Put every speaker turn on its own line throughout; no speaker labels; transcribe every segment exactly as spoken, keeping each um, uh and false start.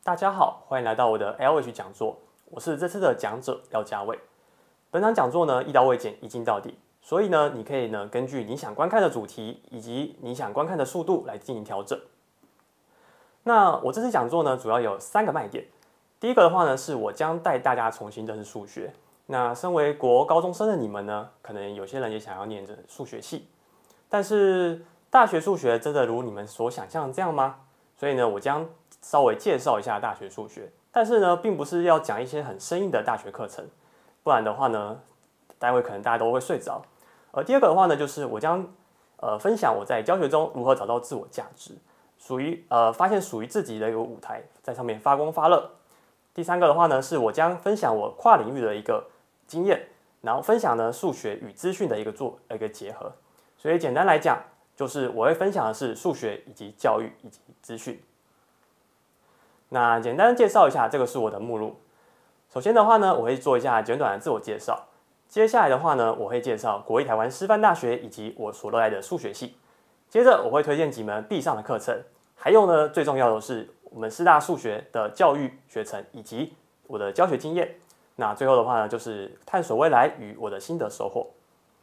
大家好，欢迎来到我的 L H 讲座，我是这次的讲者廖家伟。本场讲座呢一刀未剪，一镜到底，所以呢你可以呢根据你想观看的主题以及你想观看的速度来进行调整。那我这次讲座呢主要有三个卖点。第一个的话呢是我将带大家重新认识数学。那身为国高中生的你们呢，可能有些人也想要念着数学系，但是大学数学真的如你们所想象的这样吗？所以呢，我将稍微介绍一下大学数学，但是呢，并不是要讲一些很生硬的大学课程，不然的话呢，待会可能大家都会睡着。而第二个的话呢，就是我将呃分享我在教学中如何找到自我价值，属于呃发现属于自己的一个舞台，在上面发光发热。第三个的话呢，是我将分享我跨领域的一个经验，然后分享呢数学与资讯的一个做一个结合。所以简单来讲，就是我会分享的是数学以及教育以及资讯。那简单介绍一下，这个是我的目录。首先的话呢，我会做一下简短的自我介绍。接下来的话呢，我会介绍国立台湾师范大学以及我所热爱的数学系。接着我会推荐几门必上的课程，还有呢，最重要的是我们师大数学的教育学程以及我的教学经验。那最后的话呢，就是探索未来与我的心得收获。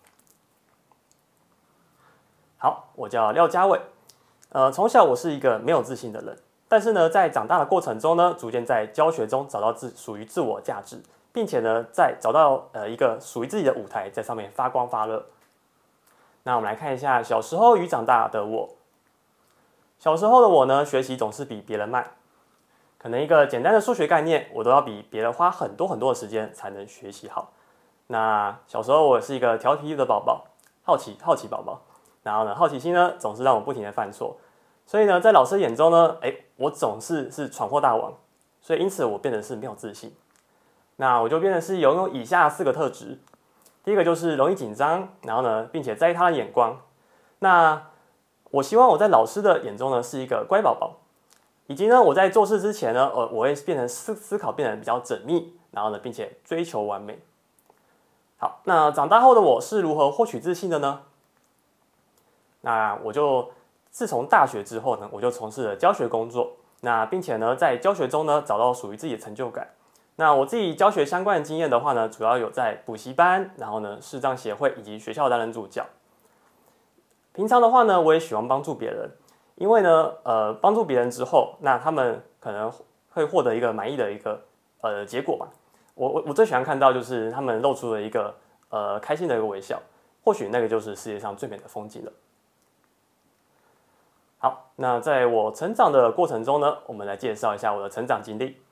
好，我叫廖家伟。呃，从小我是一个没有自信的人。但是呢，在长大的过程中呢，逐渐在教学中找到自属于自我价值，并且呢，在找到呃一个属于自己的舞台，在上面发光发热。那我们来看一下小时候与长大的我。小时候的我呢，学习总是比别人慢，可能一个简单的数学概念，我都要比别人花很多很多的时间才能学习好。那小时候我是一个调皮的宝宝，好奇好奇宝宝，然后呢，好奇心呢总是让我不停的犯错。所以呢，在老师眼中呢，哎，我总是是闯祸大王，所以因此我变得是没有自信。那我就变成是拥有以下四个特质。第一个就是容易紧张，然后呢，并且在意他的眼光。那我希望我在老师的眼中呢是一个乖宝宝，以及呢我在做事之前呢，呃，我会变成思思考变得比较缜密，然后呢，并且追求完美。好，那长大后的我是如何获取自信的呢？那我就。自从大学之后呢，我就从事了教学工作，那并且呢，在教学中呢，找到属于自己的成就感。那我自己教学相关的经验的话呢，主要有在补习班，然后呢，视障协会以及学校担任助教。平常的话呢，我也喜欢帮助别人，因为呢，呃，帮助别人之后，那他们可能会获得一个满意的一个呃结果吧。我我我最喜欢看到就是他们露出了一个呃开心的一个微笑，或许那个就是世界上最美的风景了。好，那在我成长的过程中呢，我们来介绍一下我的成长经历。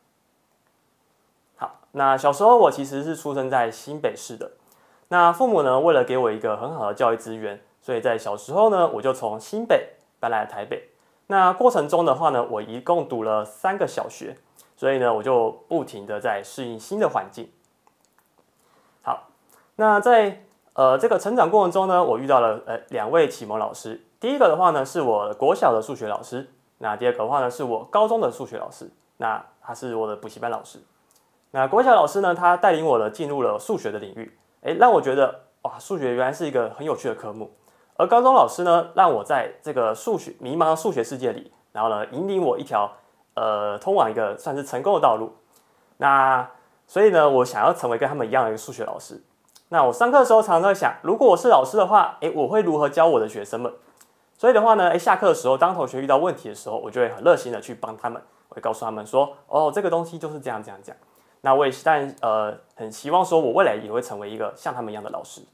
好，那小时候我其实是出生在新北市的。那父母呢，为了给我一个很好的教育资源，所以在小时候呢，我就从新北搬来了台北。那过程中的话呢，我一共读了三个小学，所以呢，我就不停的在适应新的环境。好，那在呃这个成长过程中呢，我遇到了呃两位启蒙老师。第一个的话呢，是我国小的数学老师。那第二个的话呢，是我高中的数学老师。那他是我的补习班老师。那国小老师呢，他带领我的进入了数学的领域，哎，让我觉得哇，数学原来是一个很有趣的科目。而高中老师呢，让我在这个数学迷茫的数学世界里，然后呢，引领我一条呃通往一个算是成功的道路。那所以呢，我想要成为跟他们一样的一个数学老师。那我上课的时候常常在想，如果我是老师的话，哎，我会如何教我的学生们？所以的话呢，哎，下课的时候，当同学遇到问题的时候，我就会很热心的去帮他们，我会告诉他们说，哦，这个东西就是这样这样讲。那我也但呃很希望说，我未来也会成为一个像他们一样的老师。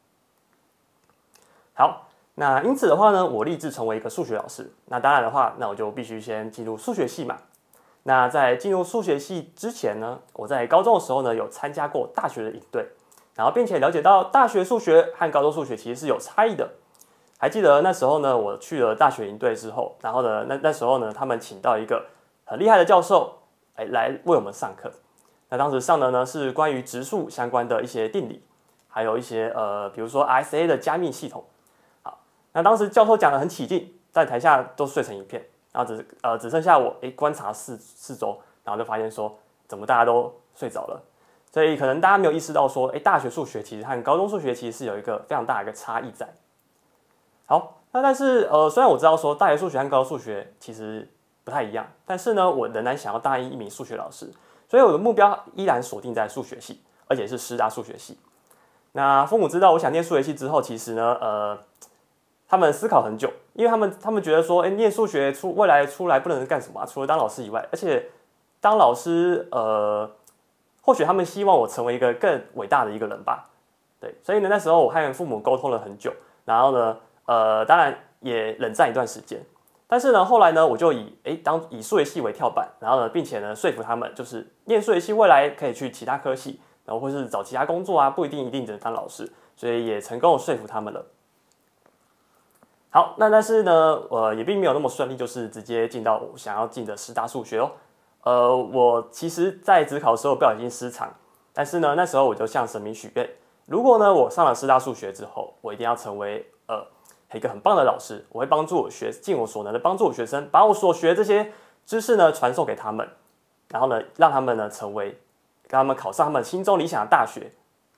好，那因此的话呢，我立志成为一个数学老师。那当然的话，那我就必须先进入数学系嘛。那在进入数学系之前呢，我在高中的时候呢，有参加过大学的营队，然后并且了解到大学数学和高中数学其实是有差异的。还记得那时候呢，我去了大学营队之后，然后呢，那那时候呢，他们请到一个很厉害的教授，哎，来为我们上课。那当时上的呢是关于质数相关的一些定理，还有一些呃，比如说 R S A 的加密系统。好，那当时教授讲得很起劲，在台下都睡成一片，然后只呃只剩下我哎观察四四周，然后就发现说，怎么大家都睡着了？所以可能大家没有意识到说，哎，大学数学其实和高中数学其实是有一个非常大的一个差异在。好，那但是呃，虽然我知道说大学数学和高中数学其实不太一样，但是呢，我仍然想要当一名数学老师，所以我的目标依然锁定在数学系，而且是师大数学系。那父母知道我想念数学系之后，其实呢，呃，他们思考很久，因为他们他们觉得说，哎，念数学出未来出来不能干什么、啊，除了当老师以外，而且当老师，呃，或许他们希望我成为一个更伟大的一个人吧。对，所以呢，那时候我和父母沟通了很久，然后呢，呃，当然也冷战一段时间。但是呢，后来呢，我就以诶当以数学系为跳板，然后呢，并且呢说服他们，就是念数学系未来可以去其他科系，然后或是找其他工作啊，不一定一定只能当老师，所以也成功的说服他们了。好，那但是呢，呃，也并没有那么顺利，就是直接进到我想要进的师大数学哦。呃，我其实在指考的时候不小心失常，但是呢，那时候我就向神明许愿，如果呢我上了师大数学之后，我一定要成为呃。一个很棒的老师，我会帮助我学，尽我所能的帮助我学生，把我所学的这些知识呢传授给他们，然后呢让他们呢成为，让他们考上他们心中理想的大学。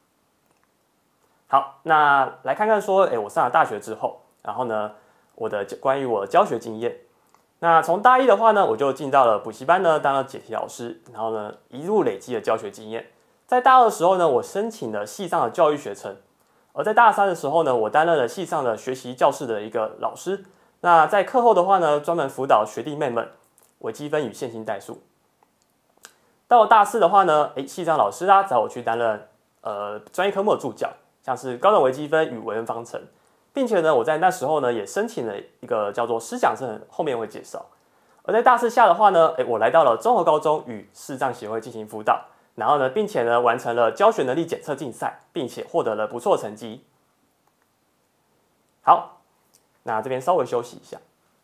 好，那来看看说，哎，我上了大学之后，然后呢，我的关于我的教学经验。那从大一的话呢，我就进到了补习班呢，当了解题老师，然后呢一路累积了教学经验。在大二的时候呢，我申请了系上的教育学程。而在大三的时候呢，我担任了系上的学习教室的一个老师。那在课后的话呢，专门辅导学弟妹们微积分与线性代数。到了大四的话呢，诶，系上老师啊找我去担任呃专业科目的助教，像是高等微积分与微分方程，并且呢，我在那时候呢也申请了一个叫做师讲证，后面会介绍。而在大四下的话呢，诶，我来到了综合高中与视障协会进行辅导。然后呢，并且呢，完成了教学能力检测竞赛，并且获得了不错成绩。好，那这边稍微休息一下。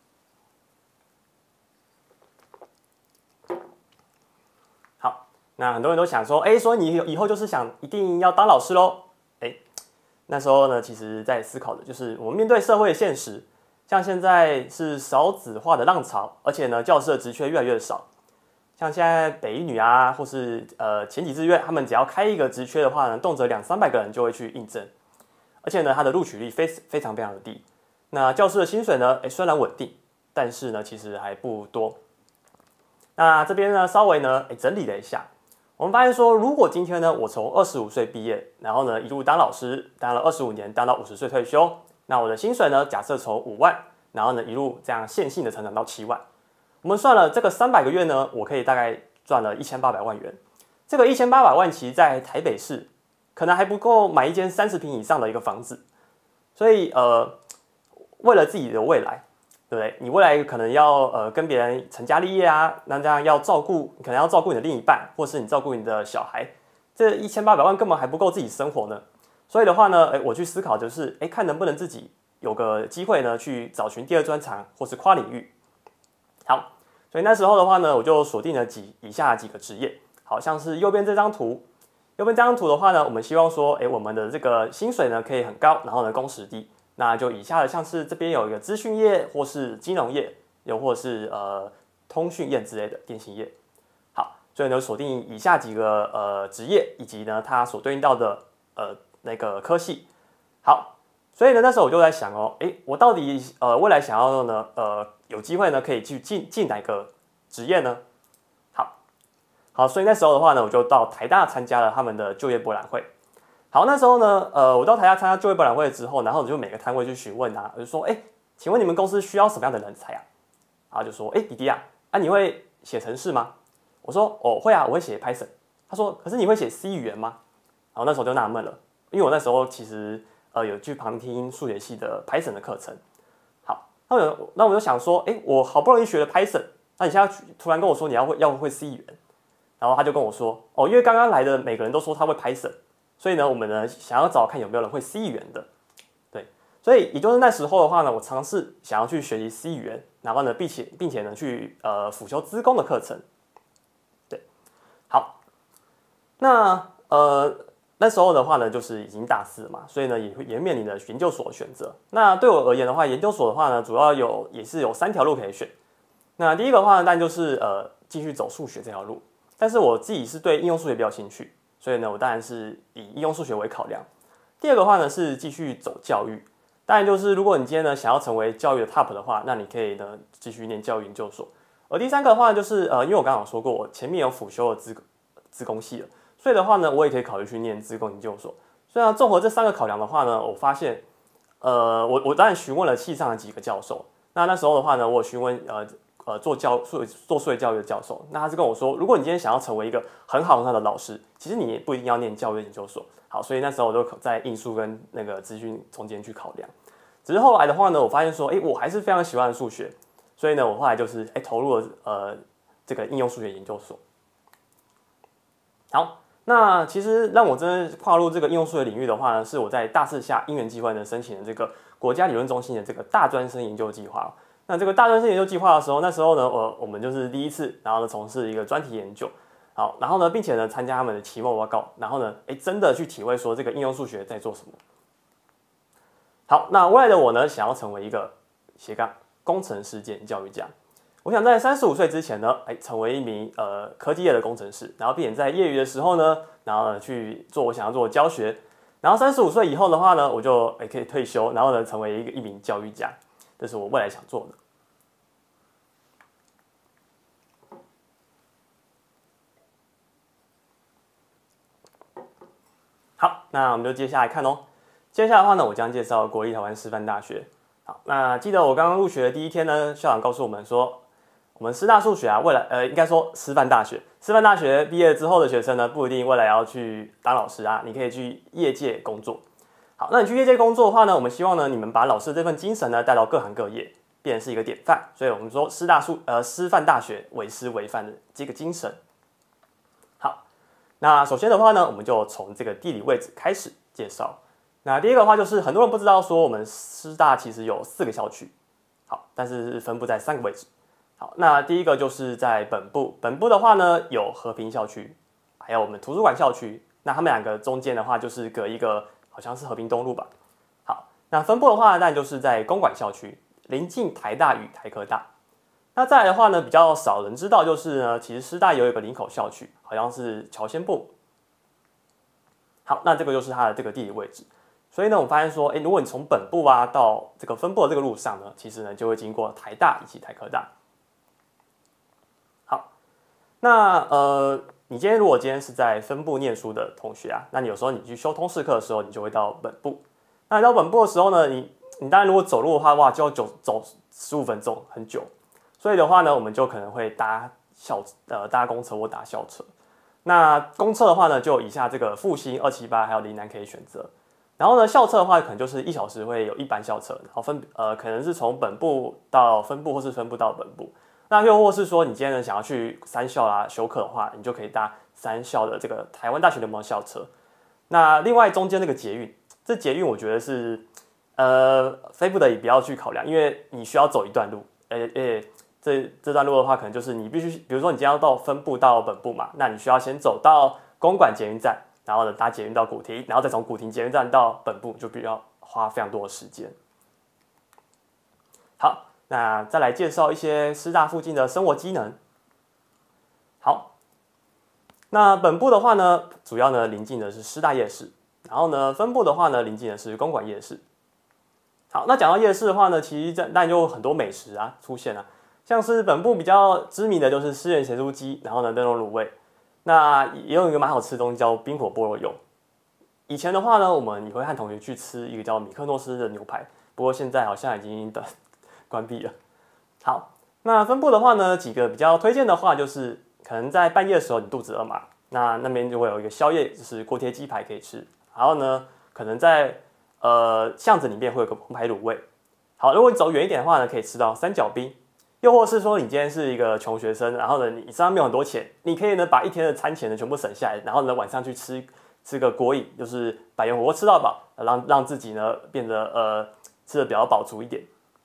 好，那很多人都想说，哎，所以你以后就是想一定要当老师喽？哎，那时候呢，其实在思考的就是我们面对社会的现实，像现在是少子化的浪潮，而且呢，教师的职缺越来越少。像现在北一女啊，或是呃前几志愿，他们只要开一个职缺的话呢，动辄两三百个人就会去应征，而且呢，它的录取率非非常非常的低。那教师的薪水呢，哎虽然稳定，但是呢其实还不多。那这边呢稍微呢哎整理了一下，我们发现说，如果今天呢我从二十五岁毕业，然后呢一路当老师，当了二十五年，当到五十岁退休，那我的薪水呢假设从五万，然后呢一路这样线性的成长到七万。我们算了这个三百个月呢，我可以大概赚了一千八百万元。这个一千八百万其实在台北市可能还不够买一间三十平以上的一个房子。所以呃，为了自己的未来，对不对？你未来可能要呃跟别人成家立业啊，那这样要照顾，可能要照顾你的另一半，或是你照顾你的小孩，这一千八百万根本还不够自己生活呢。所以的话呢，哎，我去思考就是，哎，看能不能自己有个机会呢，去找寻第二专长或是跨领域。好。所以那时候的话呢，我就锁定了几以下几个职业，好像是右边这张图。右边这张图的话呢，我们希望说，哎，我们的这个薪水呢可以很高，然后呢工时低。那就以下的像是这边有一个资讯业，或是金融业，又或是呃通讯业之类的电信业。好，所以呢锁定以下几个呃职业，以及呢它所对应到的呃那个科系。好，所以呢那时候我就在想哦，哎，我到底呃未来想要呢呃。有机会呢，可以去进进哪个职业呢？好，好，所以那时候的话呢，我就到台大参加了他们的就业博览会。好，那时候呢，呃，我到台大参加就业博览会之后，然后我就每个摊位去询问啊，我就说，哎，请问你们公司需要什么样的人才啊？然后就说，哎，弟弟啊，啊，你会写程式吗？我说，哦，会啊，我会写 Python。他说，可是你会写 C 语言吗？然后那时候就纳闷了，因为我那时候其实呃有去旁听数学系的 Python 的课程。那我那我就想说，哎，我好不容易学了 Python， 那你现在突然跟我说你要会要会 C 语言，然后他就跟我说，哦，因为刚刚来的每个人都说他会 Python， 所以呢，我们呢想要找看有没有人会 C 语言的，对，所以也就是那时候的话呢，我尝试想要去学习 C 语言，然后呢，并且并且呢去呃辅修资工的课程，对，好，那呃。那时候的话呢，就是已经大四了嘛，所以呢也会也面临着研究所的选择。那对我而言的话，研究所的话呢，主要有也是有三条路可以选。那第一个的话呢，当然就是呃继续走数学这条路，但是我自己是对应用数学比较兴趣，所以呢我当然是以应用数学为考量。第二个的话呢是继续走教育，当然就是如果你今天呢想要成为教育的 top 的话，那你可以呢继续念教育研究所。 而第三个的话就是呃，因为我刚刚有说过，我前面有辅修了资资工系了，所以的话呢，我也可以考虑去念资工研究所。所以呢，综合这三个考量的话呢，我发现，呃，我我当然询问了系上的几个教授。那那时候的话呢，我有询问呃呃做教数做数学教育的教授，那他是跟我说，如果你今天想要成为一个很好很好的老师，其实你也不一定要念教育研究所。好，所以那时候我就在应数跟那个资讯中间去考量。只是后来的话呢，我发现说，哎，我还是非常喜欢数学，所以呢，我后来就是哎投入了呃这个应用数学研究所。好，那其实让我真的跨入这个应用数学领域的话呢，是我在大四下因缘际会呢申请了这个国家理论中心的这个大专生研究计划。那这个大专生研究计划的时候，那时候呢，我我们就是第一次，然后呢从事一个专题研究，好，然后呢，并且呢参加他们的期末报告，然后呢，哎，真的去体会说这个应用数学在做什么。好，那未来的我呢，想要成为一个斜杠工程师兼教育家。我想在三十五岁之前呢，哎，成为一名呃科技业的工程师，然后并且在业余的时候呢，然后呢去做我想要做的教学，然后三十五岁以后的话呢，我就哎可以退休，然后呢成为一个一名教育家，这是我未来想做的。好，那我们就接下来看哦。接下来的话呢，我将介绍国立台湾师范大学。好，那记得我刚刚入学的第一天呢，校长告诉我们说，我们师大数学啊，未来呃，应该说师范大学，师范大学毕业之后的学生呢，不一定未来要去当老师啊，你可以去业界工作。好，那你去业界工作的话呢，我们希望呢，你们把老师这份精神呢带到各行各业，变成是一个典范。所以我们说师大数呃师范大学为师为范的这个精神。好，那首先的话呢，我们就从这个地理位置开始介绍。那第一个的话就是很多人不知道说我们师大其实有四个校区，好，但是分布在三个位置。好，那第一个就是在本部，本部的话呢有和平校区，还有我们图书馆校区。那他们两个中间的话就是隔一个好像是和平东路吧。好，那分部的话当然就是在公馆校区，临近台大与台科大。那再来的话呢，比较少人知道就是呢，其实师大有一个林口校区，好像是乔仙部。好，那这个就是它的这个地理位置。所以呢，我们发现说，哎，如果你从本部啊到这个分部的这个路上呢，其实呢就会经过台大以及台科大。好，那呃，你今天如果今天是在分部念书的同学啊，那你有时候你去修通识课的时候，你就会到本部。那你到本部的时候呢，你你当然如果走路的话，哇，就要走走十五分钟，很久。所以的话呢，我们就可能会搭校呃搭公车或搭校车。那公车的话呢，就有以下这个复兴、二七八还有林南可以选择。然后呢，校车的话，可能就是一小时会有一班校车，然后分呃可能是从本部到分部，或是分部到本部。那又或是说，你今天想要去三校啦修课的话，你就可以搭三校的这个台湾大学联盟校车。那另外中间那个捷运，这捷运我觉得是呃非不得已不要去考量，因为你需要走一段路，诶诶，这这段路的话，可能就是你必须，比如说你今天要到分部到本部嘛，那你需要先走到公馆捷运站。然后呢，搭捷运到古亭，然后再从古亭捷运站到本部，就必须要花非常多的时间。好，那再来介绍一些师大附近的生活机能。好，那本部的话呢，主要呢临近的是师大夜市，然后呢分部的话呢临近的是公馆夜市。好，那讲到夜市的话呢，其实当然就有很多美食啊出现啊，像是本部比较知名的就是思源咸酥鸡，然后呢灯笼卤味。那也有一个蛮好吃的东西叫冰火菠萝油。以前的话呢，我们也会和同学去吃一个叫米克诺斯的牛排，不过现在好像已经的关闭了。好，那分部的话呢，几个比较推荐的话，就是可能在半夜的时候你肚子饿嘛，那那边就会有一个宵夜，就是锅贴鸡排可以吃。然后呢，可能在呃巷子里面会有个澎湃卤味。好，如果你走远一点的话呢，可以吃到三角冰。又或是说，你今天是一个穷学生，然后呢，你身上没有很多钱，你可以呢把一天的餐钱呢全部省下来，然后呢晚上去吃吃个国饮，就是百元火锅吃到饱，让让自己呢变得呃吃的比较饱足一点。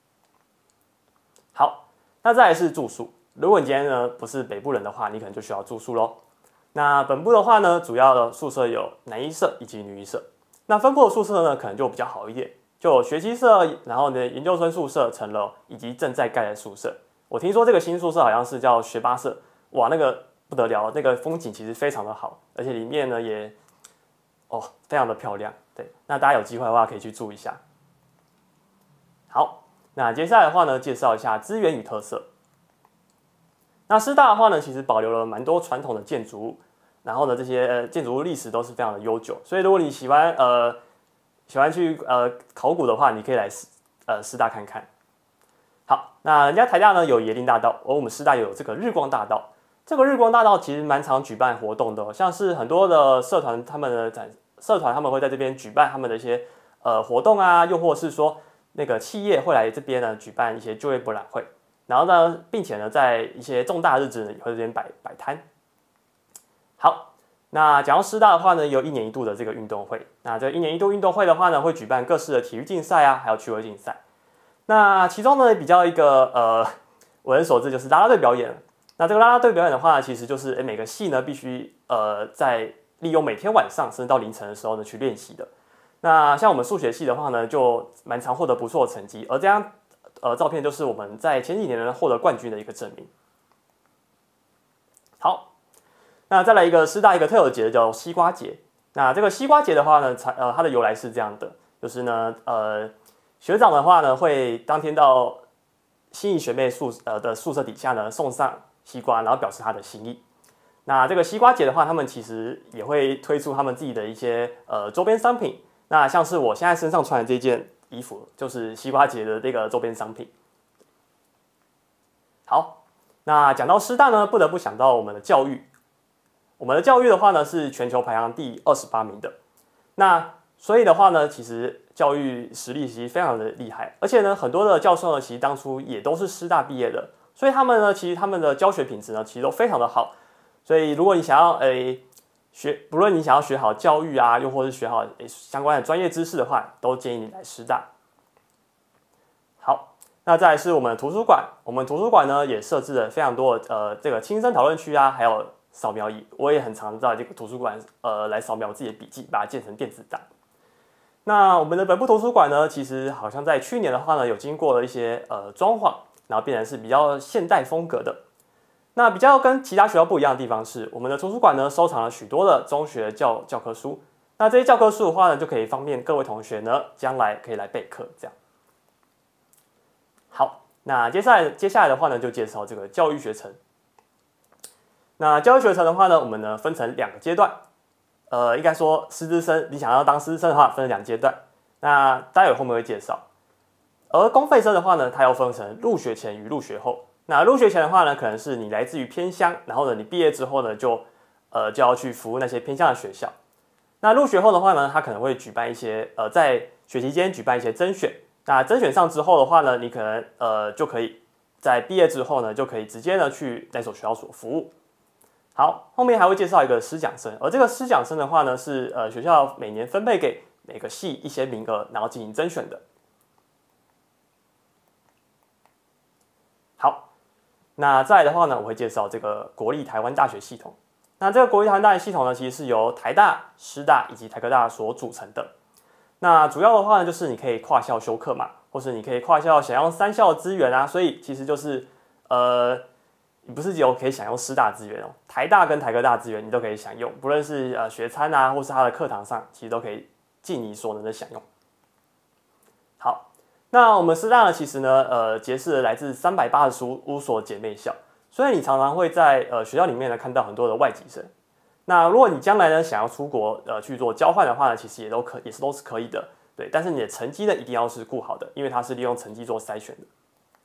好，那再来是住宿。如果你今天呢不是北部人的话，你可能就需要住宿咯。那本部的话呢，主要的宿舍有男一舍以及女一舍。那分部的宿舍呢，可能就比较好一点，就有学期舍，然后呢研究生宿舍层楼以及正在盖的宿舍。我听说这个新宿舍好像是叫学霸舍，哇，那个不得了，那个风景其实非常的好，而且里面呢也哦非常的漂亮。对，那大家有机会的话可以去住一下。好，那接下来的话呢，介绍一下资源与特色。 那师大的话呢，其实保留了蛮多传统的建筑物，然后呢，这些、呃、建筑物历史都是非常的悠久，所以如果你喜欢呃喜欢去呃考古的话，你可以来师呃师大看看。好，那人家台大呢有椰林大道，而我们师大有这个日光大道。这个日光大道其实蛮常举办活动的、哦，像是很多的社团，他们的展社团他们会在这边举办他们的一些呃活动啊，又或是说那个企业会来这边呢举办一些就业博览会。然后呢，并且呢，在一些重大日子呢，也会这边摆摆摊。好，那讲到师大的话呢，有一年一度的这个运动会。那这一年一度运动会的话呢，会举办各式的体育竞赛啊，还有趣味竞赛。那其中呢，比较一个呃，为人所知就是啦啦队表演。那这个啦啦队表演的话呢，其实就是每个系呢必须呃在利用每天晚上甚至到凌晨的时候呢去练习的。那像我们数学系的话呢，就蛮常获得不错的成绩，而这样。呃，照片就是我们在前几年呢获得冠军的一个证明。好，那再来一个师大一个特有节叫西瓜节。那这个西瓜节的话呢，呃，它的由来是这样的，就是呢，呃，学长的话呢会当天到心仪学妹宿呃的宿舍底下呢送上西瓜，然后表示他的心意。那这个西瓜节的话，他们其实也会推出他们自己的一些呃周边商品。那像是我现在身上穿的这件。衣服就是西瓜节的这个周边商品。好，那讲到师大呢，不得不想到我们的教育。我们的教育的话呢，是全球排行第二十八名的。那所以的话呢，其实教育实力其实非常的厉害，而且呢，很多的教授呢，其实当初也都是师大毕业的，所以他们呢，其实他们的教学品质呢，其实都非常的好。所以如果你想要诶。学，不论你想要学好教育啊，又或是学好相关的专业知识的话，都建议你来师大。好，那再来是我们的图书馆，我们图书馆呢也设置了非常多的呃这个亲身讨论区啊，还有扫描仪。我也很常在这个图书馆呃来扫描我自己的笔记，把它建成电子档。那我们的本部图书馆呢，其实好像在去年的话呢，有经过了一些呃装潢，然后变成是比较现代风格的。那比较跟其他学校不一样的地方是，我们的图书馆呢收藏了许多的中学教教科书。那这些教科书的话呢，就可以方便各位同学呢将来可以来备课。这样。好，那接下来接下来的话呢，就介绍这个教育学程。那教育学程的话呢，我们呢分成两个阶段。呃，应该说师资生，你想要当师资生的话，分成两阶段。那待会后面会介绍。而公费生的话呢，它要分成入学前与入学后。那入学前的话呢，可能是你来自于偏乡，然后呢，你毕业之后呢，就呃就要去服务那些偏乡的学校。那入学后的话呢，他可能会举办一些呃在学期间举办一些甄选。那甄选上之后的话呢，你可能呃就可以在毕业之后呢，就可以直接呢去那所学校所服务。好，后面还会介绍一个师讲生，而这个师讲生的话呢，是呃学校每年分配给每个系一些名额，然后进行甄选的。好。那再来的话呢，我会介绍这个国立台湾大学系统。那这个国立台湾大学系统呢，其实是由台大、师大以及台科大所组成的。那主要的话呢，就是你可以跨校修课嘛，或是你可以跨校享用三校的资源啊。所以其实就是呃，你不是只有可以享用师大资源哦，台大跟台科大资源你都可以享用，不论是呃学餐啊，或是它的课堂上，其实都可以尽你所能的享用。好。那我们师大呢，其实呢，呃，结识了来自三百八十五所姐妹校，所以你常常会在呃学校里面呢看到很多的外籍生。那如果你将来呢想要出国呃去做交换的话呢，其实也都可也是都是可以的，对。但是你的成绩呢一定要是顾好的，因为它是利用成绩做筛选的。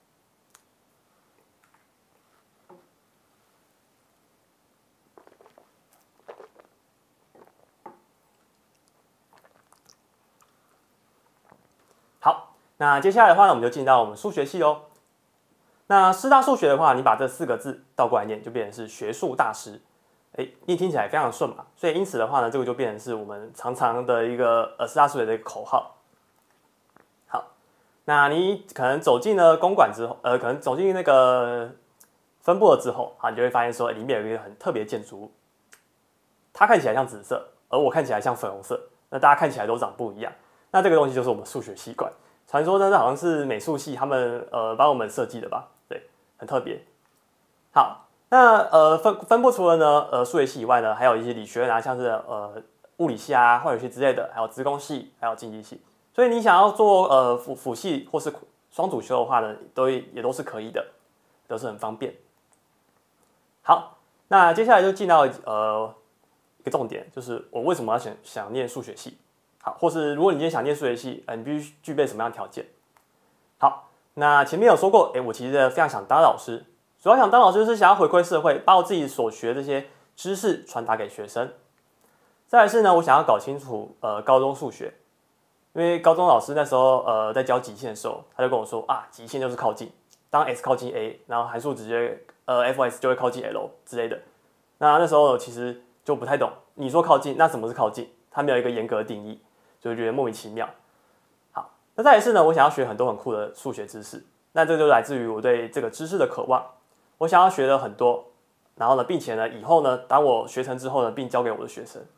好。那接下来的话呢，我们就进到我们数学系哦。那师大数学的话，你把这四个字倒过来念，就变成是学术大师。哎，念听起来非常顺嘛，所以因此的话呢，这个就变成是我们常常的一个呃师大数学的一个口号。好，那你可能走进了公馆之后，呃，可能走进那个分部了之后，啊，你就会发现说里面有一个很特别的建筑物，它看起来像紫色，而我看起来像粉红色，那大家看起来都长不一样。那这个东西就是我们数学系馆。传说呢，好像是美术系他们呃帮我们设计的吧？对，很特别。好，那呃分分布除了呢呃数学系以外呢，还有一些理学院啊，像是呃物理系啊、化学系之类的，还有资工系，还有经济系。所以你想要做呃辅辅系或是双主修的话呢，都也都是可以的，都是很方便。 好，那接下来就进到呃一个重点，就是我为什么要想想念数学系？好，或是如果你今天想念数学系，呃，你必须具备什么样的条件？好，那前面有说过，哎，我其实非常想当老师，主要想当老师是想要回馈社会，把我自己所学的这些知识传达给学生。再来是呢，我想要搞清楚呃高中数学，因为高中老师那时候呃在教极限的时候，他就跟我说啊，极限就是靠近，当 x 靠近 a， 然后函数直接呃 f(x) 就会靠近 l 之类的。那那时候其实就不太懂，你说靠近，那什么是靠近？它没有一个严格的定义，就觉得莫名其妙。好，那再来是呢，我想要学很多很酷的数学知识，那这就来自于我对这个知识的渴望，我想要学的很多，然后呢，并且呢，以后呢，当我学成之后呢，并教给我的学生。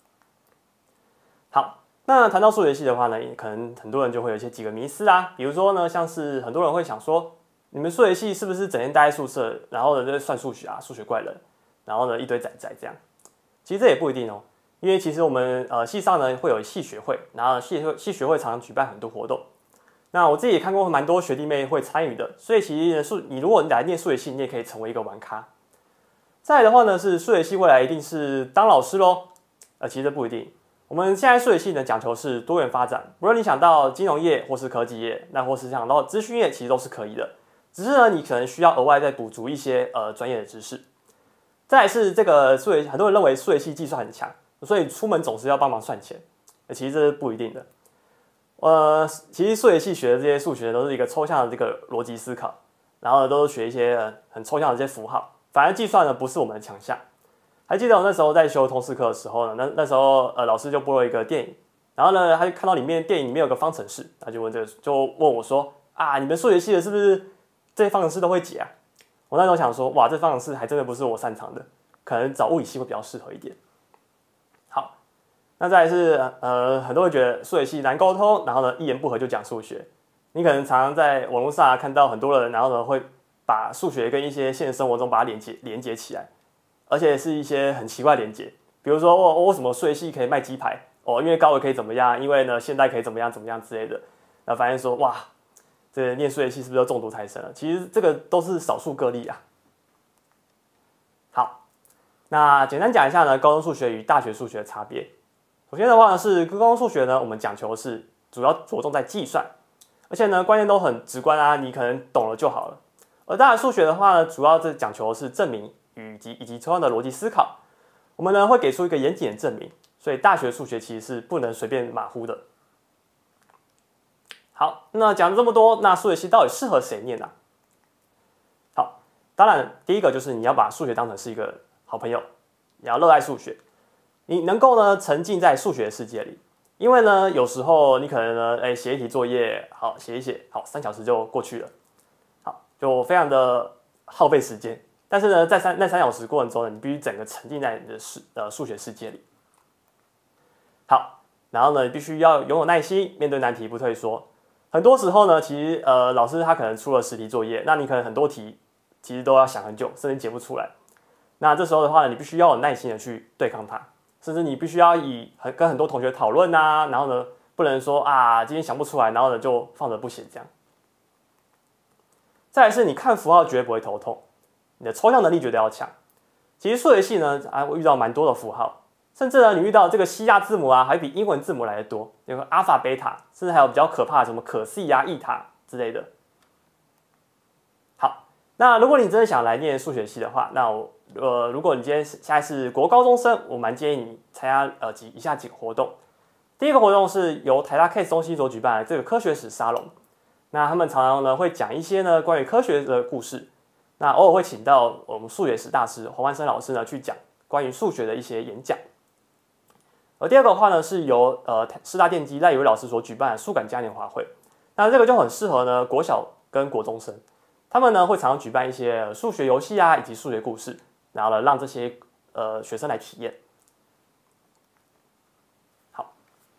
好，那谈到数学系的话呢，可能很多人就会有一些几个迷思啊，比如说呢，像是很多人会想说，你们数学系是不是整天待在宿舍，然后呢在算数学啊，数学怪人，然后呢一堆仔仔这样？其实这也不一定哦，因为其实我们呃系上呢会有系学会，然后系会系学会常常举办很多活动。那我自己也看过蛮多学弟妹会参与的，所以其实数你如果你来念数学系，你也可以成为一个玩咖。再来的话呢，是数学系未来一定是当老师咯，呃，其实不一定。我们现在数学系呢讲求是多元发展，无论你想到金融业或是科技业，那或是想到资讯业，其实都是可以的。只是呢，你可能需要额外再补足一些呃专业的知识。再来是这个数学，很多人认为数学系计算很强，所以出门总是要帮忙算钱，其实这是不一定的。呃，其实数学系学的这些数学都是一个抽象的这个逻辑思考，然后呢都是学一些、呃、很抽象的这些符号，反而计算呢不是我们的强项。还记得我那时候在修通识课的时候呢，那那时候呃老师就播了一个电影，然后呢他就看到里面电影里面有个方程式，他就问这个就问我说啊，你们数学系的是不是这些方程式都会解啊？我那时候想说，哇，这方程式还真的不是我擅长的，可能找物理系会比较适合一点。好，那再来是呃，很多人觉得数学系难沟通，然后呢一言不合就讲数学。你可能常常在网络上看到很多人，然后呢会把数学跟一些现实生活中把它连接连接起来，而且是一些很奇怪的连接，比如说哦，为什么数学系可以卖鸡排？哦，因为高维可以怎么样？因为呢现代可以怎么样怎么样之类的。然后发现说，哇，这个念数学系是不是都中毒太深了？其实这个都是少数个例啊。好，那简单讲一下呢，高中数学与大学数学的差别。首先的话呢，是高中数学呢，我们讲求是主要着重在计算，而且呢观念都很直观啊，你可能懂了就好了。而大学数学的话呢，主要是讲求是证明以及以及抽象的逻辑思考。我们呢会给出一个严谨的证明，所以大学数学其实是不能随便马虎的。好，那讲了这么多，那数学系到底适合谁念呢、啊？好，当然第一个就是你要把数学当成是一个好朋友，你要热爱数学，你能够呢沉浸在数学的世界里。因为呢有时候你可能呢，哎写一题作业，好写一写，好三小时就过去了，好就非常的耗费时间。但是呢，在三那三小时过程中呢，你必须整个沉浸在你的世呃数学世界里。好，然后呢，你必须要拥有耐心，面对难题不退缩。很多时候呢，其实呃老师他可能出了十题作业，那你可能很多题其实都要想很久，甚至解不出来。那这时候的话呢，你必须要有耐心的去对抗它，甚至你必须要以很跟很多同学讨论啊，然后呢不能说啊今天想不出来，然后呢就放着不写这样。再来是你看符号绝对不会头痛，你的抽象能力绝对要强。其实数学系呢啊会遇到蛮多的符号。甚至呢，你遇到这个希腊字母啊，还比英文字母来的多，有个阿法、贝塔，甚至还有比较可怕的什么可西啊、伊塔之类的。好，那如果你真的想来念数学系的话，那我呃，如果你今天现在是国高中生，我蛮建议你参加呃几以下几个活动。第一个活动是由台大 Case 中心所举办的这个科学史沙龙，那他们常常呢会讲一些呢关于科学的故事，那偶尔会请到我们数学史大师黄万生老师呢去讲关于数学的一些演讲。而第二个的话呢，是由呃师大电机赖以为老师所举办的数感嘉年华会，那这个就很适合呢国小跟国中生，他们呢会常常举办一些数学游戏啊，以及数学故事，然后呢让这些呃学生来体验。好，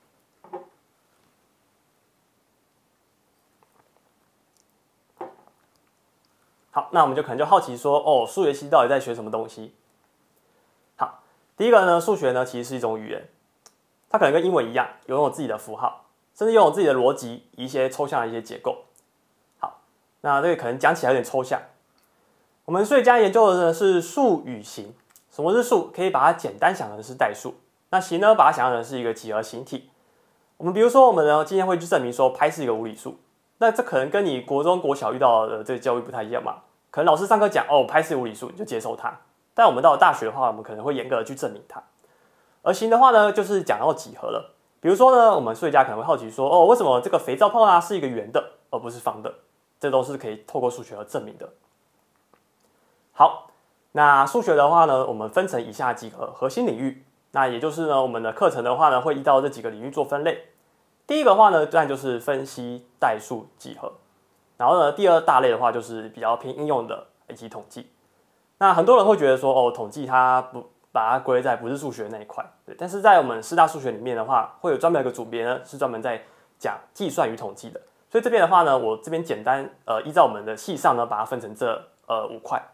好，那我们就可能就好奇说，哦，数学系到底在学什么东西？好，第一个呢，数学呢其实是一种语言。它可能跟英文一样，拥有自己的符号，甚至拥有自己的逻辑，一些抽象的一些结构。好，那这个可能讲起来有点抽象。 我们数学家研究的呢是数与形。什么是数？可以把它简单想成是代数。那形呢，把它想象成是一个几何形体。我们比如说，我们呢今天会去证明说拍是一个无理数。那这可能跟你国中、国小遇到的这个教育不太一样嘛？可能老师上课讲哦，拍是无理数，你就接受它。但我们到了大学的话，我们可能会严格的去证明它。而形的话呢，就是讲到几何了。比如说呢，我们数学家可能会好奇说，哦，为什么这个肥皂泡呢是一个圆的，而不是方的？这都是可以透过数学而证明的。好，那数学的话呢，我们分成以下几个核心领域。那也就是呢，我们的课程的话呢，会依照这几个领域做分类。第一个的话呢，当然就是分析、代数、几何。然后呢，第二大类的话就是比较偏应用的以及统计。那很多人会觉得说，哦，统计它不把它归在不是数学那一块，对。但是在我们师大数学里面的话，会有专门有个组别呢，是专门在讲计算与统计的。所以这边的话呢，我这边简单呃依照我们的系上呢，把它分成这呃五块。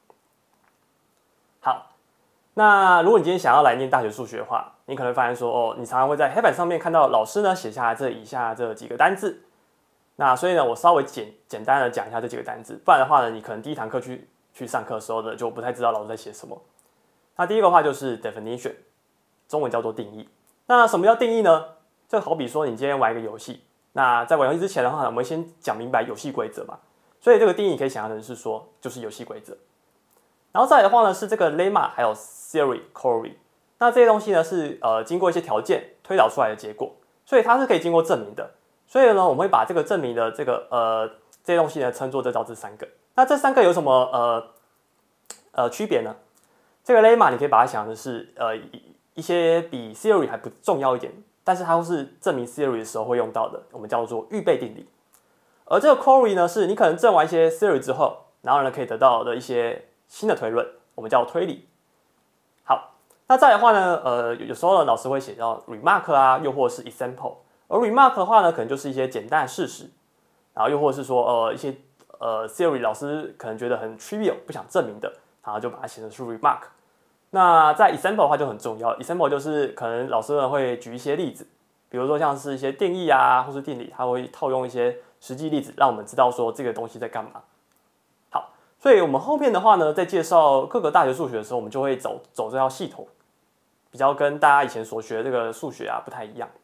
好，那如果你今天想要来念大学数学的话，你可能会发现说，哦，你常常会在黑板上面看到老师呢写下来这以下这几个单字。那所以呢，我稍微简简单的讲一下这几个单字，不然的话呢，你可能第一堂课去去上课的时候呢，就不太知道老师在写什么。那第一个话就是 definition， 中文叫做定义。那什么叫定义呢？就好比说你今天玩一个游戏，那在玩游戏之前的话，我们先讲明白游戏规则嘛。所以这个定义你可以想象成是说，就是游戏规则。然后再来的话呢，是这个 lemma 还有 theory、theory。那这些东西呢是呃经过一些条件推导出来的结果，所以它是可以经过证明的。所以呢，我们会把这个证明的这个呃这些东西呢称作这叫这三个。那这三个有什么呃呃区别呢？这个 lemma 你可以把它想的是呃一些比 theory 还不重要一点，但是它是证明 theory 的时候会用到的，我们叫做预备定理。而这个 query 呢，是你可能证完一些 theory 之后，然后呢可以得到的一些新的推论，我们叫推理。好，那再来的话呢，呃有时候呢老师会写到 remark 啊，又或是 example。而 remark 的话呢，可能就是一些简单的事实，然后又或是说呃一些呃 theory 老师可能觉得很 trivial 不想证明的，然后就把它写成是 remark。那在 example 的话就很重要 ，example 就是可能老师呢会举一些例子，比如说像是一些定义啊，或是定理，他会套用一些实际例子，让我们知道说这个东西在干嘛。好，所以我们后面的话呢，在介绍各个大学数学的时候，我们就会走走这条系统，比较跟大家以前所学的这个数学啊不太一样。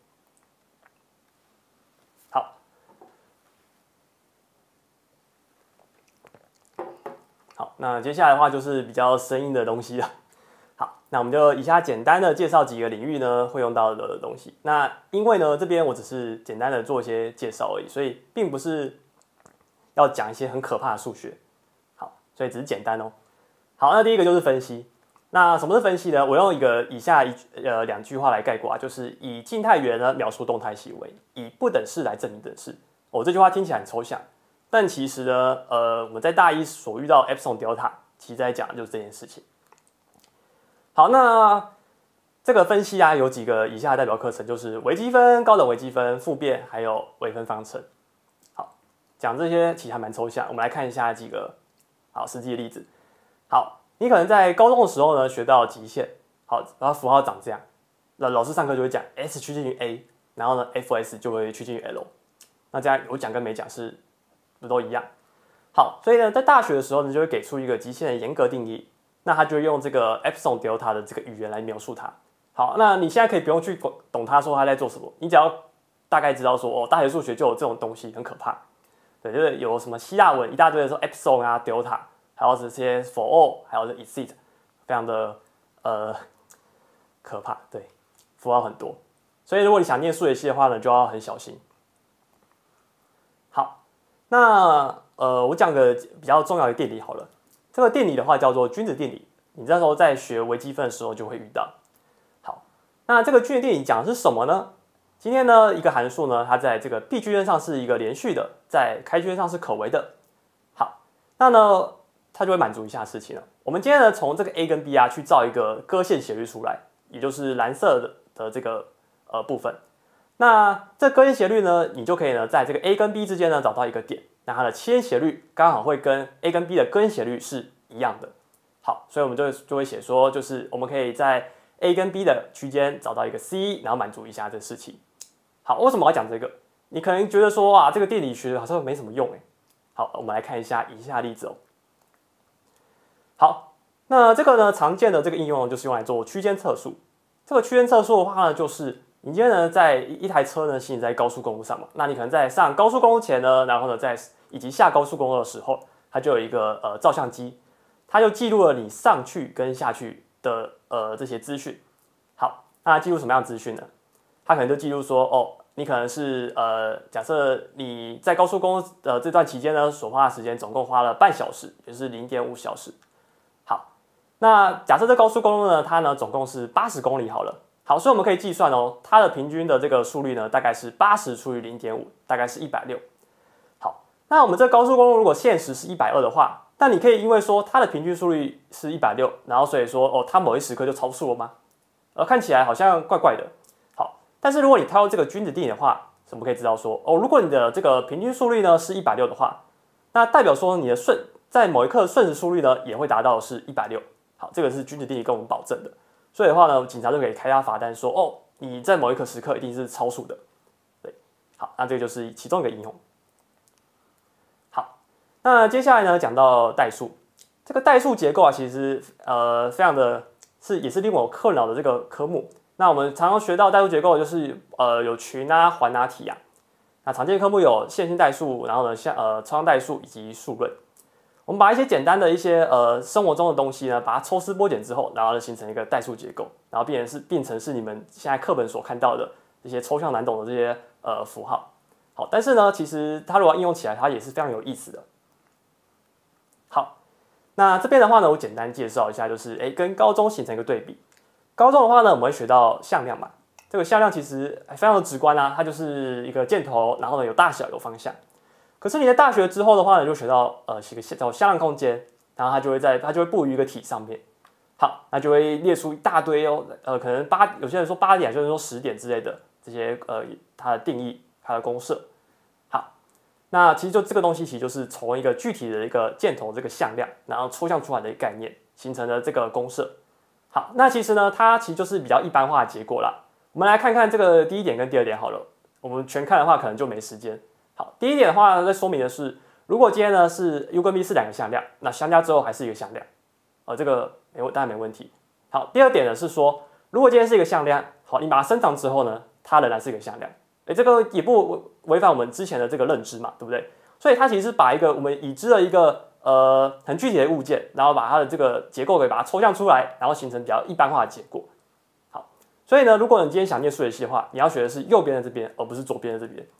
好，那接下来的话就是比较生硬的东西了。好，那我们就以下简单的介绍几个领域呢会用到的东西。那因为呢这边我只是简单的做一些介绍而已，所以并不是要讲一些很可怕的数学。好，所以只是简单哦。好，那第一个就是分析。那什么是分析呢？我用一个以下一呃两句话来概括啊，就是以静态元呢描述动态行为，以不等式来证明等式。哦，这句话听起来很抽象。但其实呢，呃，我们在大一所遇到 epsilon delta， 其实在讲的就是这件事情。好，那这个分析啊，有几个以下的代表课程，就是微积分、高等微积分、复变，还有微分方程。好，讲这些其实还蛮抽象，我们来看一下几个好实际的例子。好，你可能在高中的时候呢学到极限，好，然后符号长这样，那老师上课就会讲 S 趋近于 A， 然后呢 Fs 就会趋近于 L， 那这样有讲跟没讲是不都一样？好，所以呢，在大学的时候呢，就会给出一个极限的严格定义，那他就会用这个 epsilon delta 的这个语言来描述它。好，那你现在可以不用去懂他说他在做什么，你只要大概知道说，哦，大学数学就有这种东西，很可怕。对，就是有什么希腊文一大堆的说 epsilon 啊 delta， 还有这些 for all， 还有这 exceed， 非常的呃可怕。对，符号很多，所以如果你想念数学系的话呢，就要很小心。好，那呃，我讲个比较重要的定理好了。这个定理的话叫做均值定理，你那时候在学微积分的时候就会遇到。好，那这个均值定理讲的是什么呢？今天呢，一个函数呢，它在这个闭矩阵上是一个连续的，在开矩阵上是可微的。好，那呢，它就会满足以下事情了。我们今天呢，从这个 A 跟 B 啊，去造一个割线斜率出来，也就是蓝色的的这个呃部分。那这割线斜率呢，你就可以呢，在这个 A 跟 B 之间呢找到一个点，那它的切线斜率刚好会跟 A 跟 B 的割线斜率是一样的。好，所以我们就就会写说，就是我们可以在 A 跟 B 的区间找到一个 C， 然后满足一下这个事情。好，为什么要讲这个？你可能觉得说啊，这个定理学好像没什么用哎。好，我们来看一下以下例子哦。 好，那这个呢常见的这个应用就是用来做区间测速。这个区间测速的话呢，就是你今天呢在一台车呢行驶在高速公路上嘛，那你可能在上高速公路前呢，然后呢在以及下高速公路的时候，它就有一个呃照相机，它就记录了你上去跟下去的呃这些资讯。好，那记录什么样的资讯呢？它可能就记录说，哦，你可能是呃假设你在高速公路的这段期间呢，所花的时间总共花了半小时，也就是零点五小时。好，那假设这高速公路呢，它呢总共是八十公里好了。好，所以我们可以计算哦，它的平均的这个速率呢，大概是八十除以零点五，大概是一百六。好，那我们这高速公路如果限时是一百二的话，那你可以因为说它的平均速率是一百六，然后所以说哦，它某一时刻就超速了吗？呃，看起来好像怪怪的。好，但是如果你套用这个均值定理的话，我们可以知道说哦，如果你的这个平均速率呢是一百六的话，那代表说你的瞬在某一刻瞬时速率呢也会达到是一百六。好，这个是均值定理跟我们保证的。所以的话呢，警察就可以开他罚单说，哦，你在某一个时刻一定是超速的。对，好，那这个就是其中一个应用。好，那接下来呢，讲到代数。这个代数结构啊，其实呃非常的是也是令我困扰的这个科目。那我们常常学到代数结构就是呃有群啊、环啊、体啊。那常见科目有线性代数，然后呢像呃超项代数以及数论。我们把一些简单的一些呃生活中的东西呢，把它抽丝剥茧之后，然后呢形成一个代数结构，然后变成是变成是你们现在课本所看到的这些抽象难懂的这些呃符号。好，但是呢，其实它如果应用起来，它也是非常有意思的。好，那这边的话呢，我简单介绍一下，就是哎跟高中形成一个对比。高中的话呢，我们会学到向量嘛，这个向量其实非常的直观啊，它就是一个箭头，然后呢有大小有方向。可是你在大学之后的话呢，就学到呃一个叫向量空间，然后它就会在它就会布于一个体上面。好，那就会列出一大堆哦，呃，可能八有些人说八点，有些人说十点之类的这些呃它的定义、它的公式。好，那其实就这个东西其实就是从一个具体的一个箭头这个向量，然后抽象出来的一个概念形成的这个公式。好，那其实呢，它其实就是比较一般化的结果啦。我们来看看这个第一点跟第二点好了，我们全看的话可能就没时间。好，第一点的话呢，在说明的是，如果今天呢是 u 跟 v 是两个向量，那相加之后还是一个向量，呃，这个没当然没问题。好，第二点呢是说，如果今天是一个向量，好，你把它升长之后呢，它仍然是一个向量，哎，这个也不违反我们之前的这个认知嘛，对不对？所以它其实是把一个我们已知的一个呃很具体的物件，然后把它的这个结构给把它抽象出来，然后形成比较一般化的结果。好，所以呢，如果你今天想念数学系的话，你要学的是右边的这边，而不是左边的这边。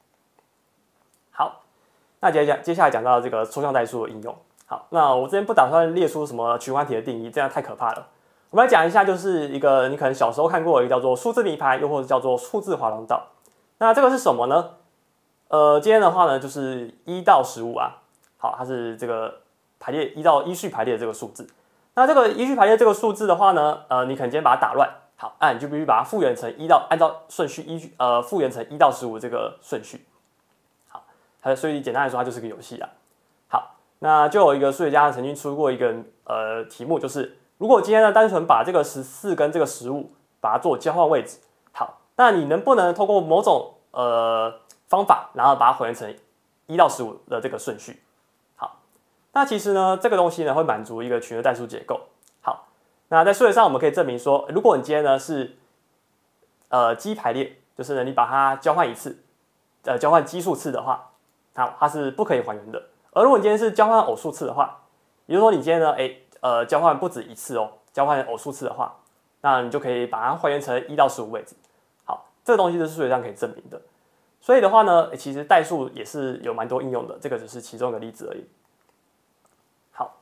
好，那接下接下来讲到这个抽象代数的应用。好，那我这边不打算列出什么循环体的定义，这样太可怕了。我们来讲一下，就是一个你可能小时候看过的一个叫做数字泥牌，又或者叫做数字滑龙道。那这个是什么呢？呃，今天的话呢，就是一到十五啊。好，它是这个排列一到依序排列的这个数字。那这个依序排列这个数字的话呢，呃，你可能今天把它打乱，好，那你就必须把它复原成一到按照顺序依序呃复原成一到十五这个顺序。好，所以简单来说，它就是个游戏啊。好，那就有一个数学家曾经出过一个呃题目，就是如果今天呢单纯把这个十四跟这个十五把它做交换位置，好，那你能不能通过某种呃方法，然后把它还原成一到十五的这个顺序？好，那其实呢这个东西呢会满足一个群的代数结构。好，那在数学上我们可以证明说，如果你今天呢是呃奇排列，就是呢你把它交换一次，呃交换奇数次的话。好，它是不可以还原的。而如果你今天是交换偶数次的话，也就是说你今天呢，哎，呃，交换不止一次哦，交换偶数次的话，那你就可以把它还原成一到十五位置。好，这个东西是数学上可以证明的。所以的话呢，其实代数也是有蛮多应用的，这个只是其中一个例子而已。好，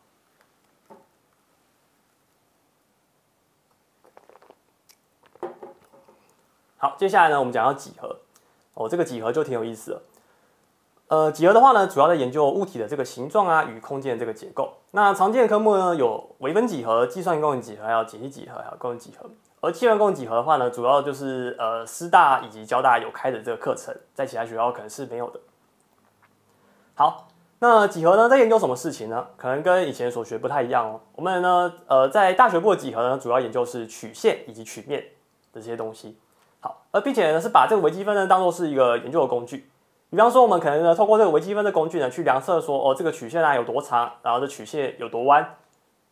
好，接下来呢，我们讲到几何。哦，这个几何就挺有意思的。呃，几何的话呢，主要在研究物体的这个形状啊与空间的这个结构。那常见的科目呢有微分几何、计算工程几何、还有解析几何、还有工程几何。而计算工程几何的话呢，主要就是呃师大以及交大有开的这个课程，在其他学校可能是没有的。好，那几何呢在研究什么事情呢？可能跟以前所学不太一样哦。我们呢，呃，在大学部的几何呢，主要研究是曲线以及曲面的这些东西。好，而并且呢是把这个微积分呢当做是一个研究的工具。比方说，我们可能呢，透过这个微积分的工具呢，去量测说，哦，这个曲线啊有多长，然后这曲线有多弯。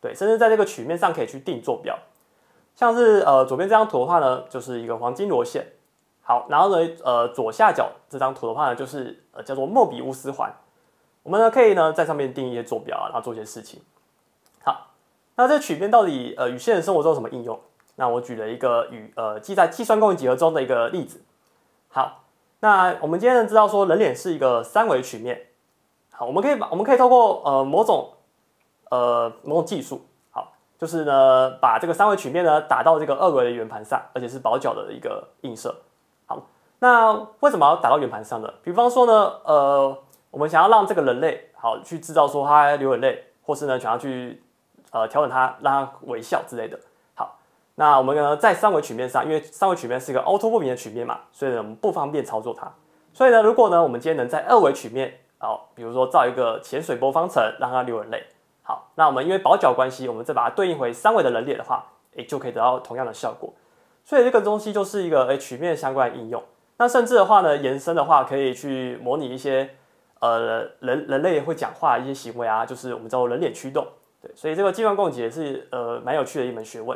对，甚至在这个曲面上可以去定坐标。像是呃左边这张图的话呢，就是一个黄金螺线。好，然后呢，呃左下角这张图的话呢，就是呃叫做莫比乌斯环。我们呢可以呢在上面定一些坐标啊，然后做一些事情。好，那这曲面到底呃与现实生活中有什么应用？那我举了一个与呃记在计算公理几何中的一个例子。好，那我们今天呢知道说人脸是一个三维曲面。好，我们可以把我们可以透过呃某种呃某种技术。就是呢，把这个三维曲面呢打到这个二维的圆盘上，而且是薄角的一个映射。好，那为什么要打到圆盘上呢？比方说呢，呃，我们想要让这个人类好去制造说他流眼泪，或是呢想要去呃调整他让他微笑之类的。好，那我们呢在三维曲面上，因为三维曲面是一个凹凸不平的曲面嘛，所以呢我们不方便操作它。所以呢，如果呢我们今天能在二维曲面，好，比如说造一个潜水波方程，让它流眼泪。好，那我们因为薄角关系，我们再把它对应回三维的人脸的话，诶，就可以得到同样的效果。所以这个东西就是一个诶曲面相关的应用。那甚至的话呢，延伸的话可以去模拟一些呃人人类会讲话的一些行为啊，就是我们叫做人脸驱动。对，所以这个计算公理也是呃蛮有趣的一门学问。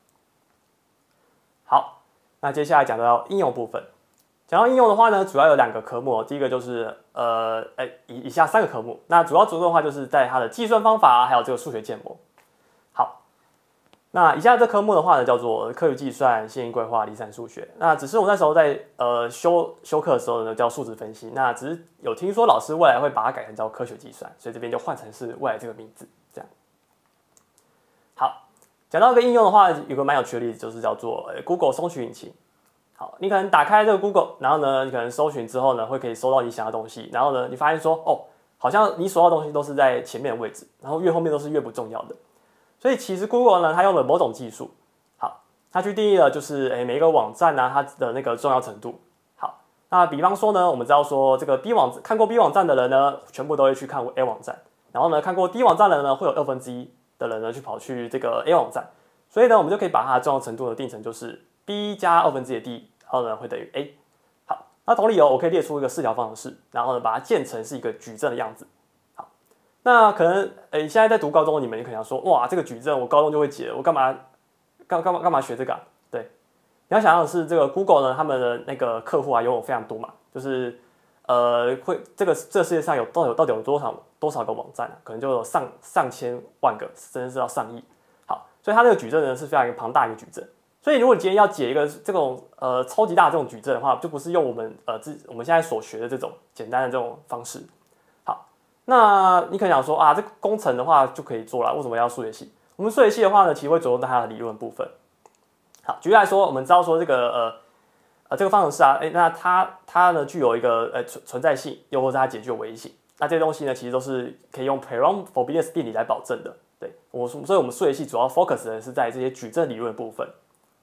好，那接下来讲到应用部分。讲到应用的话呢，主要有两个科目、哦。第一个就是呃，哎，以以下三个科目。那主要着重的话，就是在它的计算方法、啊，还有这个数学建模。好，那以下这科目的话呢，叫做科学计算、线性规划、离散数学。那只是我那时候在呃修修课的时候呢，叫数值分析。那只是有听说老师未来会把它改成叫科学计算，所以这边就换成是未来这个名字。这样。好，讲到一个应用的话，有个蛮有趣的例子，就是叫做 Google 搜寻引擎。好，你可能打开这个 Google， 然后呢，你可能搜寻之后呢，会可以搜到你想要的东西，然后呢，你发现说，哦，好像你所要的东西都是在前面的位置，然后越后面都是越不重要的。所以其实 Google 呢，它用了某种技术，好，它去定义了就是诶每一个网站呢、啊，它的那个重要程度。好，那比方说呢，我们知道说这个 B 网看过 B 网站的人呢，全部都会去看 A 网站，然后呢，看过 D 网站的人呢，会有二分之一的人呢去跑去这个 A 网站，所以呢，我们就可以把它的重要程度呢定成就是 B 加二分之一的 D。然后呢，会等于 A。好，那同理由，我可以列出一个四条方程式，然后呢，把它建成是一个矩阵的样子。好，那可能诶，现在在读高中的你们，你可能想说，哇，这个矩阵我高中就会解，我干嘛干干嘛干嘛学这个、啊？对，你要想象的是，这个 Google 呢，他们的那个客户啊，拥有非常多嘛，就是呃，会这个这个世界上有到底有到底有多少多少个网站、啊，可能就有上上千万个，甚至是要上亿。好，所以它这个矩阵呢是非常一个庞大一个矩阵。所以，如果你今天要解一个这种呃超级大的这种矩阵的话，就不是用我们呃自我们现在所学的这种简单的这种方式。好，那你可能想说啊，这工程的话就可以做了，为什么要数学系？我们数学系的话呢，其实会着重在它的理论部分。好，举例来说，我们知道说这个呃呃这个方程式啊，哎，那它它呢具有一个呃存存在性，又或者它解具有唯一性。那这些东西呢，其实都是可以用 Perron-Frobenius 定理来保证的。对，我所以我们数学系主要 focus 的是在这些矩阵理论的部分。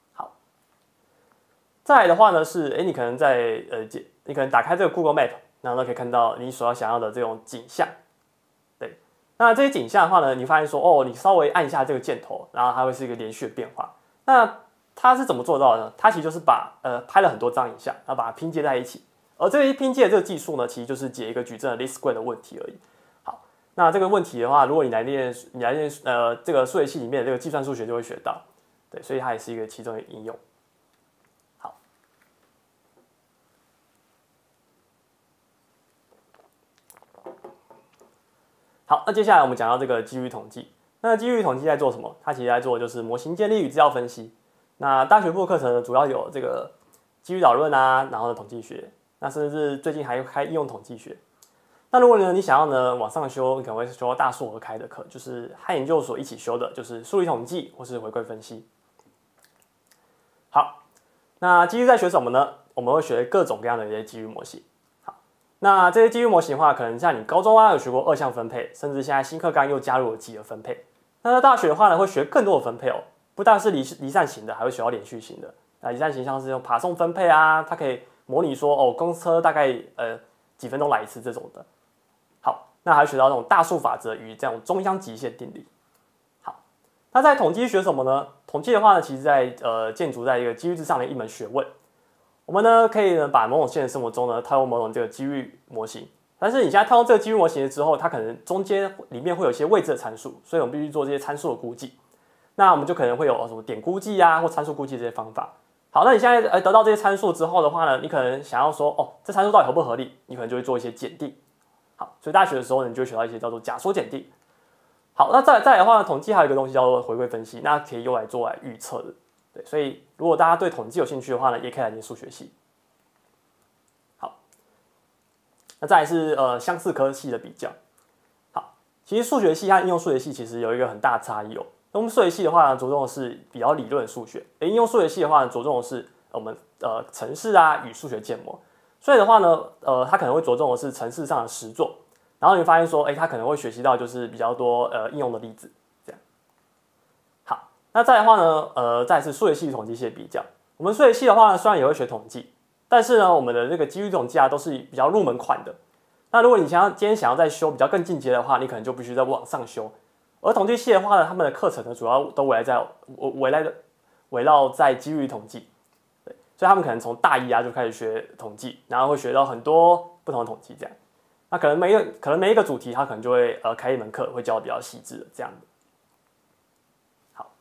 再来的话呢是，哎，你可能在呃，你可能打开这个 Google Map， 然后呢可以看到你所要想要的这种景象，对。那这些景象的话呢，你发现说，哦，你稍微按一下这个箭头，然后它会是一个连续的变化。那它是怎么做到的呢？它其实就是把呃拍了很多张影像，然后把它拼接在一起。而这一拼接的这个技术呢，其实就是解一个矩阵的 least square 的问题而已。好，那这个问题的话，如果你来念你来念呃这个数学系里面的这个计算数学就会学到，对，所以它也是一个其中的应用。好，那接下来我们讲到这个几率统计。那几率统计在做什么？它其实在做就是模型建立与资料分析。那大学部的课程呢，主要有这个几率导论啊，然后呢统计学，那甚至是最近还开应用统计学。那如果呢你想要呢往上修，你可能会修大硕而开的课，就是和研究所一起修的，就是数理统计或是回馈分析。好，那几率在学什么呢？我们会学各种各样的一些几率模型。那这些几率模型的话，可能像你高中啊有学过二项分配，甚至现在新课纲又加入了几何分配。那在大学的话呢，会学更多的分配哦，不但是离离散型的，还会学到连续型的。那离散型像是用爬送分配啊，它可以模拟说哦，公车大概呃几分钟来一次这种的。好，那还会学到那种大数法则与这种中央极限定理。好，那在统计学什么呢？统计的话呢，其实在呃建筑在一个几率之上的一门学问。我们呢可以呢把某种现实生活中呢套用某种这个几率模型， 但是你现在套用这个几率模型之后，它可能中间里面会有一些未知的参数，所以我们必须做这些参数的估计。那我们就可能会有什么点估计啊，或参数估计这些方法。好，那你现在呃得到这些参数之后的话呢，你可能想要说，哦，这参数到底合不合理？你可能就会做一些检定。好，所以大学的时候呢，你就会学到一些叫做假说检定。好，那再来再来的话呢，统计还有一个东西叫做回归分析，那可以用来做来预测的。对，所以如果大家对统计有兴趣的话呢，也可以来念数学系。好，那再来是呃相似科系的比较。好，其实数学系和应用数学系其实有一个很大的差异哦。那我们数学系的话呢，着重的是比较理论的数学；而应用数学系的话呢，着重的是我们呃程式啊与数学建模。所以的话呢，呃，它可能会着重的是程式上的实作。然后你发现说，哎，他可能会学习到就是比较多呃应用的例子，这样。好，那再来的话呢，呃，再来是数学系与统计系的比较。我们数学系的话呢，虽然也会学统计，但是呢，我们的这个几率统计啊，都是比较入门款的。那如果你想要今天想要再修比较更进阶的话，你可能就必须在往上修。而统计系的话呢，他们的课程呢，主要都围绕在围绕围绕在几率统计，对，所以他们可能从大一啊就开始学统计，然后会学到很多不同的统计这样。那可能每一个可能每一个主题，他可能就会呃开一门课，会教的比较细致的这样的。好，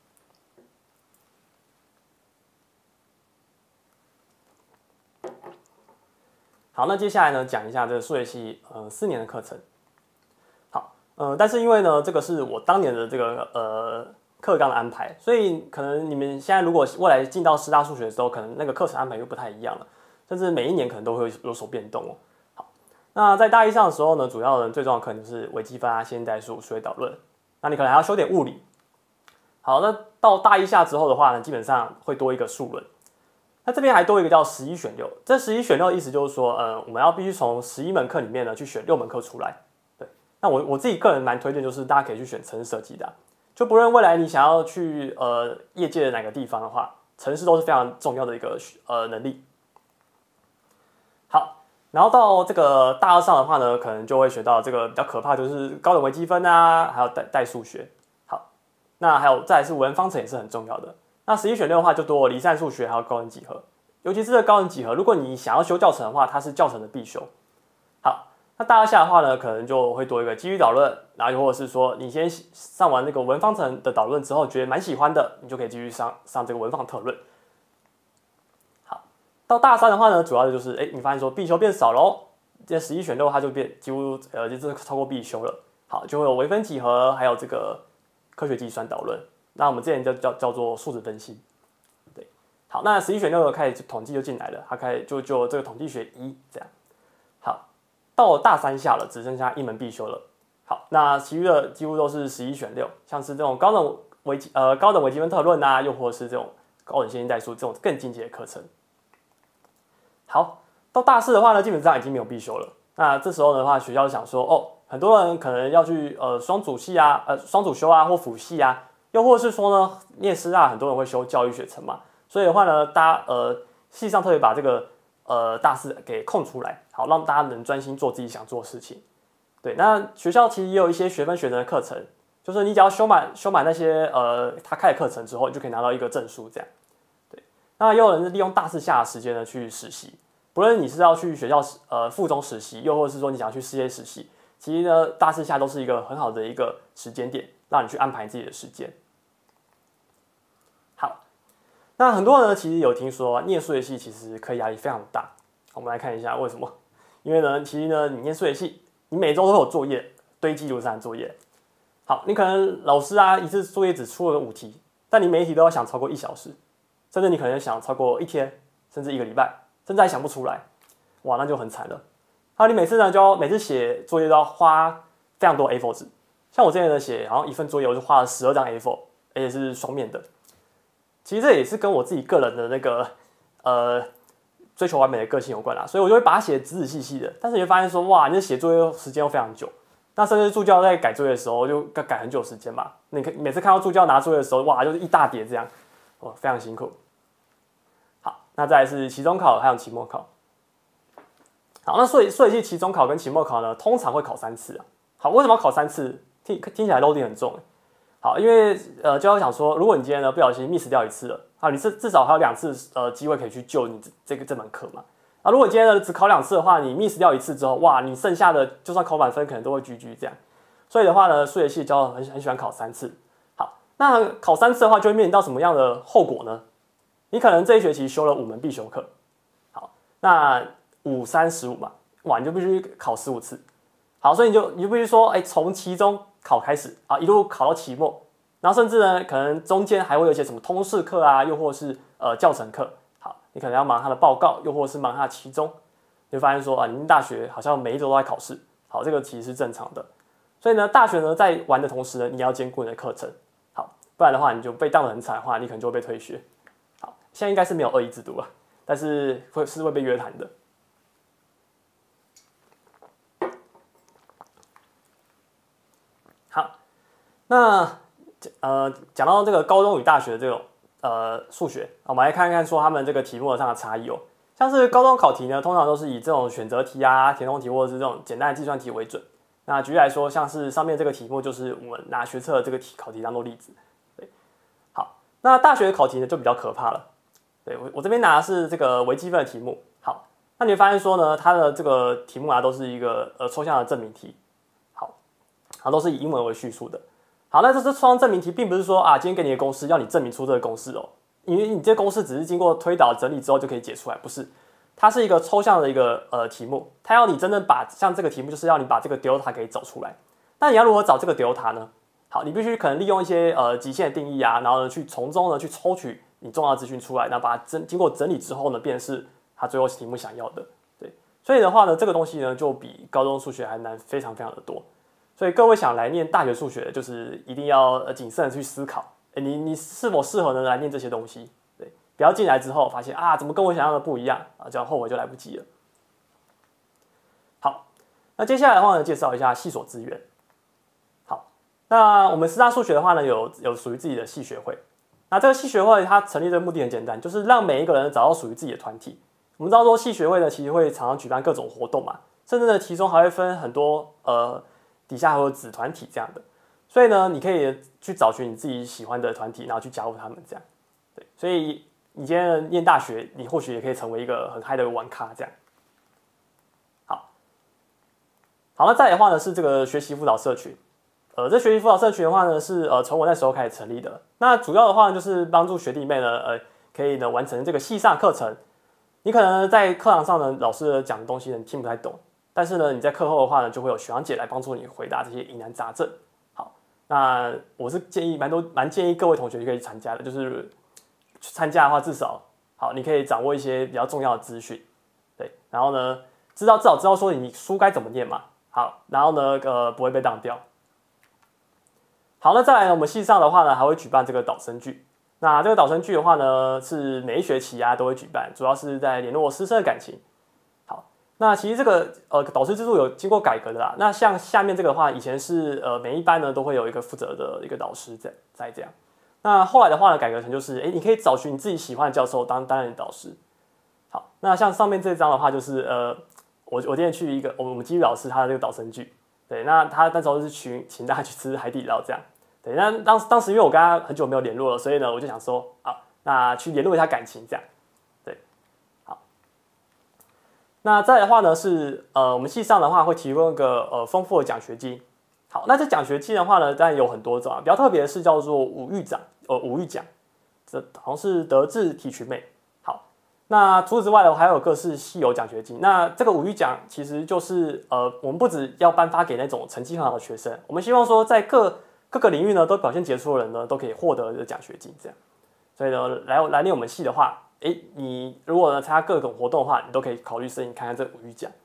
好，那接下来呢，讲一下这个数学系呃四年的课程。好，呃，但是因为呢，这个是我当年的这个呃课纲的安排，所以可能你们现在如果未来进到师大数学的时候，可能那个课程安排又不太一样了，甚至每一年可能都会有所变动哦。那在大一上的时候呢，主要的最重要的课程就是微积分啊、线性代数、数学导论。那你可能还要修点物理。好，那到大一下之后的话呢，基本上会多一个数论。那这边还多一个叫十一选六。这十一选六的意思就是说，呃，我们要必须从十一门课里面呢去选六门课出来。对，那我我自己个人蛮推荐，就是大家可以去选程式设计的、啊，就不论未来你想要去呃业界的哪个地方的话，程式都是非常重要的一个呃能力。好。然后到这个大二上的话呢，可能就会学到这个比较可怕，就是高等微积分啊，还有代代数学。好，那还有再来是微分方程也是很重要的。那十一选六的话，就多离散数学还有高等几何，尤其是这个高等几何，如果你想要修教程的话，它是教程的必修。好，那大二下的话呢，可能就会多一个几率导论，然后又或者是说你先上完那个微分方程的导论之后，觉得蛮喜欢的，你就可以继续上上这个微分方程特论。到大三的话呢，主要的就是，哎，你发现说必修变少喽，这十一选六它就变几乎呃就是超过必修了。好，就会有微分几何，还有这个科学计算导论。那我们之前就叫叫做数值分析。对，好，那十一选六开始统计就进来了，它开始就就这个统计学一这样。好，到大三下了，只剩下一门必修了。好，那其余的几乎都是十一选六，像是这种高等微呃高等微积分特论啊，又或者是这种高等线性代数这种更进阶的课程。好，到大四的话呢，基本上已经没有必修了。那这时候的话，学校想说，哦，很多人可能要去呃双主系啊，呃双主修啊，或辅系啊，又或者是说呢，念师大很多人会修教育学程嘛，所以的话呢，大家呃系上特别把这个呃大四给空出来，好让大家能专心做自己想做的事情。对，那学校其实也有一些学分学程的课程，就是你只要修满修满那些呃他开的课程之后，你就可以拿到一个证书这样。那也有人是利用大四下的时间呢去实习，不论你是要去学校呃附中实习，又或者是说你想要去事业实习，其实呢大四下都是一个很好的一个时间点，让你去安排自己的时间。好，那很多人呢其实有听说念数学系其实课业压力非常大，我们来看一下为什么？因为呢其实呢你念数学系，你每周都有作业堆积如山的作业。好，你可能老师啊一次作业只出了五题，但你每一题都要想超过一小时。甚至你可能想超过一天，甚至一个礼拜，甚至还想不出来，哇，那就很惨了。还有你每次呢，就要每次写作业都要花非常多 A 四 纸，像我之前的写，好像一份作业我就花了十二张 A 四，而且是双面的。其实这也是跟我自己个人的那个呃追求完美的个性有关啦，所以我就会把它写仔仔细细的。但是你会发现说，哇，你这写作业时间又非常久，那甚至助教在改作业的时候就改很久时间嘛。你每次看到助教拿作业的时候，哇，就是一大叠这样，哦，非常辛苦。好，那再来是期中考还有期末考。好，那所以数学系期中考跟期末考呢，通常会考三次啊。好，为什么要考三次？听听起来 loading 很重。好，因为呃，就要想说，如果你今天呢不小心 miss 掉一次了，好，你至至少还有两次呃机会可以去救你这个这门课嘛。 啊，如果你今天呢只考两次的话，你 miss 掉一次之后，哇，你剩下的就算考满分，可能都会 G G 这样。所以的话呢，数学系教很很喜欢考三次。好，那考三次的话，就会面临到什么样的后果呢？你可能这一学期修了五门必修课，好，那五三十五嘛，哇，你就必须考十五次。好，所以你就你就必须说，哎，从期中考开始啊，一路考到期末，然后甚至呢，可能中间还会有一些什么通识课啊，又或是呃教程课。好，你可能要忙他的报告，又或是忙他的期中，你会发现说啊，你们大学好像每一周都在考试。好，这个其实是正常的。所以呢，大学呢在玩的同时呢，你要兼顾你的课程。好，不然的话，你就被当得很惨的话，你可能就会被退学。好，现在应该是没有二一制度了，但是会是会被约谈的。好，那呃，讲到这个高中与大学的这种呃数学，我们来看看说他们这个题目上的差异哦。像是高中考题呢，通常都是以这种选择题啊、填空题或者是这种简单的计算题为准。那举例来说，像是上面这个题目，就是我们拿学测的这个题考题当做例子。对，好，那大学的考题呢就比较可怕了。对我我这边拿的是这个微积分的题目。好，那你会发现说呢，它的这个题目啊都是一个呃抽象的证明题。好，它都是以英文为叙述的。好，那这是抽象证明题，并不是说啊今天给你的公式要你证明出这个公式哦，因为你这个公式只是经过推导整理之后就可以解出来，不是。它是一个抽象的一个呃题目，它要你真正把像这个题目就是要你把这个 delta 给找出来。那你要如何找这个 delta 呢？好，你必须可能利用一些呃极限的定义啊，然后呢去从中呢去抽取你重要的资讯出来，然后把它整经过整理之后呢，便是它最后题目想要的。对，所以的话呢，这个东西呢就比高中数学还难非常非常的多。所以各位想来念大学数学，就是一定要谨慎的去思考，欸、你你是否适合呢来念这些东西？不要进来之后发现啊，怎么跟我想象的不一样啊，这样后悔就来不及了。好，那接下来的话呢，介绍一下系所资源。好，那我们师大数学的话呢，有有属于自己的系学会。那这个系学会它成立的目的很简单，就是让每一个人找到属于自己的团体。我们知道说系学会呢，其实会常常举办各种活动嘛，甚至呢其中还会分很多呃底下还有子团体这样的。所以呢，你可以去找寻你自己喜欢的团体，然后去加入他们这样。对，所以你今天念大学，你或许也可以成为一个很嗨的玩咖，这样。好，好，那再来的话呢是这个学习辅导社群。呃，这学习辅导社群的话呢是呃从我那时候开始成立的。那主要的话呢就是帮助学弟妹呢呃可以呢完成这个系上课程。你可能在课堂上呢老师讲的东西呢你听不太懂，但是呢你在课后的话呢就会有学长姐来帮助你回答这些疑难杂症。好，那我是建议蛮多蛮建议各位同学可以参加的，就是。去参加的话，至少好，你可以掌握一些比较重要的资讯，对，然后呢，知道至少知道说你书该怎么念嘛，好，然后呢，呃，不会被当掉。好，那再来呢，我们系上的话呢，还会举办这个导生剧。那这个导生剧的话呢，是每一学期啊都会举办，主要是在联络师生的感情。好，那其实这个呃导师制度有经过改革的啦。那像下面这个的话，以前是呃每一班呢都会有一个负责的一个导师在在这样。那后来的话呢，改革成就是，哎，你可以找寻你自己喜欢的教授当担任导师。好，那像上面这张的话，就是呃，我我今天去一个我们基育老师他的这个导生剧，对，那他那时候是请请大家去吃海底捞这样，对，那当当时因为我跟他很久没有联络了，所以呢，我就想说，啊，那去联络一下感情这样，对，好。那再来的话呢是，呃，我们系上的话会提供一个呃丰富的奖学金。好，那这奖学金的话呢，当然有很多种，比较特别的是叫做五育奖。呃，五育奖，这好像是德智体群美。好，那除此之外呢，还有各式稀有奖学金。那这个五育奖其实就是呃，我们不只要颁发给那种成绩很好的学生，我们希望说在各各个领域呢都表现杰出的人呢，都可以获得这个奖学金。这样，所以呢，来来念我们系的话，哎，你如果呢参加各种活动的话，你都可以考虑申请看看这五育奖。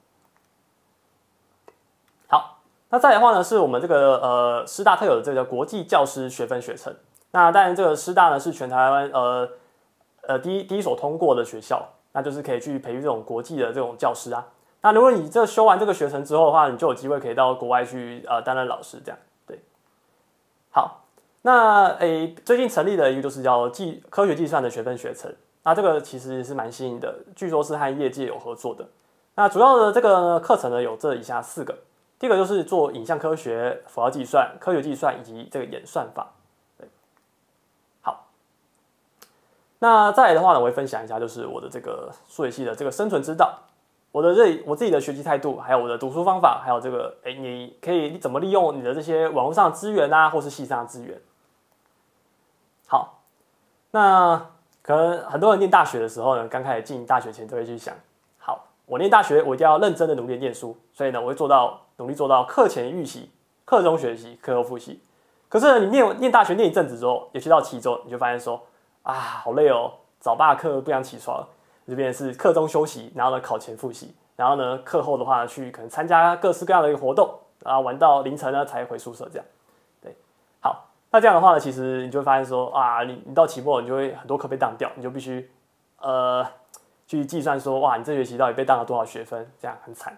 好。那再来的话呢，是我们这个呃师大特有的这个国际教师学分学程。那当然，这个师大呢是全台湾呃呃第一第一所通过的学校，那就是可以去培育这种国际的这种教师啊。那如果你这修完这个学程之后的话，你就有机会可以到国外去呃担任老师这样。对，好，那诶最近成立的一个就是叫计科学计算的学分学程，那这个其实是蛮新颖的，据说是和业界有合作的。那主要的这个课程呢有这以下四个。第一个就是做影像科学、符号计算、科学计算以及这个演算法。对，好。 那再来的话呢，我会分享一下就是我的这个数学系的这个生存之道，我的这我自己的学习态度，还有我的读书方法，还有这个哎，你可以怎么利用你的这些网络上的资源啊，或是系上的资源。好，那可能很多人念大学的时候呢，刚开始进大学前都会去想，好，我念大学我一定要认真的努力念书，所以呢，我会做到努力做到课前预习、课中学习、课后复习。可是呢，你念念大学念一阵子之后，尤其到期中，你就发现说。啊，好累哦！早八课不想起床，这边是课中休息，然后呢考前复习，然后呢课后的话去可能参加各式各样的一个活动，然后玩到凌晨呢才回宿舍这样。对，好，那这样的话呢，其实你就会发现说啊，你你到期末你就会很多课被当掉，你就必须呃去计算说哇，你这学期到底被当了多少学分，这样很惨。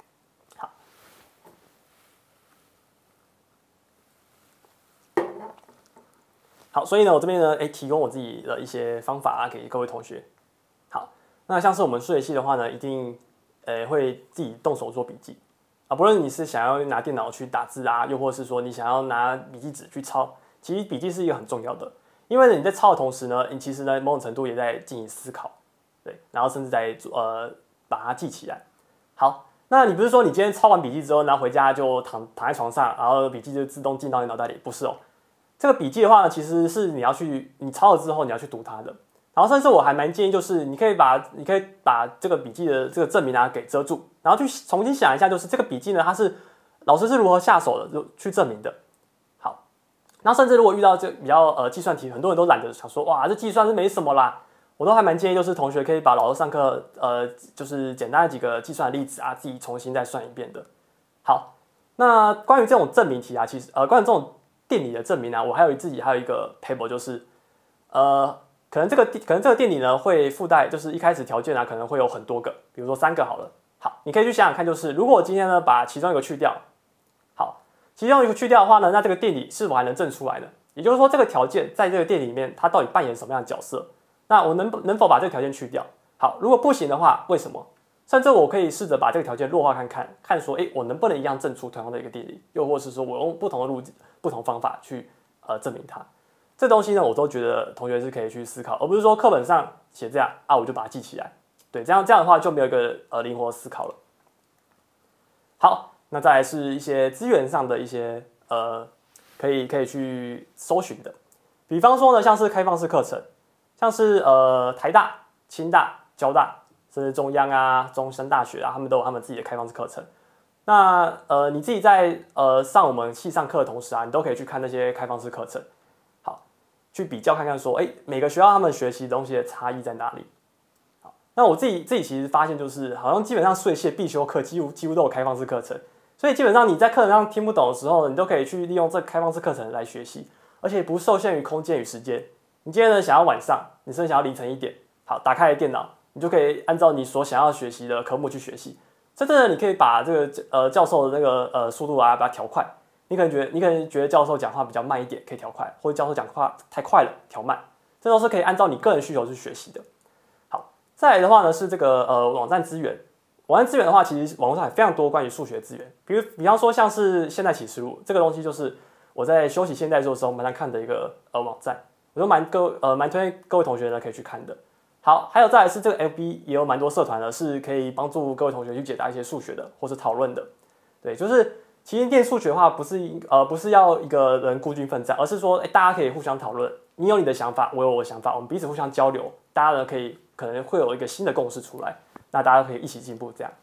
好，所以呢，我这边呢，哎，提供我自己的一些方法啊，给各位同学。好，那像是我们数学系的话呢，一定，呃，会自己动手做笔记啊。不论你是想要拿电脑去打字啊，又或是说你想要拿笔记纸去抄，其实笔记是一个很重要的，因为你在抄的同时呢，你其实呢某种程度也在进行思考，对，然后甚至在呃把它记起来。好，那你不是说你今天抄完笔记之后，然后回家就躺躺在床上，然后笔记就自动进到你脑袋里？不是哦。这个笔记的话呢，其实是你要去你抄了之后你要去读它的，然后甚至我还蛮建议，就是你可以把你可以把这个笔记的这个证明啊给遮住，然后去重新想一下，就是这个笔记呢，它是老师是如何下手的，就去证明的。好，然后甚至如果遇到这比较呃计算题，很多人都懒得想说，哇，这计算是没什么啦，我都还蛮建议，就是同学可以把老师上课呃就是简单的几个计算的例子啊，自己重新再算一遍的。好，那关于这种证明题啊，其实呃关于这种定理的证明啊，我还有自己还有一个 paper， 就是，呃，可能这个可能这个定理呢会附带，就是一开始条件啊可能会有很多个，比如说三个好了。好，你可以去想想看，就是如果我今天呢把其中一个去掉，好，其中一个去掉的话呢，那这个定理是否还能证出来呢？也就是说，这个条件在这个定理里面，它到底扮演什么样的角色？那我能能否把这个条件去掉？好，如果不行的话，为什么？甚至我可以试着把这个条件弱化看看，看说，哎，我能不能一样证出同样的一个定理？又或是说我用不同的路径、不同方法去呃证明它？这东西呢，我都觉得同学是可以去思考，而不是说课本上写这样啊，我就把它记起来。对，这样这样的话就没有一个呃灵活思考了。好，那再来是一些资源上的一些呃可以可以去搜寻的，比方说呢，像是开放式课程，像是呃台大、清大、交大。甚至中央啊、中山大学啊，他们都有他们自己的开放式课程。那呃，你自己在呃上我们系上课的同时啊，你都可以去看那些开放式课程，好，去比较看看说，哎，每个学校他们学习东西的差异在哪里？好，那我自己自己其实发现就是，好像基本上数学系必修课几乎几乎都有开放式课程，所以基本上你在课程上听不懂的时候，你都可以去利用这开放式课程来学习，而且不受限于空间与时间。你今天呢想要晚上，你甚至想要凌晨一点，好，打开电脑。你就可以按照你所想要学习的科目去学习，甚至呢，你可以把这个呃教授的那个呃速度啊，把它调快。你可能觉得你可能觉得教授讲话比较慢一点，可以调快，或者教授讲话太快了，调慢，这都是可以按照你个人需求去学习的。好，再来的话呢是这个呃网站资源，网站资源的话，其实网络上有非常多关于数学资源，比如比方说像是现代启示录这个东西，就是我在修习现代书的时候蛮常看的一个呃网站，我就蛮各呃蛮推荐各位同学呢可以去看的。好，还有再来是这个 F B 也有蛮多社团呢，是可以帮助各位同学去解答一些数学的，或是讨论的。对，就是其实念数学的话，不是呃不是要一个人孤军奋战，而是说，哎，大家可以互相讨论，你有你的想法，我有我的想法，我们彼此互相交流，大家呢可以可能会有一个新的共识出来，那大家可以一起进步，这样。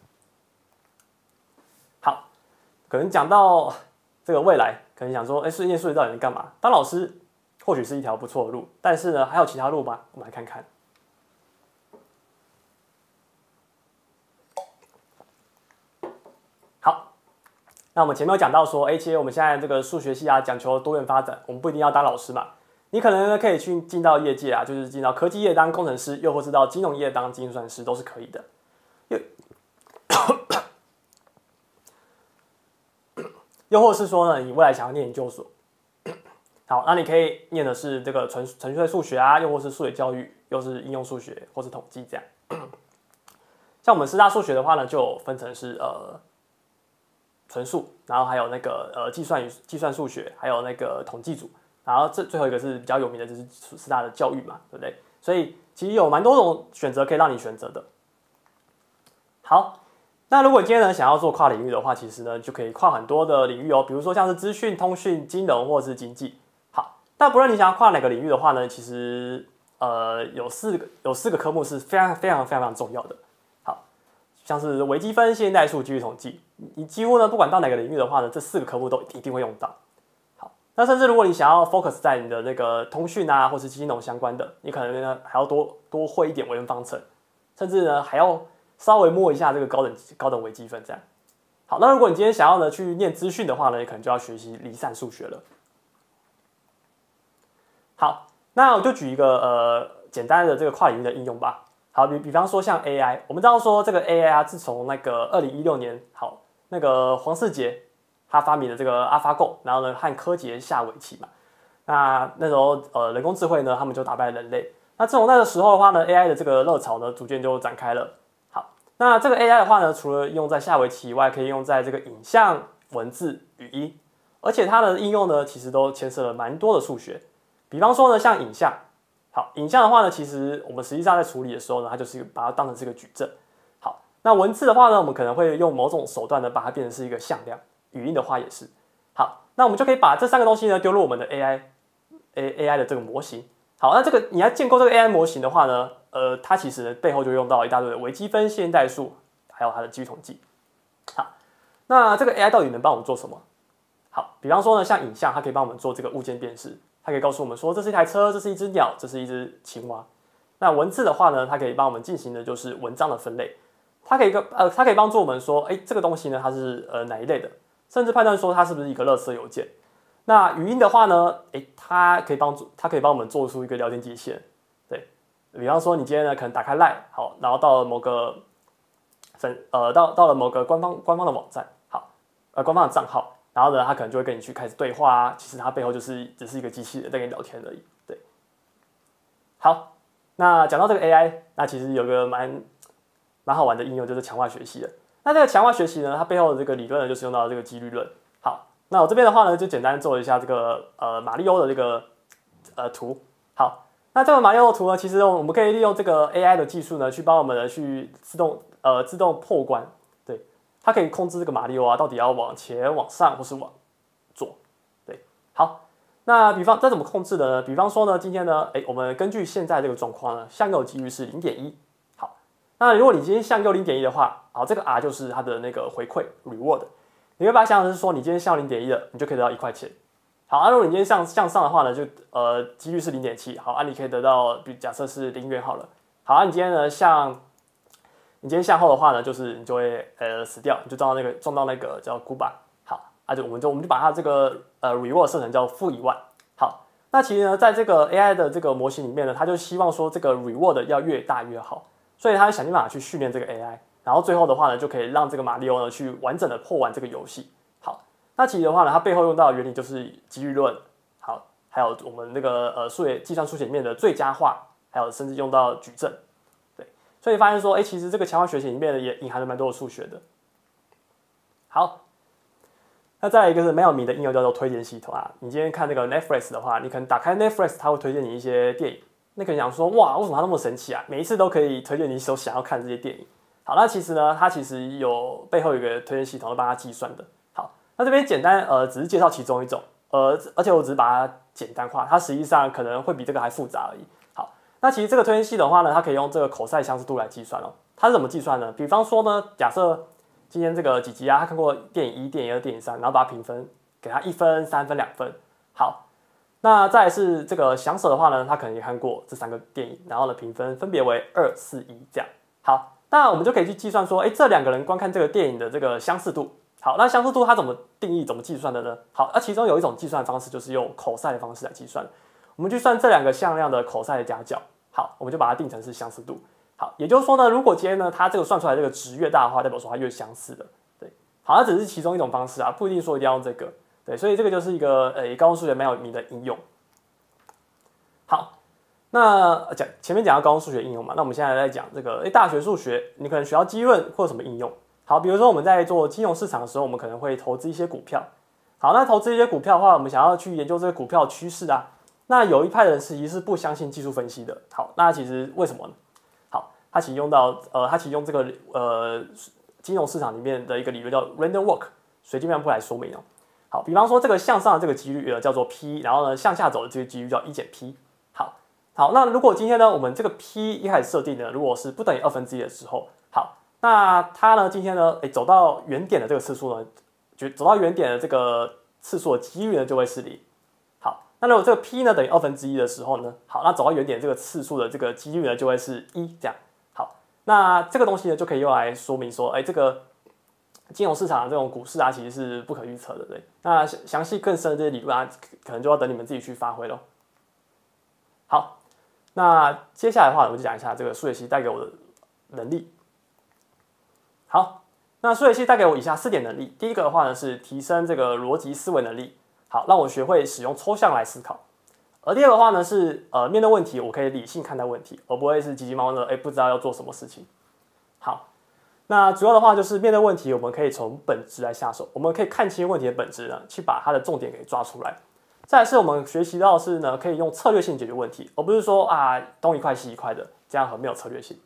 好，可能讲到这个未来，可能想说，哎，念数学到底能干嘛？当老师或许是一条不错的路，但是呢，还有其他路吗？我们来看看。好，那我们前面有讲到说，哎，其实我们现在这个数学系啊，讲求多元发展，我们不一定要当老师嘛，你可能呢可以去进到业界啊，就是进到科技业当工程师，又或是到金融业当精算师，都是可以的。又又或是说呢，你未来想要念研究所，好，那你可以念的是这个纯纯粹数学啊，又或是数学教育，又是应用数学或是统计这样。像我们师大数学的话呢，就有分成是呃。纯数，然后还有那个呃计算与计算数学，还有那个统计组，然后这最后一个是比较有名的，就是师大的教育嘛，对不对？ 所以其实有蛮多种选择可以让你选择的。好，那如果你今天呢想要做跨领域的话，其实呢就可以跨很多的领域哦，比如说像是资讯、通讯、金融或者是经济。好，那不论你想要跨哪个领域的话呢，其实呃有四个有四个科目是非常非常非常非常重要的。好，像是微积分、现代数、机率统计，你几乎呢不管到哪个领域的话呢，这四个科目都一定会用到。好，那甚至如果你想要 focus 在你的那个通讯啊，或是金融相关的，你可能呢还要多多会一点微分方程，甚至呢还要稍微摸一下这个高等高等微积分这样。好，那如果你今天想要呢去念资讯的话呢，你可能就要学习离散数学了。好，那我就举一个呃简单的这个跨领域的应用吧。好，比比方说像 A I， 我们知道说这个 A I 啊，自从那个二零一六年，好，那个黄世杰他发明了这个 AlphaGo， 然后呢和柯洁下围棋嘛。那那时候呃人工智慧呢，他们就打败人类。那自从那个时候的话呢 ，A I 的这个热潮呢逐渐就展开了。那这个 A I 的话呢，除了用在下围棋以外，可以用在这个影像、文字、语音，而且它的应用呢，其实都牵涉了蛮多的数学。比方说呢，像影像，好，影像的话呢，其实我们实际上在处理的时候呢，它就是把它当成是一个矩阵。好，那文字的话呢，我们可能会用某种手段呢，把它变成是一个向量。语音的话也是。好，那我们就可以把这三个东西呢，丢入我们的 A I，A A I 的这个模型。好，那这个你要建构这个 A I 模型的话呢，呃，它其实背后就用到一大堆的微积分、现代数，还有它的机率统计。好，那这个 A I 到底能帮我们做什么？好，比方说呢，像影像，它可以帮我们做这个物件辨识，它可以告诉我们说这是一台车，这是一只鸟，这是一只青蛙。那文字的话呢，它可以帮我们进行的就是文章的分类，它可以呃，它可以帮助我们说，哎，这个东西呢，它是呃哪一类的，甚至判断说它是不是一个垃圾邮件。那语音的话呢，诶，它可以帮助，它可以帮我们做出一个聊天界限，对，比方说你今天呢可能打开 Line， 好，然后到了某个粉呃到到了某个官方官方的网站，好，呃官方的账号，然后呢他可能就会跟你去开始对话啊，其实它背后就是只是一个机器人在跟你聊天而已，对。好，那讲到这个 A I， 那其实有个蛮蛮好玩的应用就是强化学习的。那这个强化学习呢，它背后的这个理论呢，就是用到这个几率论。好。那我这边的话呢，就简单做一下这个呃马里欧的这个呃图。好，那这个马里欧的图呢，其实我们可以利用这个 A I 的技术呢，去帮我们呢去自动呃自动破关。对，它可以控制这个马里欧啊，到底要往前、往上或是往左。对，好，那比方这怎么控制的呢？比方说呢，今天呢，哎，我们根据现在这个状况呢，向右几率是零点一。好，那如果你今天向右零点一的话，好，这个 R 就是它的那个回馈 reward。你会把它想成是说，你今天向零点一的，你就可以得到一块钱。好，啊，如果你今天向向上的话呢，就呃几率是零点七，好，啊，你可以得到，比假设是零元好了。好，啊，你今天呢向，你今天向后的话呢，就是你就会呃死掉，你就撞到那个撞到那个叫古巴。好，啊，就我们就我们就把它这个呃 reward 设成叫负一万。好，那其实呢，在这个 A I 的这个模型里面呢，它就希望说这个 reward 要越大越好，所以它想尽办法去训练这个 A I。然后最后的话呢，就可以让这个马里欧呢去完整的破完这个游戏。好，那其实的话呢，它背后用到的原理就是几率论，好，还有我们那个呃数学计算数学里面的最佳化，还有甚至用到矩阵，对，所以发现说，哎，其实这个强化学习里面呢也隐含了蛮多的数学的。好，那再来一个是蛮有名的应用叫做推荐系统啊。你今天看那个 Netflix 的话，你可能打开 Netflix， 它会推荐你一些电影，那可能想说，哇，为什么它那么神奇啊？每一次都可以推荐你所想要看的这些电影。好，那其实呢，它其实有背后有一个推荐系统，帮它计算的。好，那这边简单呃，只是介绍其中一种，呃，而且我只是把它简单化，它实际上可能会比这个还复杂而已。好，那其实这个推荐系统的话呢，它可以用这个口塞相似度来计算哦。它是怎么计算呢？比方说呢，假设今天这个几集啊，他看过电影一、电影二、电影三，然后把它评分，给他一分、三分、两分。好，那再来是这个详舍的话呢，他可能也看过这三个电影，然后呢评分分别为二、四、一这样。好。那我们就可以去计算说，哎，这两个人观看这个电影的这个相似度。好，那相似度它怎么定义、怎么计算的呢？好，那其中有一种计算方式就是用口塞的方式来计算。我们去算这两个向量的口塞的夹角。好，我们就把它定成是相似度。好，也就是说呢，如果今天呢，它这个算出来这个值越大的话，代表说它越相似的。对，好，它只是其中一种方式啊，不一定说一定要用这个。对，所以这个就是一个呃高中数学蛮有名的应用。好。那讲前面讲到高中数学应用嘛，那我们现在来讲这个，哎，大学数学你可能学到基论或者什么应用。好，比如说我们在做金融市场的时候，我们可能会投资一些股票。好，那投资一些股票的话，我们想要去研究这个股票趋势啊， 那有一派的人其实是不相信技术分析的。好，那其实为什么呢？好，他其实用到呃，他其实用这个呃金融市场里面的一个理论叫 random walk 随机漫步来说明哦。好，比方说这个向上的这个几率呃叫做 P， 然后呢向下走的这个几率叫一减 P。好，好，那如果今天呢我们这个 P 一开始设定呢，如果是不等于二分之一的时候，好，那它呢今天呢，哎走到原点的这个次数呢，就走到原点的这个次数的几率呢就会是零。那如果这个 P 呢等于二分之一的时候呢，好，那走到原点这个次数的这个几率呢就会是一这样。好，那这个东西呢就可以用来说明说，哎，这个金融市场的这种股市啊，其实是不可预测的，对。那详细更深的这些理论啊，可能就要等你们自己去发挥咯。好，那接下来的话，我就讲一下这个数学系带给我的能力。好，那数学系带给我以下四点能力。第一个的话呢是提升这个逻辑思维能力。好，让我学会使用抽象来思考。而第二个的话呢是，呃，面对问题，我可以理性看待问题，而不会是急急忙忙的，哎，不知道要做什么事情。好，那主要的话就是面对问题，我们可以从本质来下手，我们可以看清问题的本质呢，去把它的重点给抓出来。再来是我们学习到的是呢，可以用策略性解决问题，而不是说啊东一块西一块的，这样很没有策略性。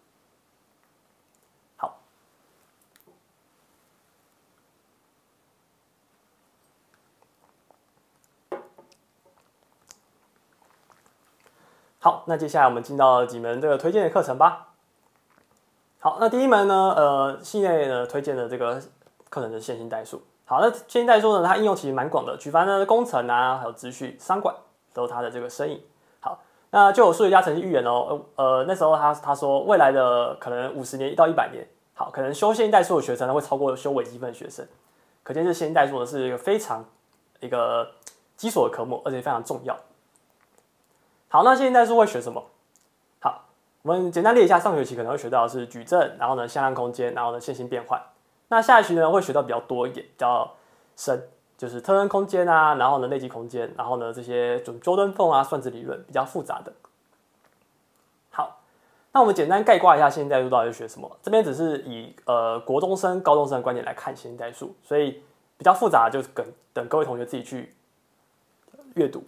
好，那接下来我们进到几门这个推荐的课程吧。好，那第一门呢，呃，系内呢推荐的这个课程是线性代数。好，那线性代数呢，它应用其实蛮广的，举凡呢工程啊，还有资讯、商管都有它的这个身影。好，那就有数学家曾经预言哦，呃，那时候他他说未来的可能五十年到一百年，好，可能修线性代数的学生呢会超过修微积分的学生，可见这线性代数呢是一个非常一个基础的科目，而且非常重要。好，那线性代数会学什么？好，我们简单列一下，上学期可能会学到的是矩阵，然后呢向量空间，然后呢线性变换。那下一期呢会学到比较多一点，比较深，就是特征空间啊，然后呢内积空间，然后呢这些准纠敦缝啊，算子理论比较复杂的。好，那我们简单概括一下线性代数到底是学什么。这边只是以呃国中生、高中生的观点来看线性代数，所以比较复杂，就等等各位同学自己去阅读。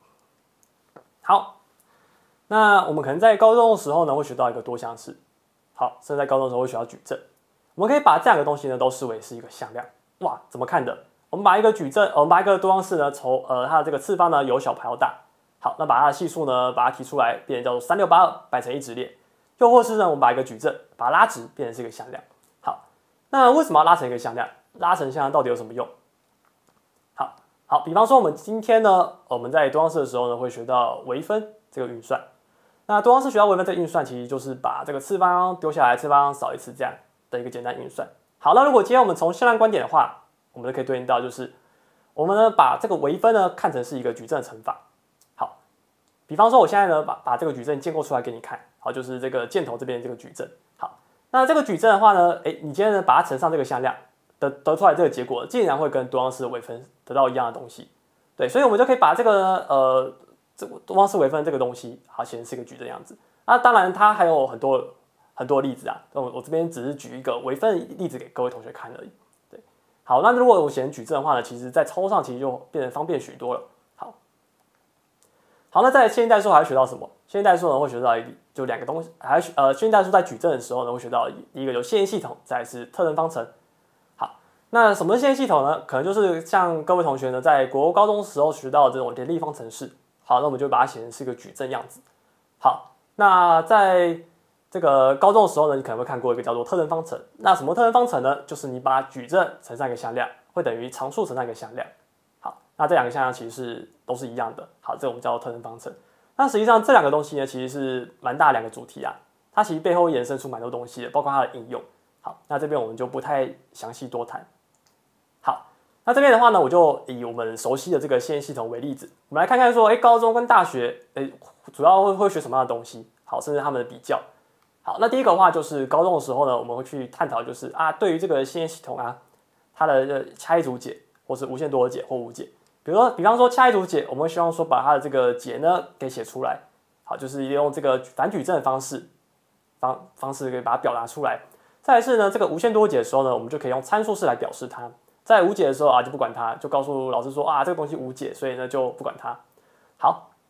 好，那我们可能在高中的时候呢，会学到一个多项式。好，甚至在高中的时候会学到矩阵。我们可以把这两个东西呢，都视为是一个向量。哇，怎么看的？我们把一个矩阵，我们把一个多项式呢，从呃它的这个次方呢由小排到大。好，那把它的系数呢，把它提出来，变成叫做三六八二，摆成一直列。又或是呢，我们把一个矩阵，把它拉直，变成是一个向量。好，那为什么要拉成一个向量？拉成向量到底有什么用？好，好，比方说我们今天呢，我们在多项式的时候呢，会学到微分这个运算。那多项式学到微分这个运算，其实就是把这个次方丢下来，次方扫一次这样的一个简单运算。好，那如果今天我们从向量观点的话，我们就可以对应到，就是我们呢把这个微分呢看成是一个矩阵的乘法。好，比方说我现在呢把把这个矩阵建构出来给你看，好，就是这个箭头这边这个矩阵。好，那这个矩阵的话呢，哎，你今天呢把它乘上这个向量，得得出来这个结果，竟然会跟多项式的微分得到一样的东西。对，所以我们就可以把这个呃这个多项式微分这个东西，好，显示是一个矩阵样子。那当然它还有很多很多例子啊，我我这边只是举一个微分的例子给各位同学看而已。对，好，那如果我写矩阵的话呢，其实在操作上其实就变得方便许多了。好，好，那在线性代数还会学到什么？线性代数呢会学到一就两个东西，还呃线性代数在矩阵的时候呢会学到一个有线性系统，再来是特征方程。好，那什么是线性系统呢？可能就是像各位同学呢在国高中时候学到的这种联立方程式。好，那我们就把它写成是一个矩阵样子。好，那在这个高中的时候呢，你可能会看过一个叫做特征方程。那什么特征方程呢？就是你把矩阵乘上一个向量，会等于常数乘上一个向量。好，那这两个向量其实是都是一样的。好，这我们叫做特征方程。那实际上这两个东西呢，其实是蛮大两个主题啊。它其实背后衍生出蛮多东西的，包括它的应用。好，那这边我们就不太详细多谈。好。那这边的话呢，我就以我们熟悉的这个线性系统为例子，我们来看看说，哎，高中跟大学，哎，主要会会学什么样的东西？好，甚至他们的比较。好，那第一个的话就是高中的时候呢，我们会去探讨，就是啊，对于这个线性系统啊，它的掐一组解，或是无限多的解或无解。比如说，比方说掐一组解，我们会希望说把它的这个解呢给写出来。好，就是用这个反矩阵的方式方方式给把它表达出来。再来是呢，这个无限多解的时候呢，我们就可以用参数式来表示它。在无解的时候啊，就不管它，就告诉老师说啊，这个东西无解，所以呢就不管它。好，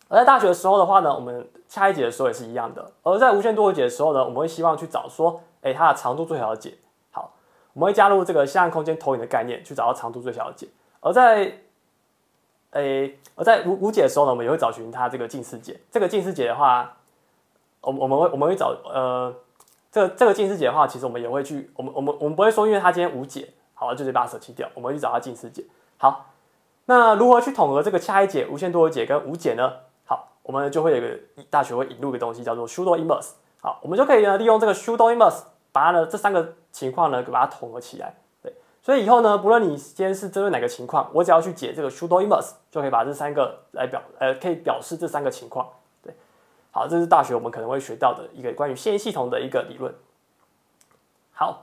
而在大学的时候的话呢，我们下一节的时候也是一样的。而在无限多维解的时候呢，我们会希望去找说，哎，它的长度最小的解。好，我们会加入这个下暗空间投影的概念，去找到长度最小的解。而在诶，而在无无解的时候呢，我们也会找寻它这个近似解。这个近似解的话，我我们会我们会找呃，这个这个近似解的话，其实我们也会去，我们我们我们不会说因为它今天无解，好，就直接把它舍弃掉，我们会去找它近似解。好，那如何去统合这个恰一解、无限多维解跟无解呢？好，我们就会有一个大学会引入一个东西叫做 pseudo inverse。好，我们就可以呢利用这个 pseudo inverse，把它呢这三个情况呢把它统合起来。对，所以以后呢，不论你今天是针对哪个情况，我只要去解这个 pseudo inverse，就可以把这三个来表呃可以表示这三个情况。对，好，这是大学我们可能会学到的一个关于线性系统的一个理论。好。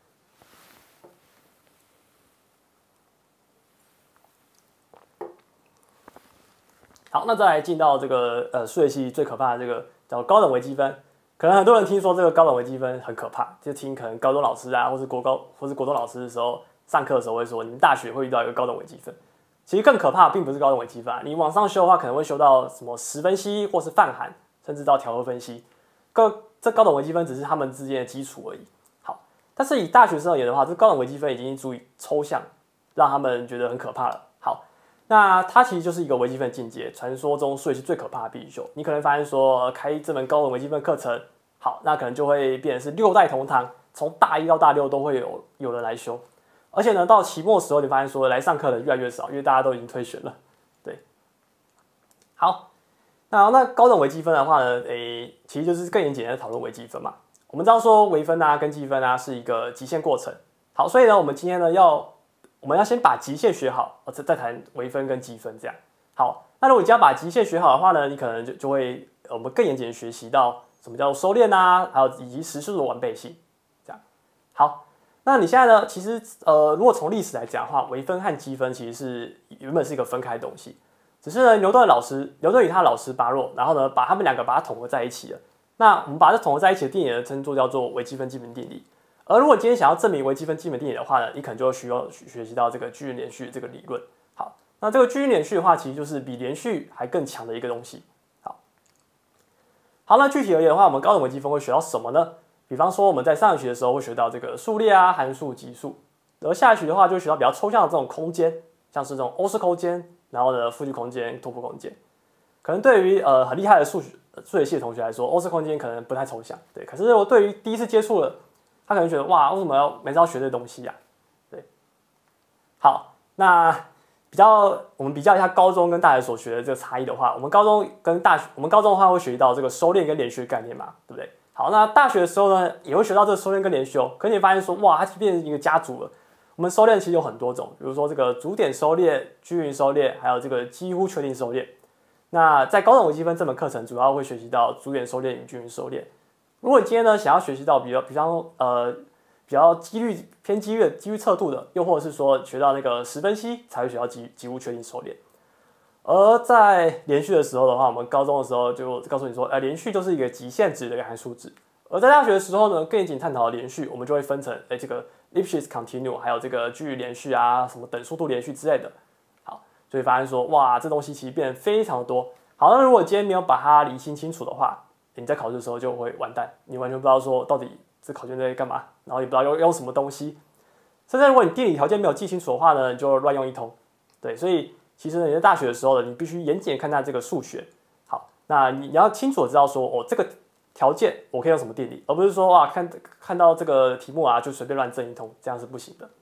好，那再来进到这个呃数学系最可怕的这个叫高等微积分。可能很多人听说这个高等微积分很可怕，就听可能高中老师啊，或是国高或是国中老师的时候上课的时候会说，你们大学会遇到一个高等微积分。其实更可怕的并不是高等微积分啊，你往上修的话可能会修到什么十分析或是泛函，甚至到调和分析。各这高等微积分只是他们之间的基础而已。好，但是以大学生而言的话，这高等微积分已经足以抽象，让他们觉得很可怕了。好。那它其实就是一个微积分进阶，传说中数学系最可怕的必修。你可能发现说，开这门高等微积分课程，好，那可能就会变成是六代同堂，从大一到大六都会有有人来修。而且呢，到期末的时候，你发现说来上课的越来越少，因为大家都已经退学了。对，好，那那高等微积分的话呢，诶，其实就是更严谨的讨论微积分嘛。我们知道说微分啊跟积分啊是一个极限过程。好，所以呢，我们今天呢要。我们要先把极限学好，再再谈微分跟积分这样。好，那如果你只要把极限学好的话呢，你可能就就会我们更严谨的学习到什么叫做收敛啊，还有以及实数的完备性。这样，好，那你现在呢？其实呃，如果从历史来讲的话，微分和积分其实是原本是一个分开的东西，只是呢，牛顿老师牛顿与他的老师巴洛，然后呢，把他们两个把它统合在一起了。那我们把这统合在一起的定理呢，称作叫做微积分基本定理。而如果今天想要证明微积分基本定理的话呢，你可能就需要学习到这个矩阵连续这个理论。好，那这个矩阵连续的话，其实就是比连续还更强的一个东西。好，好，那具体而言的话，我们高等微积分会学到什么呢？比方说我们在上一学的时候会学到这个数列啊、函数、级数，而下一学的话就会学到比较抽象的这种空间，像是这种欧式空间，然后呢复矩空间、拓扑空间。可能对于呃很厉害的数学数学系的同学来说，欧式空间可能不太抽象，对。可是我对于第一次接触了，他可能觉得哇，为什么要每次要学这东西呀、啊？对，好，那比较我们比较一下高中跟大学所学的这个差异的话，我们高中跟大学，我们高中的话会学到这个收敛跟连续的概念嘛，对不对？好，那大学的时候呢，也会学到这个收敛跟连续哦。可是你发现说，哇，它变成一个家族了。我们收敛其实有很多种，比如说这个主点收敛、均匀收敛，还有这个几乎确定收敛。那在高等微积分这门课程，主要会学习到主点收敛与均匀收敛。如果你今天呢想要学习到比较，比方呃比较几率偏几率的几率测度的，又或者是说学到那个十分析，才会学到几几乎确定收敛。而在连续的时候的话，我们高中的时候就告诉你说，呃，连续就是一个极限值的一个函数值。而在大学的时候呢，更严谨探讨的连续，我们就会分成，哎，这个 Lipschitz continue， 还有这个距离连续啊，什么等速度连续之类的。好，就会发现说，哇，这东西其实变得非常的多。好，那如果今天没有把它理清清楚的话，你在考试的时候就会完蛋，你完全不知道说到底这考卷在干嘛，然后也不知道用用什么东西。甚至如果你地理条件没有记清楚的话呢，你就乱用一通。对，所以其实呢，你在大学的时候呢，你必须严谨看待这个数学。好，那你要清楚的知道说，哦，这个条件我可以用什么定理，而不是说哇看看到这个题目啊就随便乱证一通，这样是不行的。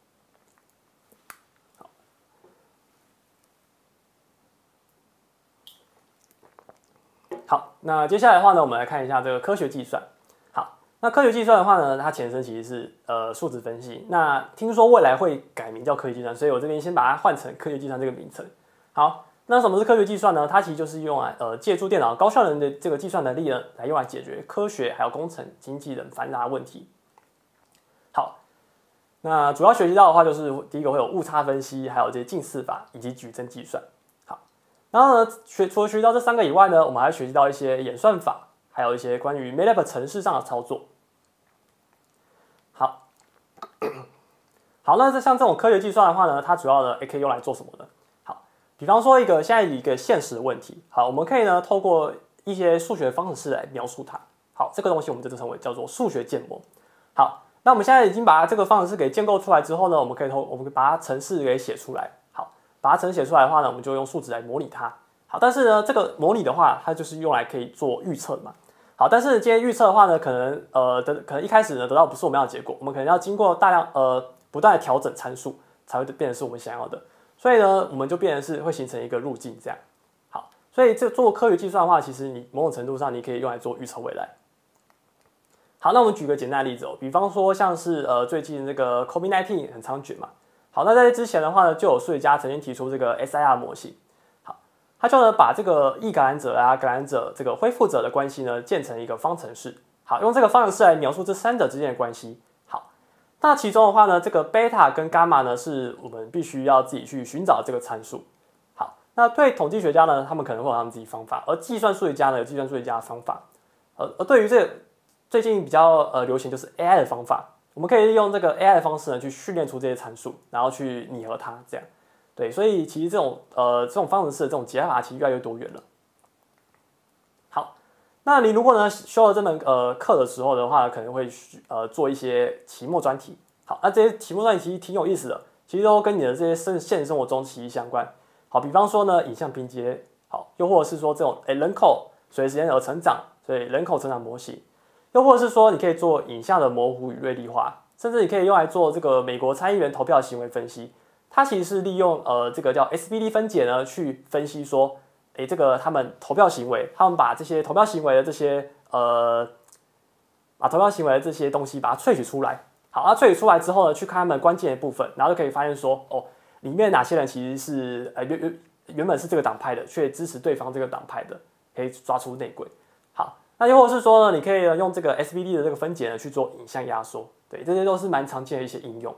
好，那接下来的话呢，我们来看一下这个科学计算。好，那科学计算的话呢，它前身其实是呃数值分析。那听说未来会改名叫科学计算，所以我这边先把它换成科学计算这个名称。好，那什么是科学计算呢？它其实就是用来呃借助电脑高效能的这个计算能力呢，来用来解决科学还有工程、经济等繁杂的问题。好，那主要学习到的话，就是第一个会有误差分析，还有这些近似法以及矩阵计算。然后呢，学除了学习到这三个以外呢，我们还学习到一些演算法，还有一些关于 MATLAB 程式上的操作。好，好，那这像这种科学计算的话呢，它主要的也可以用来做什么呢？好， 比方说一个现在一个现实的问题，好，我们可以呢透过一些数学方程式来描述它。好，这个东西我们就称为叫做数学建模。好，那我们现在已经把这个方程式给建构出来之后呢，我们可以透我们把它程式给写出来。好，把它程式写出来的话呢，我们就用数值来模拟它。好，但是呢，这个模拟的话，它就是用来可以做预测的嘛。好，但是今天预测的话呢，可能呃得可能一开始呢得到不是我们要的结果，我们可能要经过大量呃不断的调整参数，才会变成是我们想要的。所以呢，我们就变成是会形成一个路径这样。好，所以这做科学计算的话，其实你某种程度上你可以用来做预测未来。好，那我们举个简单的例子哦，比方说像是呃最近这个 COVID 十九 很猖獗嘛。好，那在之前的话呢，就有数学家曾经提出这个 S I R 模型。好，他就呢把这个易感染者啊、感染者这个恢复者的关系呢建成一个方程式。好，用这个方程式来描述这三者之间的关系。好，那其中的话呢，这个贝塔跟伽马呢是我们必须要自己去寻找这个参数。好，那对统计学家呢，他们可能会有他们自己方法，而计算数学家呢有计算数学家的方法。而而对于这个最近比较呃流行就是 A I 的方法，我们可以利用这个 A I 的方式呢去训练出这些参数，然后去拟合它，这样。对，所以其实这种呃这种方程式的这种解法其实越来越多元了。好，那你如果呢修了这门呃课的时候的话，可能会呃做一些期末专题。好，那这些期末专题其实挺有意思的，其实都跟你的这些生现实生活中息息相关。好，比方说呢影像拼接，好，又或者是说这种诶人口随着时间而成长，所以人口成长模型。又或者是说，你可以做影像的模糊与锐利化，甚至你可以用来做这个美国参议员投票行为分析。它其实是利用呃这个叫 S P D 分解呢，去分析说，诶这个他们投票行为，他们把这些投票行为的这些呃，把投票行为的这些东西把它萃取出来。好，那萃取出来之后呢，去看他们关键的部分，然后就可以发现说，哦，里面哪些人其实是呃原原原本是这个党派的，却支持对方这个党派的，可以抓出内鬼。好。那又或是说呢，你可以用这个 S P D 的这个分解呢去做影像压缩，对，这些都是蛮常见的一些应用。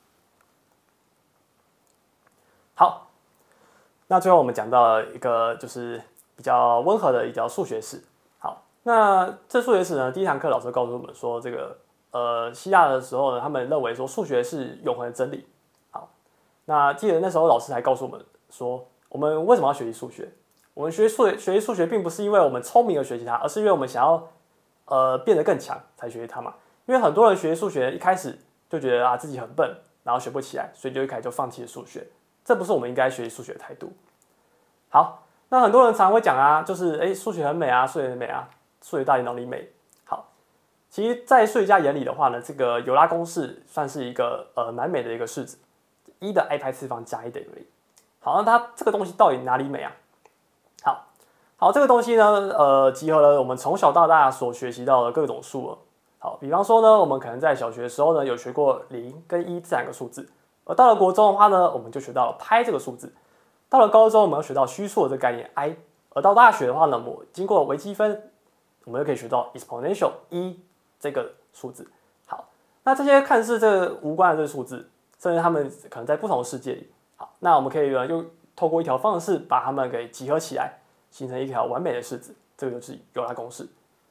好，那最后我们讲到了一个就是比较温和的一条数学史。好，那这数学史呢，第一堂课老师告诉我们说，这个呃希腊的时候呢，他们认为说数学是永恒的真理。好，那记得那时候老师还告诉我们说，我们为什么要学习数学？我们学数学，学习数学并不是因为我们聪明而学习它，而是因为我们想要呃变得更强才学习它嘛。因为很多人学数学一开始就觉得啊自己很笨，然后学不起来，所以就一开始就放弃了数学。这不是我们应该学习数学的态度。好，那很多人常会讲啊，就是哎数学很美啊，数学很美啊，数学大于脑力美。好，其实，在数学家眼里的话呢，这个尤拉公式算是一个呃蛮美的一个式子，一的 i 派次方加一等于零。好，那它这个东西到底哪里美啊？好，好，这个东西呢，呃，集合了我们从小到大所学习到的各种数额。好，比方说呢，我们可能在小学的时候呢，有学过零跟一这两个数字，而到了国中的话呢，我们就学到了派这个数字。到了高中，我们要学到虚数的这个概念 i， 而到大学的话呢，我们经过微积分，我们就可以学到 exponential 一这个数字。好，那这些看似这个无关的这个数字，甚至他们可能在不同的世界里。好，那我们可以呢用透过一条方程式把它们给集合起来，形成一条完美的式子，这个就是尤拉公式。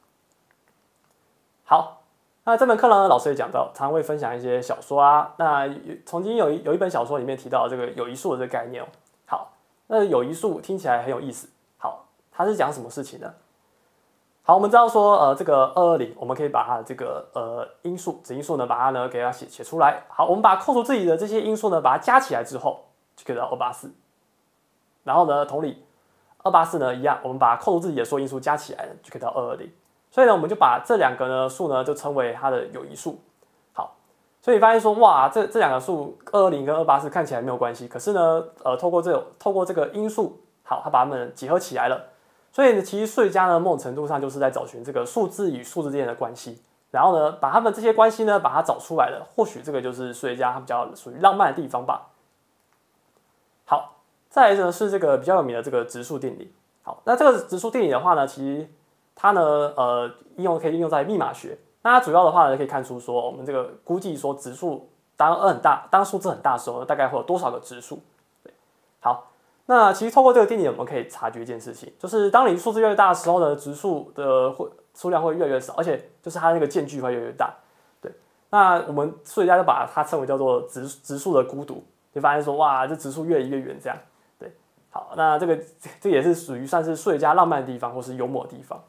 好，那这门课呢，老师也讲到，常常会分享一些小说啊。那曾经有一有一本小说里面提到这个有移数的这个概念哦。好，那有移数听起来很有意思。好，它是讲什么事情呢？好，我们知道说，呃，这个二二零，我们可以把它的这个呃因数、子因数呢，把它呢给它写写出来。好，我们把扣除自己的这些因数呢，把它加起来之后，就可以得到二八四。然后呢，同理，二八四呢一样，我们把扣除自己的所有因数加起来，就可以得到二二零。所以呢，我们就把这两个呢数呢，就称为它的有移数。好，所以你发现说，哇，这这两个数二二零跟二八四看起来没有关系，可是呢，呃，透过这种透过这个因数，好，它把它们结合起来了。所以呢，其实数学家呢，某种程度上就是在找寻这个数字与数字之间的关系，然后呢，把它们这些关系呢，把它找出来了。或许这个就是数学家他比较属于浪漫的地方吧。好，再来呢是这个比较有名的这个质数定理。好，那这个质数定理的话呢，其实它呢，呃，应用可以应用在密码学。那它主要的话呢，可以看出说，我们这个估计说质数当 n 很大，当数字很大的时候呢，大概会有多少个质数。对，好。那其实透过这个定理，我们可以察觉一件事情，就是当你数字越来越大的时候呢，质数的会数量会越来越少，而且就是它那个间距会越来越大。对，那我们数学家就把它称为叫做质质数的孤独，就发现说哇，这质数越离越远这样。对， 好，那这个这也是属于算是数学家浪漫的地方，或是幽默的地方。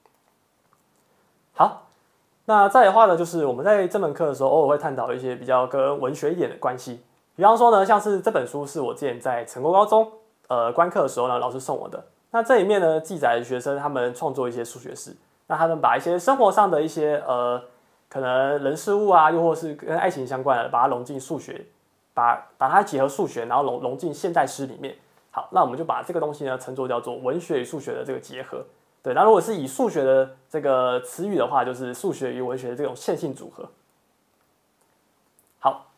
好，那再的话呢，就是我们在这门课的时候，偶尔会探讨一些比较跟文学一点的关系。比方说呢，像是这本书是我之前在成功高中呃观课的时候呢，老师送我的。那这里面呢，记载学生他们创作一些数学诗，那他们把一些生活上的一些呃可能人事物啊，又或是跟爱情相关的，把它融进数学，把把它结合数学，然后融融进现代诗里面。好，那我们就把这个东西呢称作叫做文学与数学的这个结合。对，那如果是以数学的这个词语的话，就是数学与文学的这种线性组合。好，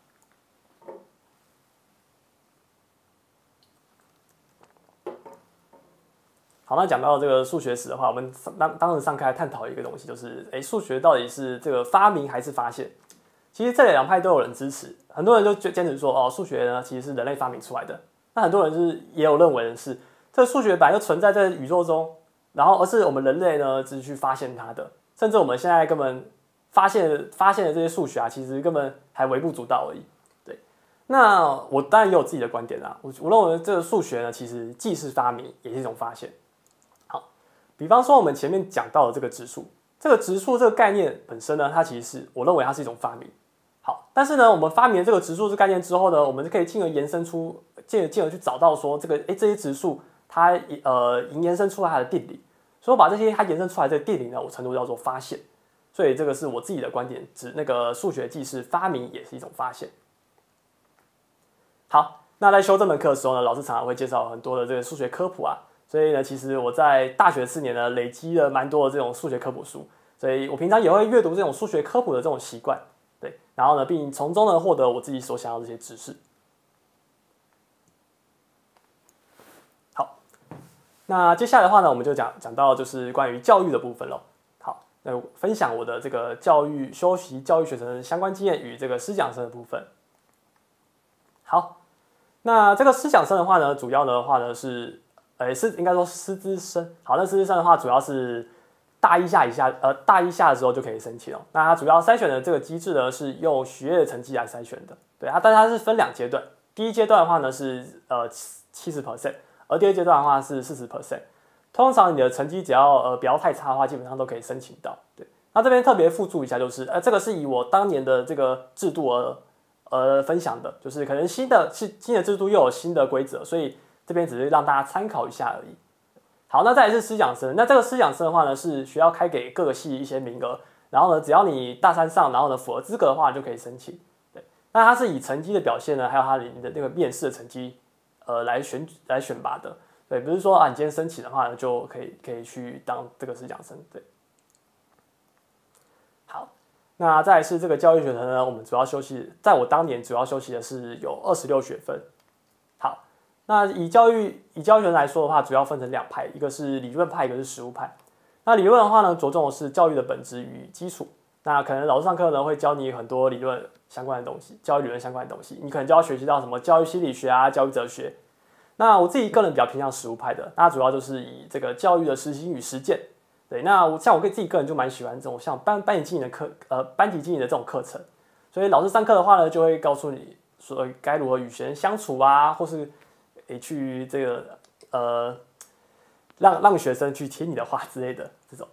好，那讲到这个数学史的话，我们当当时上课来探讨一个东西，就是哎，数学到底是这个发明还是发现？其实这两派都有人支持，很多人就坚持说，哦，数学呢其实是人类发明出来的。那很多人是也有认为的是，这个数学本来就存在在宇宙中，然后而是我们人类呢只是去发现它的，甚至我们现在根本发现发现的这些数学啊，其实根本还微不足道而已。对，那我当然也有自己的观点啦，我我认为这个数学呢，其实既是发明，也是一种发现。比方说，我们前面讲到的这个质数，这个质数这个概念本身呢，它其实是我认为它是一种发明。好，但是呢，我们发明了这个质数这个概念之后呢，我们就可以进而延伸出，进而进而去找到说这个，哎，这些质数它呃延伸出来它的定理，所以我把这些它延伸出来的定理呢，我称作叫做发现。所以这个是我自己的观点，指那个数学既是发明，也是一种发现。好，那在修这门课的时候呢，老师常常会介绍很多的这个数学科普啊。所以呢，其实我在大学四年呢，累积了蛮多的这种数学科普书，所以我平常也会阅读这种数学科普的这种习惯，对，然后呢，并从中呢获得我自己所想要的这些知识。好，那接下来的话呢，我们就讲讲到就是关于教育的部分咯。好，那分享我的这个教育修习教育学程的相关经验与这个师讲生的部分。好，那这个师讲生的话呢，主要的话呢是。呃，是应该说师资生。好，那师资生的话，主要是大一下以下，呃，大一下的时候就可以申请了。那它主要筛选的这个机制呢，是用学业的成绩来筛选的。对，它但它是分两阶段。第一阶段的话呢是呃七十 percent， 而第二阶段的话是四十 percent。通常你的成绩只要呃不要太差的话，基本上都可以申请到。对，那这边特别附注一下，就是呃这个是以我当年的这个制度而而分享的，就是可能新的是新的制度又有新的规则，所以。这边只是让大家参考一下而已。好，那再来是师讲生。那这个师讲生的话呢，是学校开给各个系一些名额，然后呢，只要你大三上，然后呢符合资格的话，就可以申请。对，那它是以成绩的表现呢，还有它你的那个面试的成绩，呃，来选来选拔的。对，不是说啊，你今天申请的话呢，就可以可以去当这个师讲生。对，好，那再来是这个教育学程呢，我们主要修习，在我当年主要修习的是有二十六学分。好。那以教育以教育学来说的话，主要分成两派，一个是理论派，一个是实务派。那理论的话呢，着重的是教育的本质与基础。那可能老师上课呢会教你很多理论相关的东西，教育理论相关的东西，你可能就要学习到什么教育心理学啊、教育哲学。那我自己个人比较偏向实务派的，那主要就是以这个教育的实行与实践。对，那我像我自己个人就蛮喜欢这种像班班级经营的课，呃，班级经营的这种课程。所以老师上课的话呢，就会告诉你说该如何与学生相处啊，或是去这个呃，让让学生去听你的话之类的这种。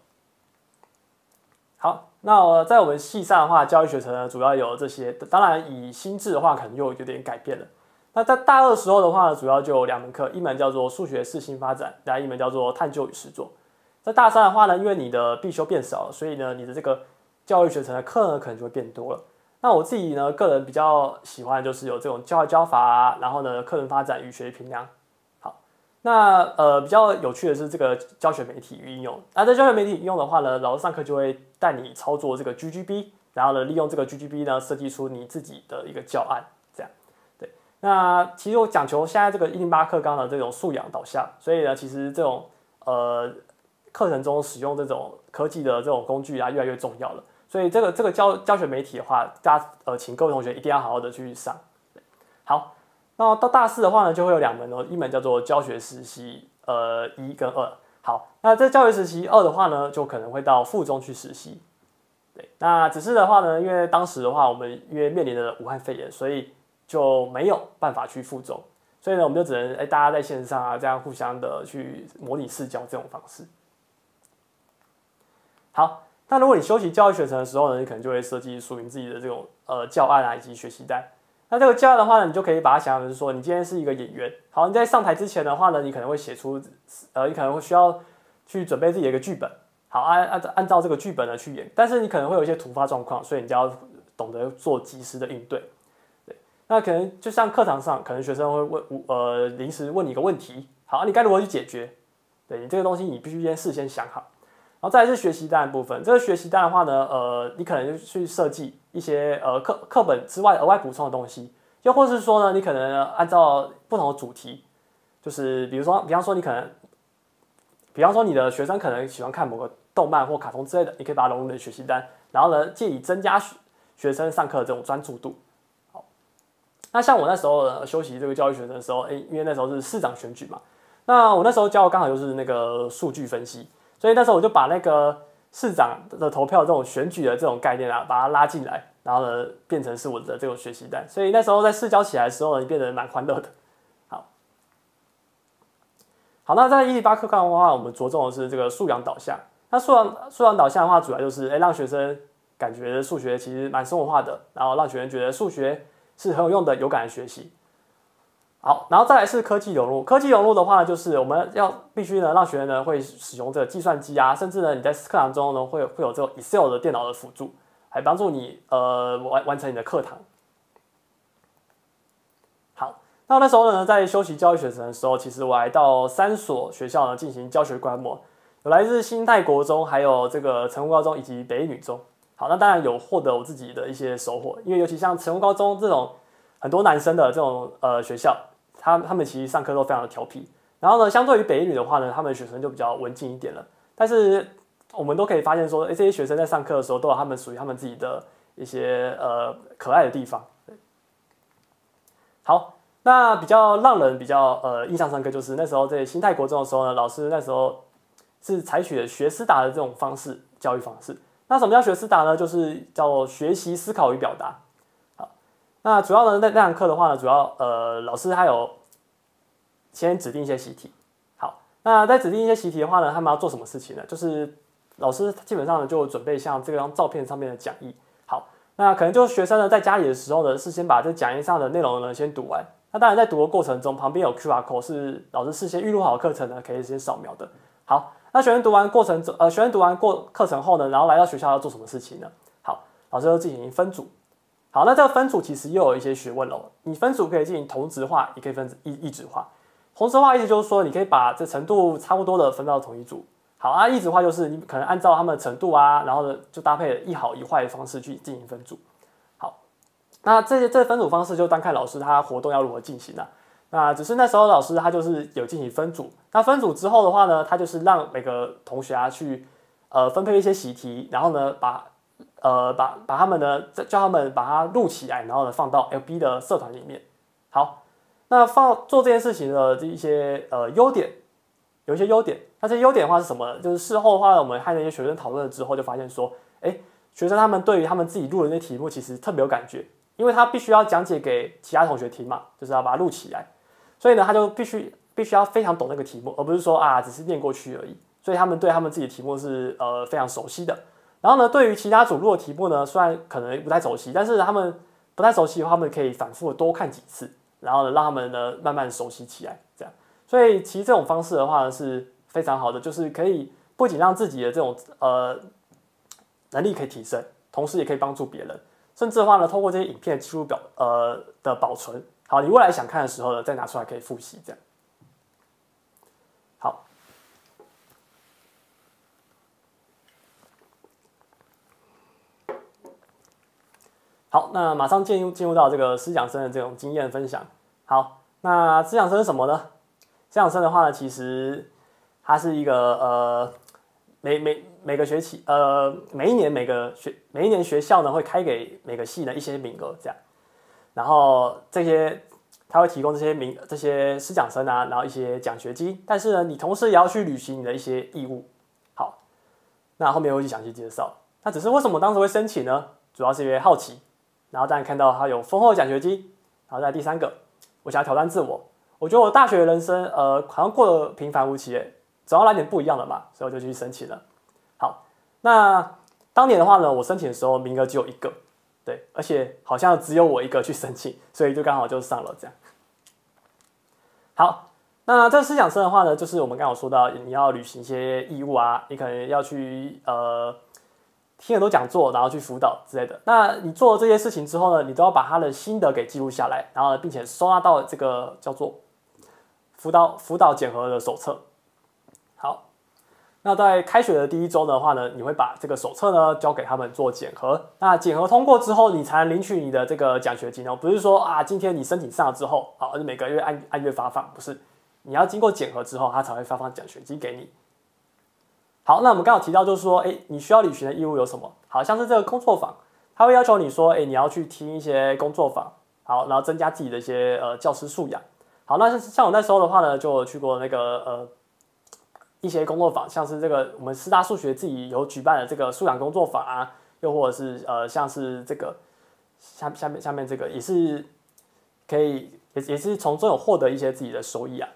好，那在我们系上的话，教育学程呢主要有这些，当然以新制的话可能又有点改变了。那在大二时候的话呢，主要就有两门课，一门叫做数学适性发展，另外一门叫做探究与实作。在大三的话呢，因为你的必修变少了，所以呢，你的这个教育学程的课呢可能就会变多了。那我自己呢，个人比较喜欢就是有这种教学教法啊，然后呢，课程发展与学习评量。好，那呃比较有趣的是这个教学媒体与应用。那在教学媒体应用的话呢，老师上课就会带你操作这个 G G B， 然后呢，利用这个 G G B 呢，设计出你自己的一个教案，这样。对，那其实我讲求现在这个一零八课纲的这种素养导向，所以呢，其实这种呃课程中使用这种科技的这种工具啊，越来越重要了。所以这个这个教教学媒体的话，大家呃，请各位同学一定要好好的去上。好，那到大四的话呢，就会有两门哦，一门叫做教学实习，呃，一跟二。好，那这教学实习二的话呢，就可能会到附中去实习。对，那只是的话呢，因为当时的话，我们因为面临着武汉肺炎，所以就没有办法去附中。 所以呢，我们就只能哎大家在线上啊，这样互相的去模拟试教这种方式。好，那如果你修习教育学程的时候呢，你可能就会设计属于你自己的这种呃教案啊以及学习单。那这个教案的话呢，你就可以把它想象成是说，你今天是一个演员，好，你在上台之前的话呢，你可能会写出呃，你可能会需要去准备自己的一个剧本，好，按按按照这个剧本呢去演，但是你可能会有一些突发状况，所以你就要懂得做及时的应对。对，那可能就像课堂上，可能学生会问呃临时问你一个问题，好，你该如何去解决？对你这个东西，你必须先事先想好。然后再来是学习单的部分，这个学习单的话呢，呃，你可能就去设计一些呃课课本之外额外补充的东西，又或是说呢，你可能按照不同的主题，就是比如说，比方说你可能，比方说你的学生可能喜欢看某个动漫或卡通之类的，你可以把它融入你的学习单，然后呢，借以增加学学生上课的这种专注度。好，那像我那时候呢修习这个教育学生的时候，哎，因为那时候是市长选举嘛，那我那时候教的刚好就是那个数据分析。所以那时候我就把那个市长的投票这种选举的这种概念啊，把它拉进来，然后呢变成是我的这种学习单。所以那时候在试教起来的时候呢，变得蛮欢乐的。好，好，那在一零八课纲的话，我们着重的是这个素养导向。那素养素养导向的话，主要就是哎让学生感觉数学其实蛮生活化的，然后让学生觉得数学是很有用的、有感的学习。好，然后再来是科技融入。科技融入的话呢，就是我们要必须呢让学生呢会使用这个计算机啊，甚至呢你在课堂中呢会会有这个 Excel 的电脑的辅助，来帮助你呃完完成你的课堂。好，那那时候呢在修习教育学程的时候，其实我还到三所学校呢进行教学观摩，有来自新泰国中，还有这个成功高中以及北一女中。好，那当然有获得我自己的一些收获，因为尤其像成功高中这种很多男生的这种呃学校。他他们其实上课都非常的调皮，然后呢，相对于北一女的话呢，他们的学生就比较文静一点了。但是我们都可以发现说，哎，这些学生在上课的时候都有他们属于他们自己的一些呃可爱的地方。好，那比较让人比较呃印象深刻就是那时候在新泰国中的时候呢，老师那时候是采取了学思达的这种方式教育方式。那什么叫学思达呢？就是叫学习思考与表达。那主要呢，那那堂课的话呢，主要呃老师他有先指定一些习题。好，那在指定一些习题的话呢，他们要做什么事情呢？就是老师基本上呢就准备像这张照片上面的讲义。好，那可能就学生呢在家里的时候呢，是先把这讲义上的内容呢先读完。那当然在读的过程中，旁边有 Q R code 是老师事先预录好的课程呢，可以先扫描的。好，那学生读完过程中，呃，学生读完过课程后呢，然后来到学校要做什么事情呢？好，老师就进行分组。好，那这个分组其实又有一些学问喽。你分组可以进行同质化，也可以分异异质化。同质化意思就是说，你可以把这程度差不多的分到同一组。好啊，异质化就是你可能按照他们的程度啊，然后呢就搭配一好一坏的方式去进行分组。好，那这些这分组方式就单看老师他活动要如何进行啊。那只是那时候老师他就是有进行分组。那分组之后的话呢，他就是让每个同学啊去呃分配一些习题，然后呢把。呃，把把他们呢，叫他们把它录起来，然后呢放到 L B 的社团里面。好，那放做这件事情的这一些呃优点，有一些优点。那这些优点的话是什么呢？就是事后的话，我们和那些学生讨论了之后，就发现说，哎，学生他们对于他们自己录的那些题目其实特别有感觉，因为他必须要讲解给其他同学听嘛，就是要把它录起来，所以呢，他就必须必须要非常懂那个题目，而不是说啊只是念过去而已。所以他们对他们自己的题目是呃非常熟悉的。然后呢，对于其他组录的题目呢，虽然可能不太熟悉，但是他们不太熟悉的话，他们可以反复的多看几次，然后呢，让他们呢慢慢熟悉起来，这样。所以其实这种方式的话呢是非常好的，就是可以不仅让自己的这种呃能力可以提升，同时也可以帮助别人，甚至的话呢，透过这些影片的记录表呃的保存，好，你未来想看的时候呢，再拿出来可以复习，这样。好。好，那马上进入进入到这个思想生的这种经验分享。好，那思想生是什么呢？思想生的话呢，其实它是一个呃每每每个学期呃每一年每个学每一年学校呢会开给每个系呢一些名额这样，然后这些他会提供这些名这些师讲生啊，然后一些奖学金，但是呢你同时也要去履行你的一些义务。好，那后面我会去详细介绍。那只是为什么当时会申请呢？主要是因为好奇。然后当然看到他有丰厚的奖学金，然后再第三个，我想要挑战自我， 我觉得我大学人生呃好像过得平凡无奇诶，总要来点不一样的嘛，所以我就去申请了。好，那当年的话呢，我申请的时候名额只有一个，对，而且好像只有我一个去申请，所以就刚好就上了这样。好，那这个思想生的话呢，就是我们刚刚有说到，你要履行一些义务啊，你可能要去呃听很多讲座，然后去辅导之类的。那你做了这些事情之后呢，你都要把他的心得给记录下来，然后并且收纳到这个叫做辅导辅导检核的手册。好。那在开学的第一周的话呢，你会把这个手册呢交给他们做检核。那检核通过之后，你才能领取你的这个奖学金哦。不是说啊，今天你申请上了之后，啊，每个月按按月发放，不是，你要经过检核之后，他才会发放奖学金给你。好，那我们刚刚提到就是说，哎，你需要履行的义务有什么？好像是这个工作坊，他会要求你说，哎，你要去听一些工作坊，好，然后增加自己的一些呃教师素养。好，那像我那时候的话呢，就去过那个呃。一些工作坊，像是这个我们师大数学自己有举办的这个素养工作坊啊，又或者是呃像是这个下下面下面这个也是可以也也是从中有获得一些自己的收益啊。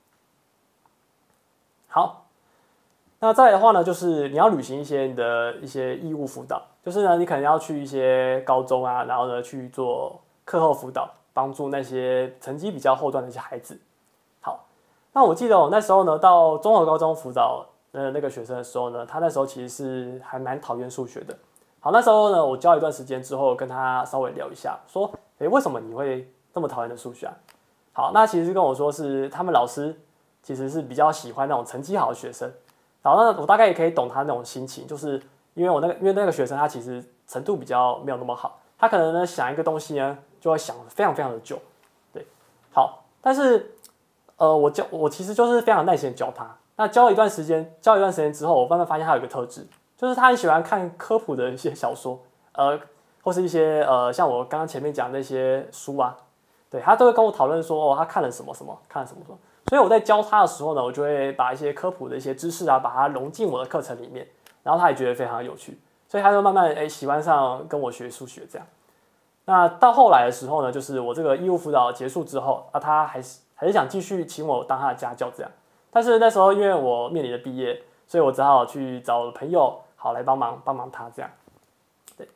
好，那再来的话呢，就是你要履行一些你的一些义务辅导，就是呢你可能要去一些高中啊，然后呢去做课后辅导，帮助那些成绩比较后段的一些孩子。那我记得我那时候呢，到综合高中辅导呃那个学生的时候呢，他那时候其实是还蛮讨厌数学的。好，那时候呢，我教一段时间之后，跟他稍微聊一下，说，诶，为什么你会这么讨厌的数学啊？好，那其实跟我说是他们老师其实是比较喜欢那种成绩好的学生。然后呢，我大概也可以懂他那种心情，就是因为我那个因为那个学生他其实程度比较没有那么好，他可能呢想一个东西呢就会想非常非常的久，对，好，但是。呃，我教我其实就是非常耐心的教他。那教了一段时间，教一段时间之后，我慢慢发现他有一个特质，就是他很喜欢看科普的一些小说，呃，或是一些呃，像我刚刚前面讲的那些书啊，对他都会跟我讨论说，哦，他看了什么什么，看了什么什么。所以我在教他的时候呢，我就会把一些科普的一些知识啊，把它融进我的课程里面，然后他也觉得非常有趣，所以他就慢慢哎喜欢上跟我学数学这样。那到后来的时候呢，就是我这个义务辅导结束之后，啊，他还是。还是想继续请我当他的家教这样，但是那时候因为我面临着毕业，所以我只好去找朋友好来帮忙帮忙他这样。对，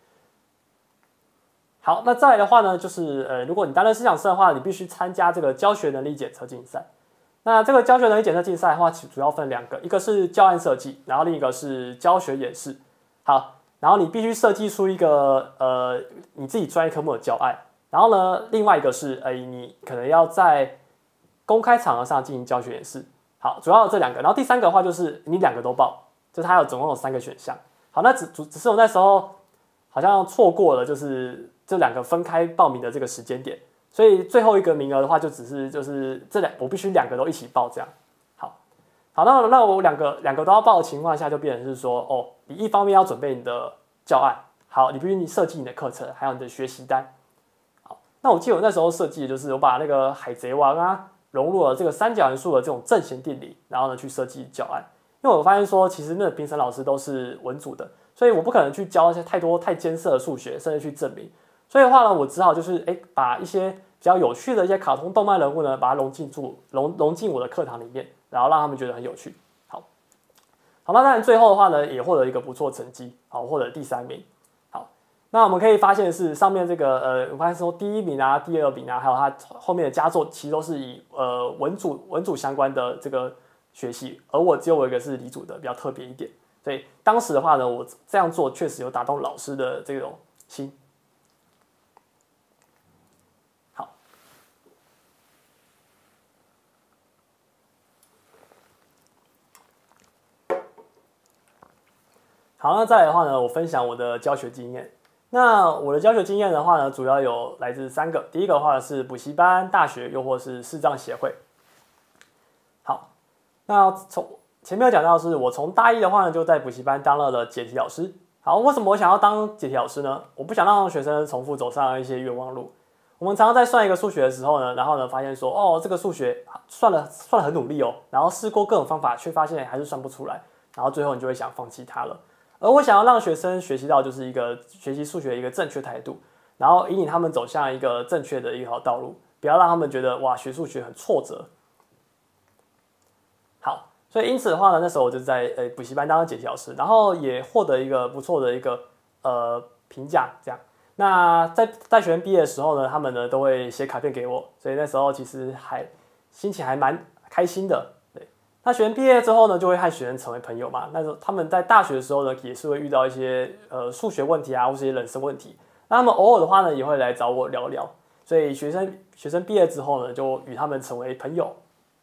好，那再来的话呢，就是呃，如果你担任思想生的话，你必须参加这个教学能力检测竞赛。那这个教学能力检测竞赛的话，主要分两个，一个是教案设计，然后另一个是教学演示。好，然后你必须设计出一个呃你自己专业科目的教案，然后呢，另外一个是呃你可能要在公开场合上进行教学演示。好，主要有这两个，然后第三个的话就是你两个都报，就是它有总共有三个选项。好，那只只是我那时候好像错过了，就是这两个分开报名的这个时间点，所以最后一个名额的话就只是就是这两我必须两个都一起报这样。好，好，那那我两个两个都要报的情况下，就变成是说，哦，你一方面要准备你的教案，好，你必须你设计你的课程，还有你的学习单。好，那我记得我那时候设计的就是我把那个海贼王啊。融入了这个三角函数的这种正弦定理，然后呢去设计教案。因为我发现说，其实那个评审老师都是文组的，所以我不可能去教一些太多太艰涩的数学，甚至去证明。所以的话呢，我只好就是哎，把一些比较有趣的一些卡通动漫人物呢，把它融进入融融进我的课堂里面，然后让他们觉得很有趣。好，好，那当然最后的话呢，也获得一个不错成绩，好，获得第三名。那我们可以发现的是，上面这个呃，我发现说第一名啊、第二名啊，还有它后面的佳作，其实都是以呃文组文组相关的这个学习，而我只有我一个是理组的，比较特别一点。所以当时的话呢，我这样做确实有打动老师的这种心。好，好，那再来的话呢，我分享我的教学经验。那我的教学经验的话呢，主要有来自三个。第一个的话是补习班、大学，又或是视障协会。好，那从前面有讲到的是，我从大一的话呢，就在补习班当了了解题老师。好，为什么我想要当解题老师呢？我不想让学生重复走上一些冤枉路。我们常常在算一个数学的时候呢，然后呢发现说，哦，这个数学算了算了很努力哦，然后试过各种方法，却发现还是算不出来，然后最后你就会想放弃它了。而我想要让学生学习到就是一个学习数学的一个正确态度，然后引领他们走向一个正确的一条道路， 不要让他们觉得哇学数学很挫折。好，所以因此的话呢，那时候我就在呃补习班当解题老师，然后也获得一个不错的一个呃评价，这样。那在在学生毕业的时候呢，他们呢都会写卡片给我，所以那时候其实还心情还蛮开心的。对，那学生毕业之后呢，就会和学生成为朋友嘛。那时候他们在大学的时候呢，也是会遇到一些呃数学问题啊，或是一些人生问题。那他们偶尔的话呢，也会来找我聊聊。所以学生学生毕业之后呢，就与他们成为朋友。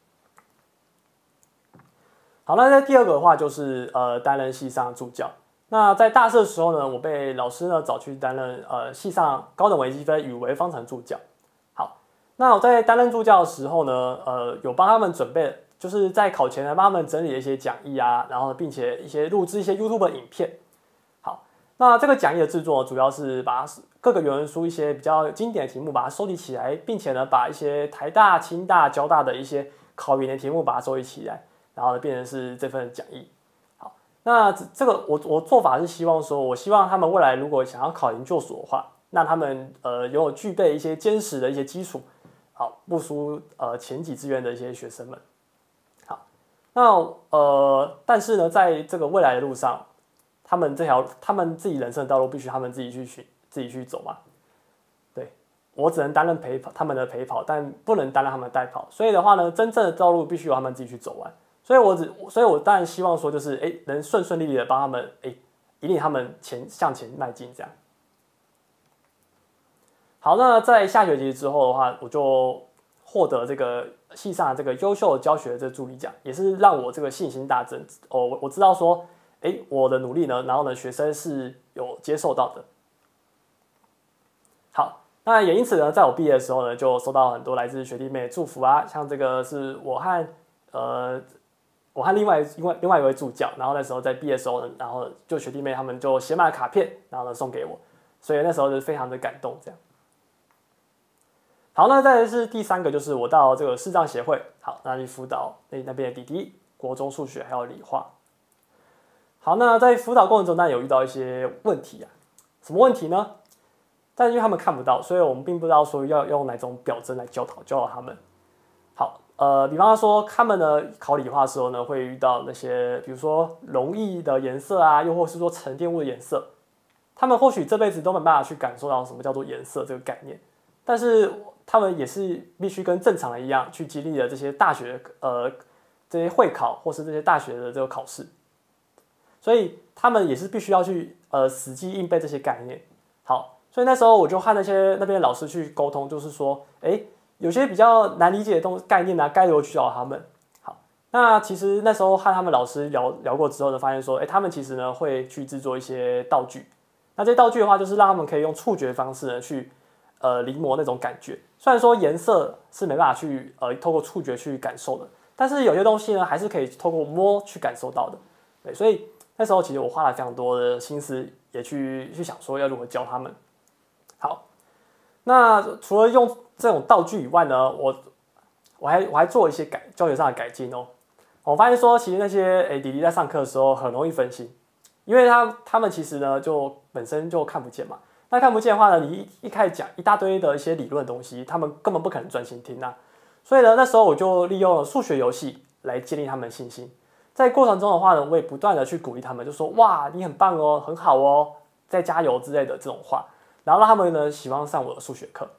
好，那在第二个的话就是呃担任系上助教。那在大四的时候呢，我被老师呢找去担任呃系上高等微积分与微方程助教。好，那我在担任助教的时候呢，呃有帮他们准备，就是在考前呢帮他们整理了一些讲义啊，然后并且一些录制一些 YouTube 的影片。好，那这个讲义的制作主要是把各个原文书一些比较经典的题目把它收集起来，并且呢把一些台大、清大、交大的一些考研的题目把它收集起来，然后呢变成是这份讲义。那这个我我做法是希望说，我希望他们未来如果想要考研究所的话，那他们呃拥有具备一些坚实的一些基础，好不输呃前几志愿的一些学生们。好，那呃但是呢，在这个未来的路上，他们这条他们自己人生的道路必须他们自己去寻自己去走嘛。对，我只能担任陪跑他们的陪跑，但不能担任他们的代跑。所以的话呢，真正的道路必须由他们自己去走完。所以我只，所以我当然希望说，就是哎，能顺顺利利的帮他们，哎，引领他们前向前迈进，这样。好，那在下学期之后的话，我就获得这个系上的这个优秀教学这助理奖，也是让我这个信心大增。哦，我我知道说，哎，我的努力呢，然后呢，学生是有接受到的。好，那也因此呢，在我毕业的时候呢，就收到很多来自学弟妹的祝福啊，像这个是我和呃。我和另外另外另外一位助教，然后那时候在毕业的时候呢，然后就学弟妹他们就写满了卡片，然后呢送给我，所以那时候就非常的感动。这样，好，那再来是第三个，就是我到这个视障协会，好，那去辅导那那边的弟弟，国中数学还有理化。好，那在辅导过程中，那有遇到一些问题啊，什么问题呢？但是因为他们看不到，所以我们并不知道说要用哪种表征来教导教导他们。好。呃，比方说，他们呢考理化的时候呢，会遇到那些，比如说溶液的颜色啊，又或是说沉淀物的颜色，他们或许这辈子都没办法去感受到什么叫做颜色这个概念，但是他们也是必须跟正常人一样去经历了这些大学呃这些会考或是这些大学的这个考试，所以他们也是必须要去呃死记硬背这些概念。好，所以那时候我就和那些那边的老师去沟通，就是说，哎。有些比较难理解的东概念啊，该如何去教他们？好，那其实那时候和他们老师聊聊过之后呢，发现说，哎，他们其实呢会去制作一些道具。那这些道具的话，就是让他们可以用触觉方式呢去呃临摹那种感觉。虽然说颜色是没办法去呃透过触觉去感受的，但是有些东西呢还是可以透过摸去感受到的。对，所以那时候其实我花了非常多的心思，也去去想说要如何教他们。好，那除了用这种道具以外呢，我我还我还做一些改教学上的改进哦。我发现说，其实那些诶弟弟在上课的时候很容易分心，因为他他们其实呢就本身就看不见嘛。那看不见的话呢，你一一开始讲一大堆的一些理论的东西，他们根本不可能专心听啊。所以呢，那时候我就利用了数学游戏来建立他们的信心。在过程中的话呢，我也不断的去鼓励他们，就说哇你很棒哦，很好哦，再加油之类的这种话，然后让他们呢喜欢上我的数学课。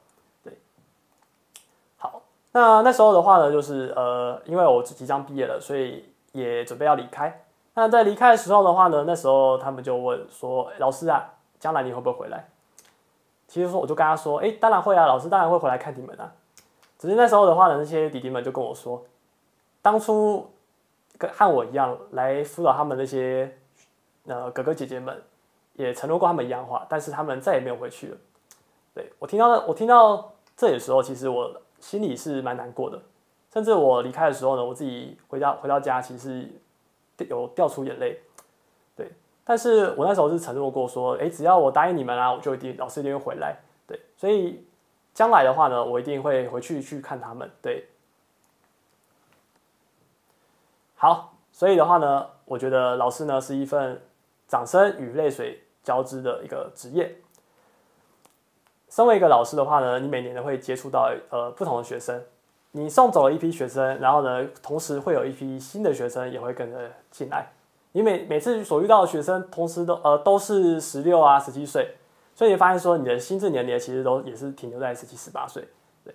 那那时候的话呢，就是呃，因为我即将毕业了，所以也准备要离开。那在离开的时候的话呢，那时候他们就问说：“老师啊，将来你会不会回来？”其实说我就跟他说：“哎，当然会啊，老师当然会回来看你们啊。”只是那时候的话呢，那些弟弟们就跟我说，当初跟和我一样来辅导他们那些呃哥哥姐姐们，也承诺过他们一样话，但是他们再也没有回去了。对，我听到我听到这里的时候，其实我心里是蛮难过的，甚至我离开的时候呢，我自己回到回到家，其实有掉出眼泪，对。但是我那时候是承诺过说，哎，只要我答应你们啊，我就一定老师一定会回来，对。所以将来的话呢，我一定会回去去看他们，对。好，所以的话呢，我觉得老师呢是一份掌声与泪水交织的一个职业。 身为一个老师的话呢，你每年都会接触到呃不同的学生，你送走了一批学生，然后呢，同时会有一批新的学生也会跟着进来。你每每次所遇到的学生，同时都呃都是十六啊、十七岁，所以你发现说你的心智年龄其实都也是停留在十七、十八岁。对，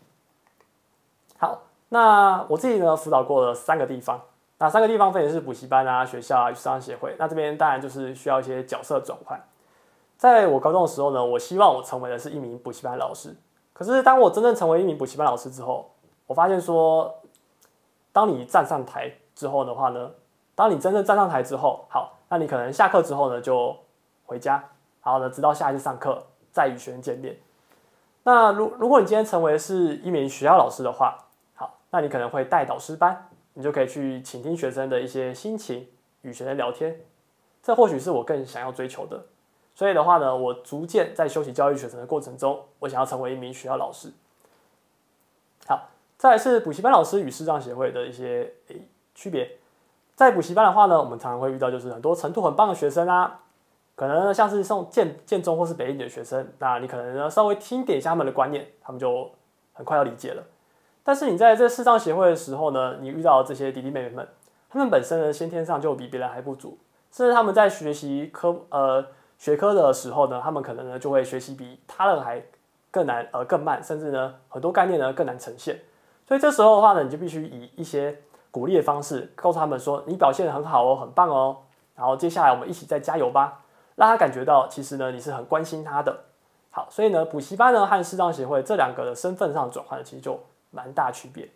好，那我自己呢辅导过了三个地方，那三个地方分别是补习班啊、学校啊、与视障协会。那这边当然就是需要一些角色转换。在我高中的时候呢，我希望我成为的是一名补习班老师。可是当我真正成为一名补习班老师之后，我发现说，当你站上台之后的话呢，当你真正站上台之后，好，那你可能下课之后呢就回家，然后呢直到下一次上课再与学生见面。那如如果你今天成为是一名学校老师的话，好，那你可能会带导师班，你就可以去倾听学生的一些心情，与学生聊天。这或许是我更想要追求的。所以的话呢，我逐渐在修习教育学程的过程中，我想要成为一名学校老师。好，再来是补习班老师与视障协会的一些诶区别。在补习班的话呢，我们常常会遇到就是很多程度很棒的学生啊，可能像是送建建中或是北一的学生，那你可能呢稍微听点一下他们的观念，他们就很快要理解了。但是你在这视障协会的时候呢，你遇到这些弟弟妹妹们，他们本身呢先天上就比别人还不足，甚至他们在学习科呃。学科的时候呢，他们可能呢就会学习比他人还更难，呃更慢，甚至呢很多概念呢更难呈现。所以这时候的话呢，你就必须以一些鼓励的方式，告诉他们说你表现得很好哦，很棒哦。然后接下来我们一起再加油吧，让他感觉到其实呢你是很关心他的。好，所以呢补习班呢和视障协会这两个的身份上的转换其实就蛮大区别。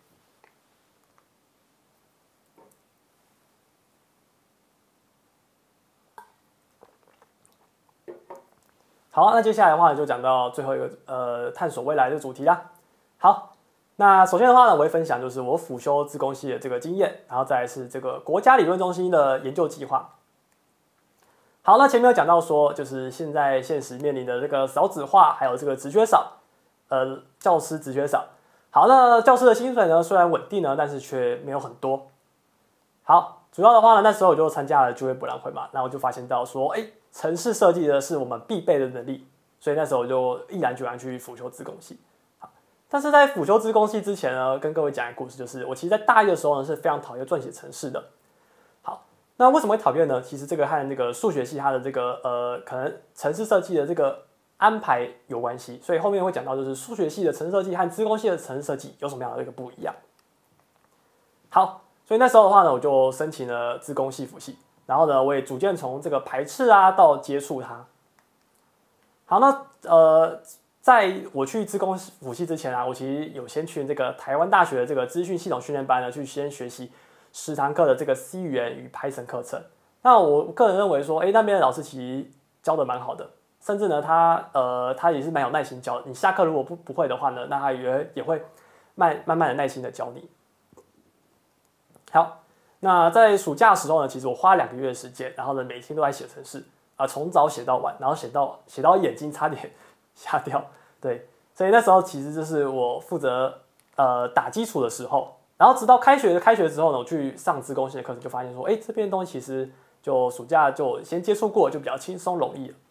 好，那接下来的话呢，就讲到最后一个呃，探索未来的主题啦。好，那首先的话呢，我会分享就是我辅修资工系的这个经验，然后再来是这个国家理论中心的研究计划。好，那前面有讲到说，就是现在现实面临的这个少子化，还有这个职缺少，呃，教师职缺少。好，那教师的薪水呢，虽然稳定呢，但是却没有很多。好，主要的话呢，那时候我就参加了就业博览会嘛，那我就发现到说，哎。程式设计的是我们必备的能力，所以那时候我就毅然决然去辅修资工系。好，但是在辅修资工系之前呢，跟各位讲一个故事，就是我其实在大一的时候呢是非常讨厌撰写程式的。好，那为什么会讨厌呢？其实这个和那个数学系它的这个呃可能程式设计的这个安排有关系，所以后面会讲到就是数学系的程式设计和资工系的程式设计有什么样的一个不一样。好，所以那时候的话呢，我就申请了资工系辅系。然后呢，我也逐渐从这个排斥啊到接触它。好，那呃，在我去资工辅系之前啊，我其实有先去这个台湾大学的这个资讯系统训练班呢，去先学习十堂课的这个 C 语言与 Python 课程。那我个人认为说，哎，那边的老师其实教的蛮好的，甚至呢，他呃他也是蛮有耐心教。你下课如果不不会的话呢，那他也也会慢慢慢的耐心的教你。好。那在暑假的时候呢，其实我花两个月的时间，然后呢每天都在写程式啊，从早写到晚，然后写到写到眼睛差点瞎掉。对，所以那时候其实就是我负责呃打基础的时候，然后直到开学开学之后呢，我去上资工系的课程，就发现说，哎，这边的东西其实就暑假就先接触过，就比较轻松容易了。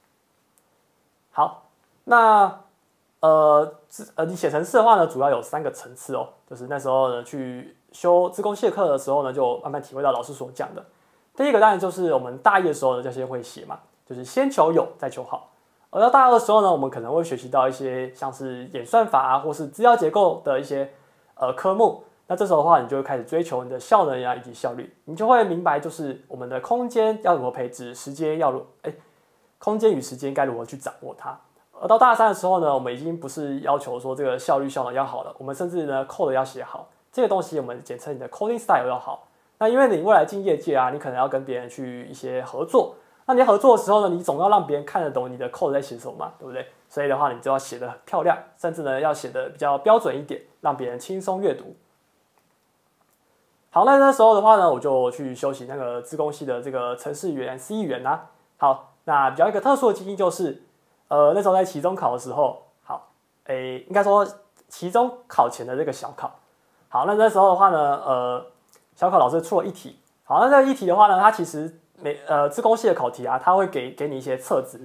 好，那呃呃你写程式的话呢，主要有三个层次哦，就是那时候呢去。修资工系课的时候呢，就慢慢体会到老师所讲的。第一个当然就是我们大一的时候呢，就先会写嘛，就是先求有，再求好。而到大二的时候呢，我们可能会学习到一些像是演算法啊，或是资料结构的一些呃科目。那这时候的话，你就会开始追求你的效能呀以及效率，你就会明白就是我们的空间要如何配置，时间要如哎，空间与时间该如何去掌握它。而到大三的时候呢，我们已经不是要求说这个效率效能要好了，我们甚至呢 code 要写好。这个东西我们简称你的 coding style 要好。那因为你未来进业界啊，你可能要跟别人去一些合作。那你合作的时候呢，你总要让别人看得懂你的 code 在写什么嘛，对不对？所以的话，你就要写得很漂亮，甚至呢要写得比较标准一点，让别人轻松阅读。好，那那时候的话呢，我就去修习那个资工系的这个程式语言 C 语言啦。好，那比较一个特殊的经历就是，呃，那时候在期中考的时候，好，诶，应该说期中考前的这个小考。好，那那时候的话呢，呃，小考老师出了一题。好，那这个一题的话呢，它其实每呃资工系的考题啊，它会给给你一些测值，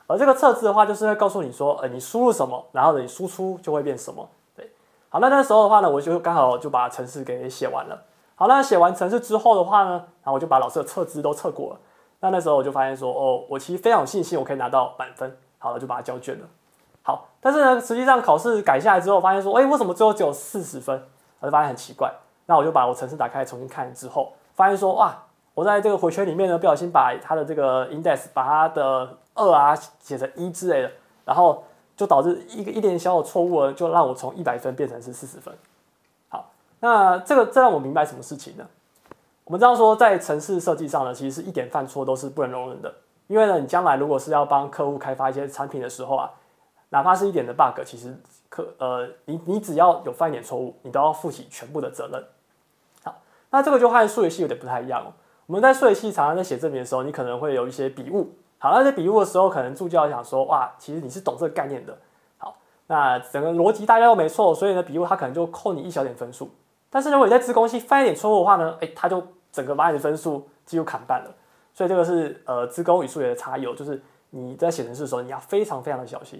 而这个测字的话，就是会告诉你说，呃，你输入什么，然后呢，你输出就会变什么。对，好，那那时候的话呢，我就刚好就把程式给写完了。好，那写完程式之后的话呢，然后我就把老师的测字都测过了。那那时候我就发现说，哦，我其实非常有信心，我可以拿到满分。好了，就把它交卷了。好，但是呢，实际上考试改下来之后，发现说，哎，为什么最后只有四十分？我就发现很奇怪。那我就把我程式打开重新看之后，发现说，哇，我在这个回圈里面呢，不小心把它的这个 index 把它的二啊写成一之类的，然后就导致一个一点小的错误呢，就让我从一百分变成是四十分。好，那这个这让我明白什么事情呢？我们知道说，在程式设计上呢，其实是一点犯错都是不能容忍的，因为呢，你将来如果是要帮客户开发一些产品的时候啊，哪怕是一点的 bug， 其实客呃你你只要有犯一点错误，你都要负起全部的责任。好，那这个就和数学系有点不太一样哦。我们在数学系常常在写证明的时候，你可能会有一些笔误。好，那在笔误的时候，可能助教想说，哇，其实你是懂这个概念的。好，那整个逻辑大家都没错，所以呢，笔误他可能就扣你一小点分数。但是如果你在资工系犯一点错误的话呢，哎，他就整个把你的分数几乎砍半了。所以这个是呃资工与数学的差异哦，就是你在写程式的时候，你要非常非常的小心。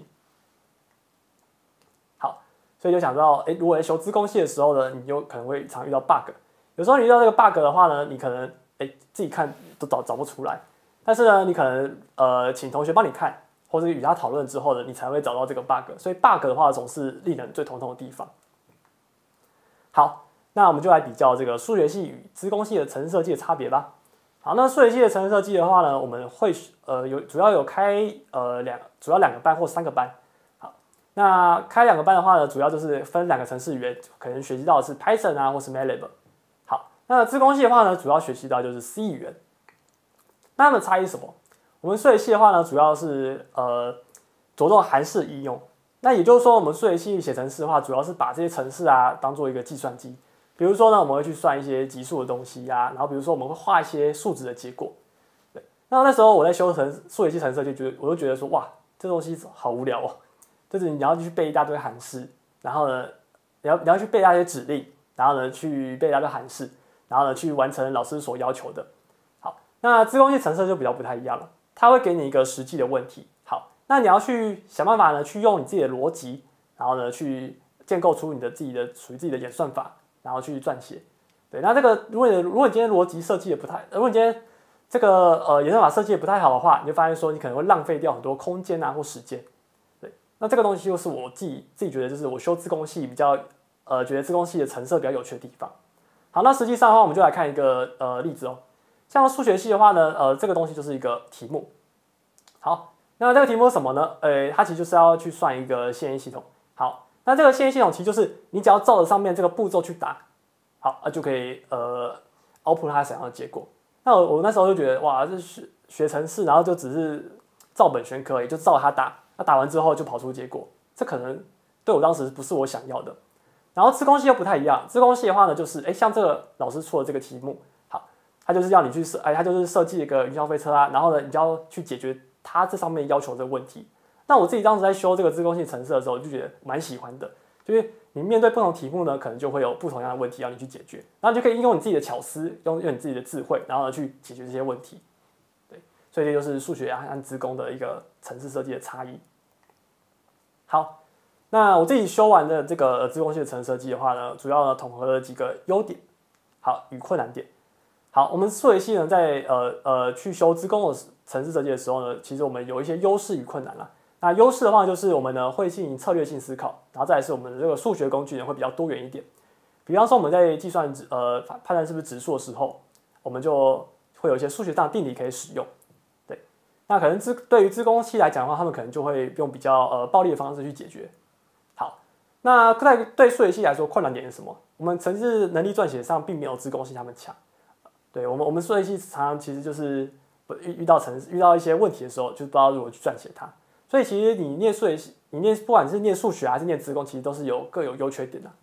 好，所以就想到，哎，如果在修资工系的时候呢，你就可能会常遇到 bug。有时候你遇到这个 bug 的话呢，你可能哎自己看都找找不出来，但是呢，你可能呃请同学帮你看，或者与他讨论之后呢，你才会找到这个 bug。所以 bug 的话总是令人最头痛的地方。好，那我们就来比较这个数学系与资工系的程式设计的差别吧。好，那数学系的程式设计的话呢，我们会呃有主要有开呃两主要两个班或三个班。好，那开两个班的话呢，主要就是分两个程式语言，可能学习到的是 Python 啊，或是 MATLAB。好，那资工系的话呢，主要学习到就是 C 语言。那它们差异是什么？我们数学系的话呢，主要是呃着重函式应用。那也就是说，我们数学系写程式的话，主要是把这些程式啊当做一个计算机。比如说呢，我们会去算一些级数的东西啊，然后比如说我们会画一些数值的结果。对，那那时候我在修程数学系程式，就觉得我就觉得说，哇，这东西好无聊哦，就是你要去背一大堆函式，然后呢，你要你要去背那些指令，然后呢去背一大堆函式，然后呢去完成老师所要求的。好，那资工系程式就比较不太一样了，它会给你一个实际的问题。好，那你要去想办法呢，去用你自己的逻辑，然后呢去建构出你的自己的属于自己的演算法。然后去撰写，对，那这个如果你如果你今天逻辑设计的不太，如果你今天这个呃演算法设计的不太好的话，你就发现说你可能会浪费掉很多空间啊或时间，对，那这个东西就是我自己自己觉得就是我修资工系比较呃觉得资工系的成色比较有趣的地方。好，那实际上的话，我们就来看一个呃例子哦，像数学系的话呢，呃这个东西就是一个题目。好，那这个题目是什么呢？呃，它其实就是要去算一个线性系统。好。那这个线性系统其实就是你只要照着上面这个步骤去打，好，啊就可以呃 output 它想要的结果。那我我那时候就觉得哇，这学学程式，然后就只是照本宣科，也就照它打，那打完之后就跑出结果，这可能对我当时不是我想要的。然后资工系又不太一样，资工系的话呢，就是哎像这个老师出的这个题目，好，他就是要你去设，哎他就是设计一个云霄飞车啊，然后呢你就要去解决他这上面要求的问题。那我自己当时在修这个资工系程式的时候，就觉得蛮喜欢的，就是你面对不同题目呢，可能就会有不同样的问题要你去解决，然后你就可以应用你自己的巧思，用用你自己的智慧，然后呢去解决这些问题。对，所以这就是数学和资工的一个程式设计的差异。好，那我自己修完的这个资工系的程式设计的话呢，主要呢统合了几个优点，好与困难点。好，我们数学系呢在呃呃去修资工的程式设计的时候呢，其实我们有一些优势与困难啦。那优势的话，就是我们呢会进行策略性思考，然后再来是我们的这个数学工具呢会比较多元一点。比方说我们在计算呃判断是不是质数的时候，我们就会有一些数学上的定理可以使用。对，那可能资对于资工系来讲的话，他们可能就会用比较呃暴力的方式去解决。好，那在对数学系来说，困难点是什么？我们程式能力撰写上并没有资工系他们强。对我们我们数学系常常其实就是遇遇到程式遇到一些问题的时候，就不知道如何去撰写它。所以其实你念数学系，你念不管是念数学还是念资工，其实都是有各有优缺点的。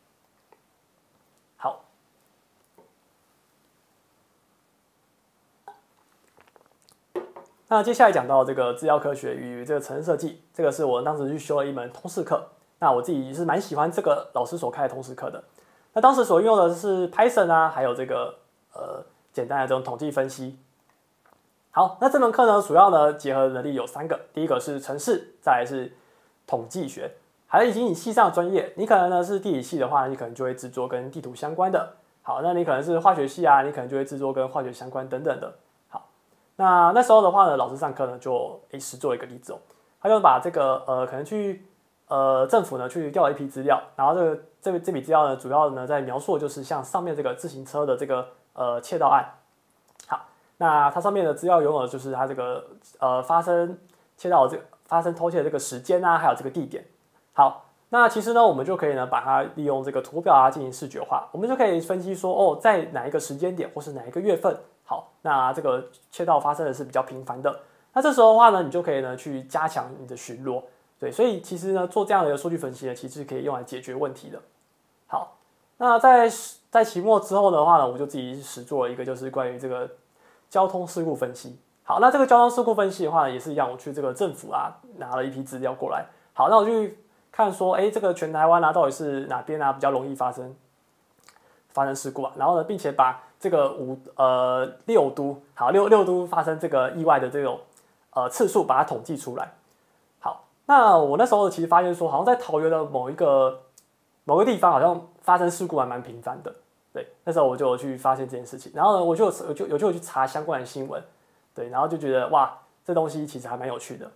好，那接下来讲到这个资料科学与这个程式设计，这个是我当时去修了一门通识课。那我自己是蛮喜欢这个老师所开的通识课的。那当时所用的是 Python 啊，还有这个呃简单的这种统计分析。 好，那这门课呢，主要呢结合的能力有三个，第一个是程式，再来是统计学，还有以及你系上的专业，你可能呢是地理系的话，你可能就会制作跟地图相关的。好，那你可能是化学系啊，你可能就会制作跟化学相关等等的。好，那那时候的话呢，老师上课呢就诶实做一个例子哦，他就把这个呃可能去呃政府呢去调了一批资料，然后这个这这笔资料呢主要呢在描述的就是像上面这个自行车的这个呃窃盗案。好，那它上面的资料拥有的就是它这个呃发生窃盗的这个发生偷窃的这个时间啊，还有这个地点。好。那其实呢，我们就可以呢，把它利用这个图表啊进行视觉化，我们就可以分析说，哦，在哪一个时间点或是哪一个月份，好，那这个窃盗发生的是比较频繁的。那这时候的话呢，你就可以呢去加强你的巡逻，对，所以其实呢做这样的一个数据分析呢，其实可以用来解决问题的。好，那在在期末之后的话呢，我就自己实做了一个就是关于这个交通事故分析。好，那这个交通事故分析的话呢，也是一样，我去这个政府啊拿了一批资料过来。好，那我去看说，哎，这个全台湾啊，到底是哪边啊比较容易发生发生事故啊？然后呢，并且把这个五呃六都，好六六都发生这个意外的这种呃次数，把它统计出来。好，那我那时候其实发现说，好像在桃园的某一个某个地方，好像发生事故还蛮频繁的。对，那时候我就有去发现这件事情，然后呢，我就我就有就有去查相关的新闻，对，然后就觉得哇，这东西其实还蛮有趣的。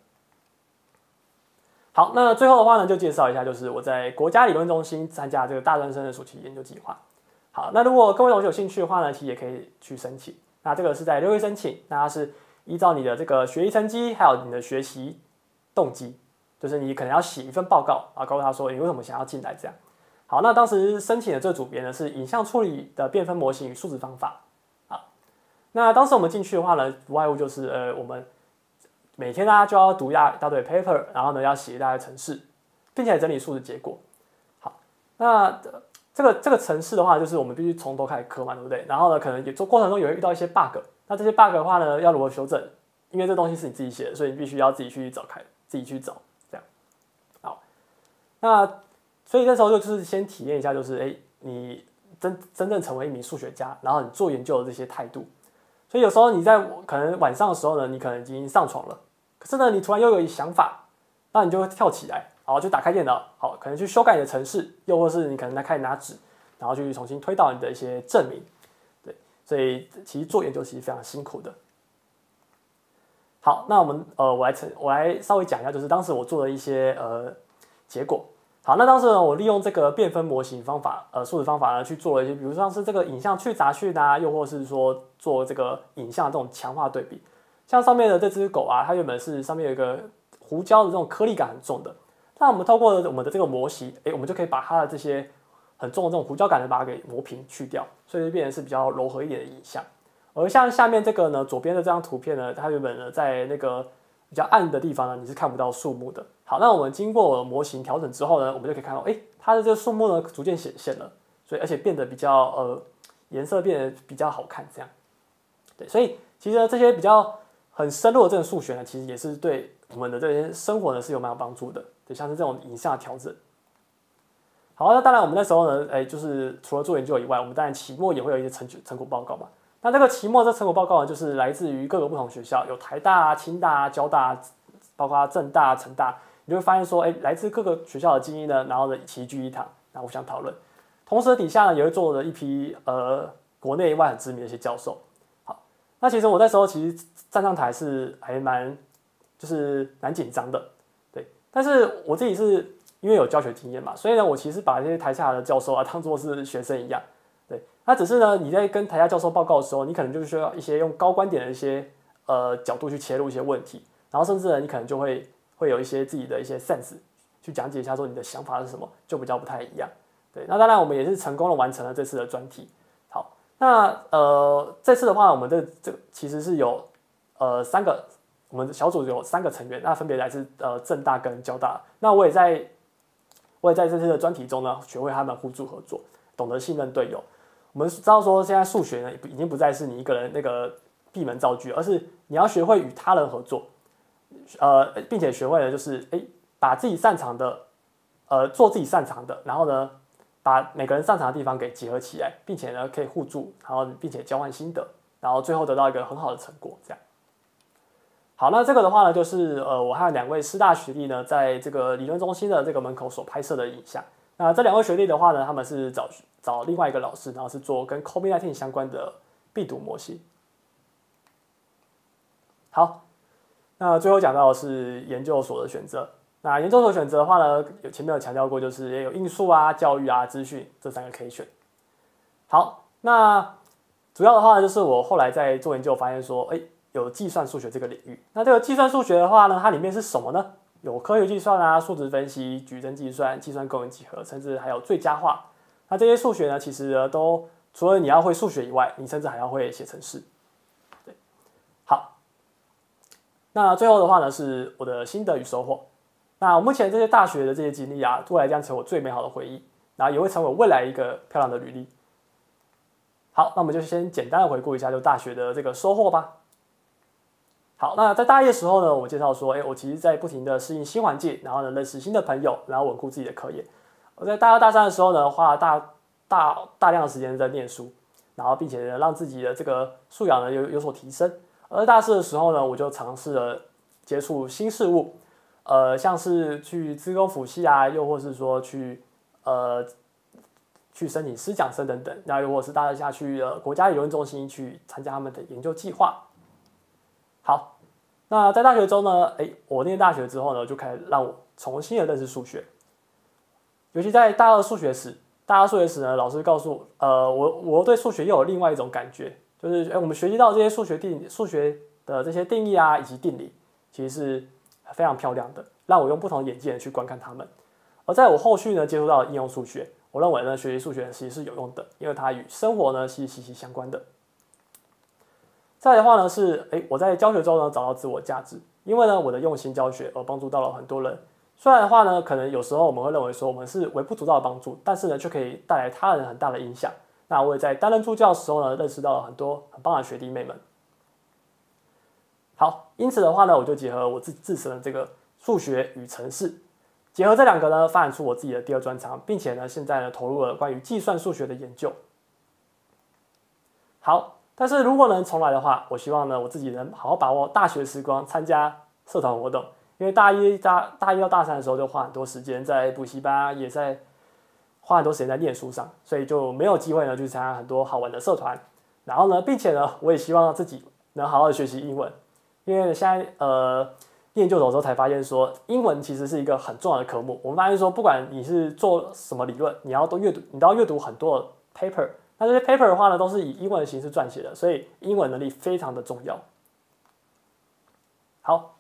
好，那最后的话呢，就介绍一下，就是我在国家理论中心参加这个大专生的暑期研究计划。好，那如果各位同学有兴趣的话呢，其实也可以去申请。那这个是在六月申请，那它是依照你的这个学习成绩，还有你的学习动机，就是你可能要写一份报告啊，告诉他说你为什么想要进来这样。好，那当时申请的这个组别呢是影像处理的变分模型与数值方法。好，那当时我们进去的话呢，不外乎就是呃我们每天呢就要读一大堆 paper， 然后呢要写一大堆程式，并且整理数值结果。好，那这个这个程式的话，就是我们必须从头开始刻嘛，对不对？然后呢，可能也做过程中也会遇到一些 bug， 那这些 bug 的话呢，要如何修正？因为这东西是你自己写的，所以你必须要自己去找开，自己去找这样。好，那所以那时候就是先体验一下，就是哎，你真真正成为一名数学家，然后你做研究的这些态度。所以有时候你在可能晚上的时候呢，你可能已经上床了，可是呢，你突然又有一想法，那你就会跳起来，好，就打开电脑，好，可能去修改你的程式，又或是你可能来开始拿纸，然后去重新推导你的一些证明，对，所以其实做研究其实非常辛苦的。好，那我们呃，我来我来稍微讲一下，就是当时我做的一些呃结果。好，那当时呢，我利用这个变分模型方法，呃，数值方法呢，去做了一些，比如像是这个影像去杂讯啊，又或是说做这个影像这种强化对比。像上面的这只狗啊，它原本是上面有一个胡椒的这种颗粒感很重的，那我们透过我们的这个模型，哎，我们就可以把它的这些很重的这种胡椒感呢，把它给磨平去掉，所以就变成是比较柔和一点的影像。而像下面这个呢，左边的这张图片呢，它原本呢在那个比较暗的地方呢，你是看不到树木的。好，那我们经过模型调整之后呢，我们就可以看到，哎，它的这个树木呢逐渐显现了，所以而且变得比较呃颜色变得比较好看，这样。对，所以其实呢这些比较很深入的这个数学呢，其实也是对我们的这些生活呢是有蛮有帮助的。对，像是这种影像的调整。好，那当然我们那时候呢，哎，就是除了做研究以外，我们当然期末也会有一些成成果报告嘛。那这个期末这成果报告呢，就是来自于各个不同学校，有台大啊、清大啊、交大啊，包括政大、成大，你就会发现说，哎，来自各个学校的精英呢，然后呢齐聚一堂，然后互相讨论。同时底下呢也会做了一批呃国内外很知名的一些教授。好，那其实我那时候其实站上台是还蛮就是蛮紧张的，对。但是我自己是因为有教学经验嘛，所以呢我其实把这些台下的教授啊当作是学生一样。那只是呢，你在跟台下教授报告的时候，你可能就需要一些用高观点的一些呃角度去切入一些问题，然后甚至呢，你可能就会会有一些自己的一些 sense 去讲解一下说你的想法是什么，就比较不太一样。对，那当然我们也是成功的完成了这次的专题。好，那呃这次的话，我们的这其实是有呃三个，我们小组有三个成员，那分别来自呃政大跟交大。那我也在我也在这次的专题中呢，学会他们互助合作，懂得信任队友。我们知道说，现在数学呢已经不再是你一个人那个闭门造句，而是你要学会与他人合作，呃，并且学会了就是哎，把自己擅长的，呃，做自己擅长的，然后呢，把每个人擅长的地方给结合起来，并且呢可以互助，然后并且交换心得，然后最后得到一个很好的成果，这样。 好，那这个的话呢，就是呃，我和两位师大学弟呢，在这个理论中心的这个门口所拍摄的影像。那这两位学弟的话呢，他们是找找另外一个老师，然后是做跟 COVID 十九 相关的病毒模型。好，那最后讲到的是研究所的选择。那研究所选择的话呢，有前面有强调过，就是也有应数啊、教育啊、资讯这三个可以选。好，那主要的话呢，就是我后来在做研究发现说，哎。有计算数学这个领域，那这个计算数学的话呢，它里面是什么呢？有科学计算啊、数值分析、矩阵计算、计算功能几何，甚至还有最佳化。那这些数学呢，其实呢都除了你要会数学以外，你甚至还要会写程式。对，好，那最后的话呢，是我的心得与收获。那我目前这些大学的这些经历啊，未来将成为我最美好的回忆，然后也会成为我未来一个漂亮的履历。好，那我们就先简单的回顾一下就大学的这个收获吧。好，那在大一的时候呢，我介绍说，哎，我其实在不停的适应新环境，然后呢认识新的朋友，然后稳固自己的课业。我在大二大三的时候呢，花了大大大量的时间在念书，然后并且呢让自己的这个素养呢有有所提升。而大四的时候呢，我就尝试了接触新事物，呃，像是去资工辅系啊，又或是说去呃去申请师讲生等等，那又或是大二下去呃国家理论中心去参加他们的研究计划。好，那在大学中呢，哎，我念大学之后呢，就开始让我重新的认识数学，尤其在大二数学史，大二数学史呢，老师告诉呃我，我对数学又有另外一种感觉，就是哎，我们学习到这些数学定数学的这些定义啊，以及定理，其实是非常漂亮的，让我用不同的眼界去观看它们。而在我后续呢，接触到应用数学，我认为呢，学习数学其实是有用的，因为它与生活呢是息息相关的。再来的话呢是，哎，我在教学中呢找到自我价值，因为呢我的用心教学而帮助到了很多人。虽然的话呢，可能有时候我们会认为说我们是微不足道的帮助，但是呢却可以带来他人很大的影响。那我也在担任助教的时候呢，认识到了很多很棒的学弟妹们。好，因此的话呢，我就结合我自自身的这个数学与程式，结合这两个呢，发展出我自己的第二专长，并且呢现在呢投入了关于计算数学的研究。好。但是如果能重来的话，我希望呢我自己能好好把握大学时光，参加社团活动。因为大一大大一到大三的时候，就花很多时间在补习班，也在花很多时间在念书上，所以就没有机会呢去参加很多好玩的社团。然后呢，并且呢，我也希望自己能好好的学习英文，因为现在呃念研究所的时候才发现说，英文其实是一个很重要的科目。我们发现说，不管你是做什么理论，你要都阅读，你都要阅读很多的 paper。那这些 paper 的话呢，都是以英文的形式撰写的，所以英文能力非常的重要。好，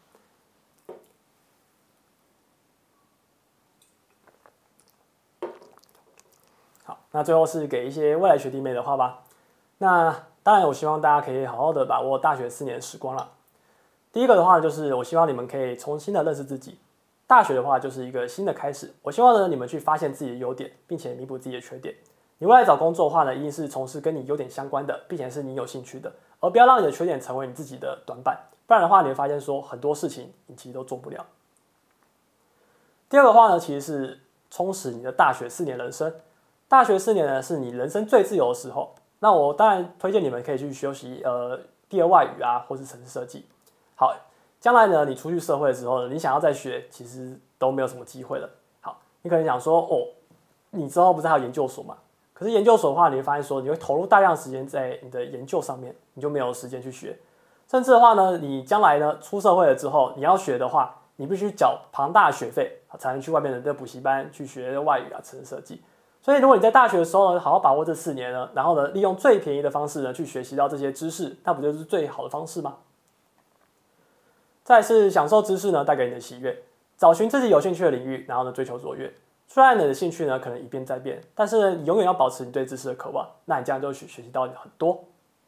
好，那最后是给一些未来学弟妹的话吧。那当然，我希望大家可以好好的把握大学四年的时光了。第一个的话，就是我希望你们可以重新的认识自己。大学的话，就是一个新的开始。我希望呢，你们去发现自己的优点，并且弥补自己的缺点。你未来找工作的话呢，一定是从事跟你优点相关的，并且是你有兴趣的，而不要让你的缺点成为你自己的短板，不然的话，你会发现说很多事情你其实都做不了。第二个话呢，其实是充实你的大学四年人生。大学四年呢，是你人生最自由的时候。那我当然推荐你们可以去学习呃第二外语啊，或是程式设计。好，将来呢，你出去社会的时候呢，你想要再学，其实都没有什么机会了。好，你可能想说，哦，你之后不是还有研究所吗？可是研究所的话，你会发现说，你会投入大量时间在你的研究上面，你就没有时间去学。甚至的话呢，你将来呢出社会了之后，你要学的话，你必须缴庞大的学费，才能去外面的补习班去学外语啊、程式设计。所以，如果你在大学的时候呢，好好把握这四年呢，然后呢，利用最便宜的方式呢去学习到这些知识，那不就是最好的方式吗？再来是享受知识呢带给你的喜悦，找寻自己有興趣的领域，然后呢追求卓越。虽然你的兴趣呢可能一变再变，但是呢你永远要保持你对知识的渴望，那你这样就学学习到很多。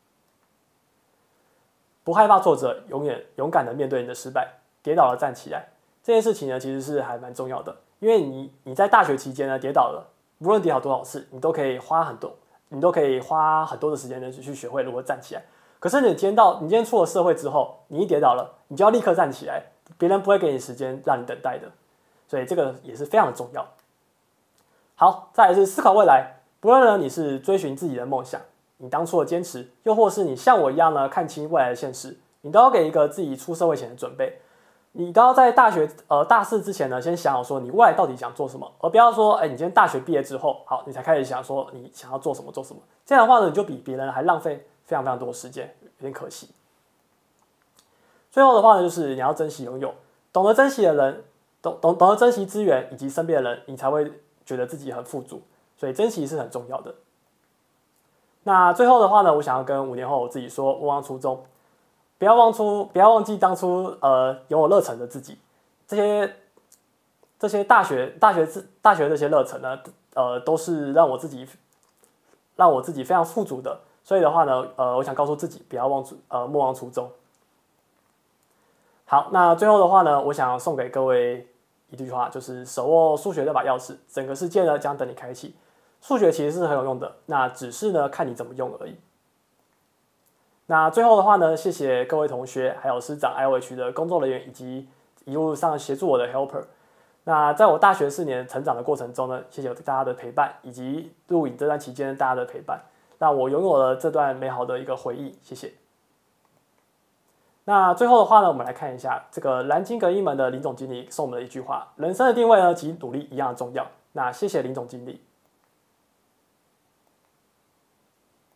不害怕挫折，永远勇敢的面对你的失败，跌倒了站起来。这件事情呢其实是还蛮重要的，因为你你在大学期间呢跌倒了，无论跌倒多少次，你都可以花很多，你都可以花很多的时间呢去学会如何站起来。可是你今天到你今天出了社会之后，你一跌倒了，你就要立刻站起来，别人不会给你时间让你等待的，所以这个也是非常的重要。好，再来是思考未来，不论呢你是追寻自己的梦想，你当初的坚持，又或是你像我一样呢看清未来的现实， 你都要给一个自己出社会前的准备。你都要在大学呃大四之前呢，先想好说你未来到底想做什么，而不要说，哎，你今天大学毕业之后，好，你才开始想说你想要做什么做什么。这样的话呢，你就比别人还浪费非常非常多的时间，有点可惜。最后的话呢，就是你要珍惜拥有，懂得珍惜的人，懂懂懂得珍惜资源以及身边的人，你才会觉得自己很富足。所以珍惜是很重要的。那最后的话呢，我想要跟五年后我自己说，勿忘初衷。不要忘出，不要忘记当初呃拥有热忱的自己。这些这些大学大学大学这些热忱呢，呃，都是让我自己让我自己非常富足的。所以的话呢，呃，我想告诉自己，不要忘初呃莫忘初衷。好，那最后的话呢，我想送给各位一句话，就是手握数学这把钥匙，整个世界呢将等你开启。数学其实是很有用的，那只是呢看你怎么用而已。那最后的话呢，谢谢各位同学，还有师长 I O H 的工作人员，以及一路上协助我的 helper。那在我大学四年成长的过程中呢，谢谢大家的陪伴，以及录影这段期间大家的陪伴，让我拥有了这段美好的一个回忆。谢谢。那最后的话呢，我们来看一下这个蓝鲸隔音门的林总经理送我们的一句话：人生的定位呢，及努力一样的重要。那谢谢林总经理。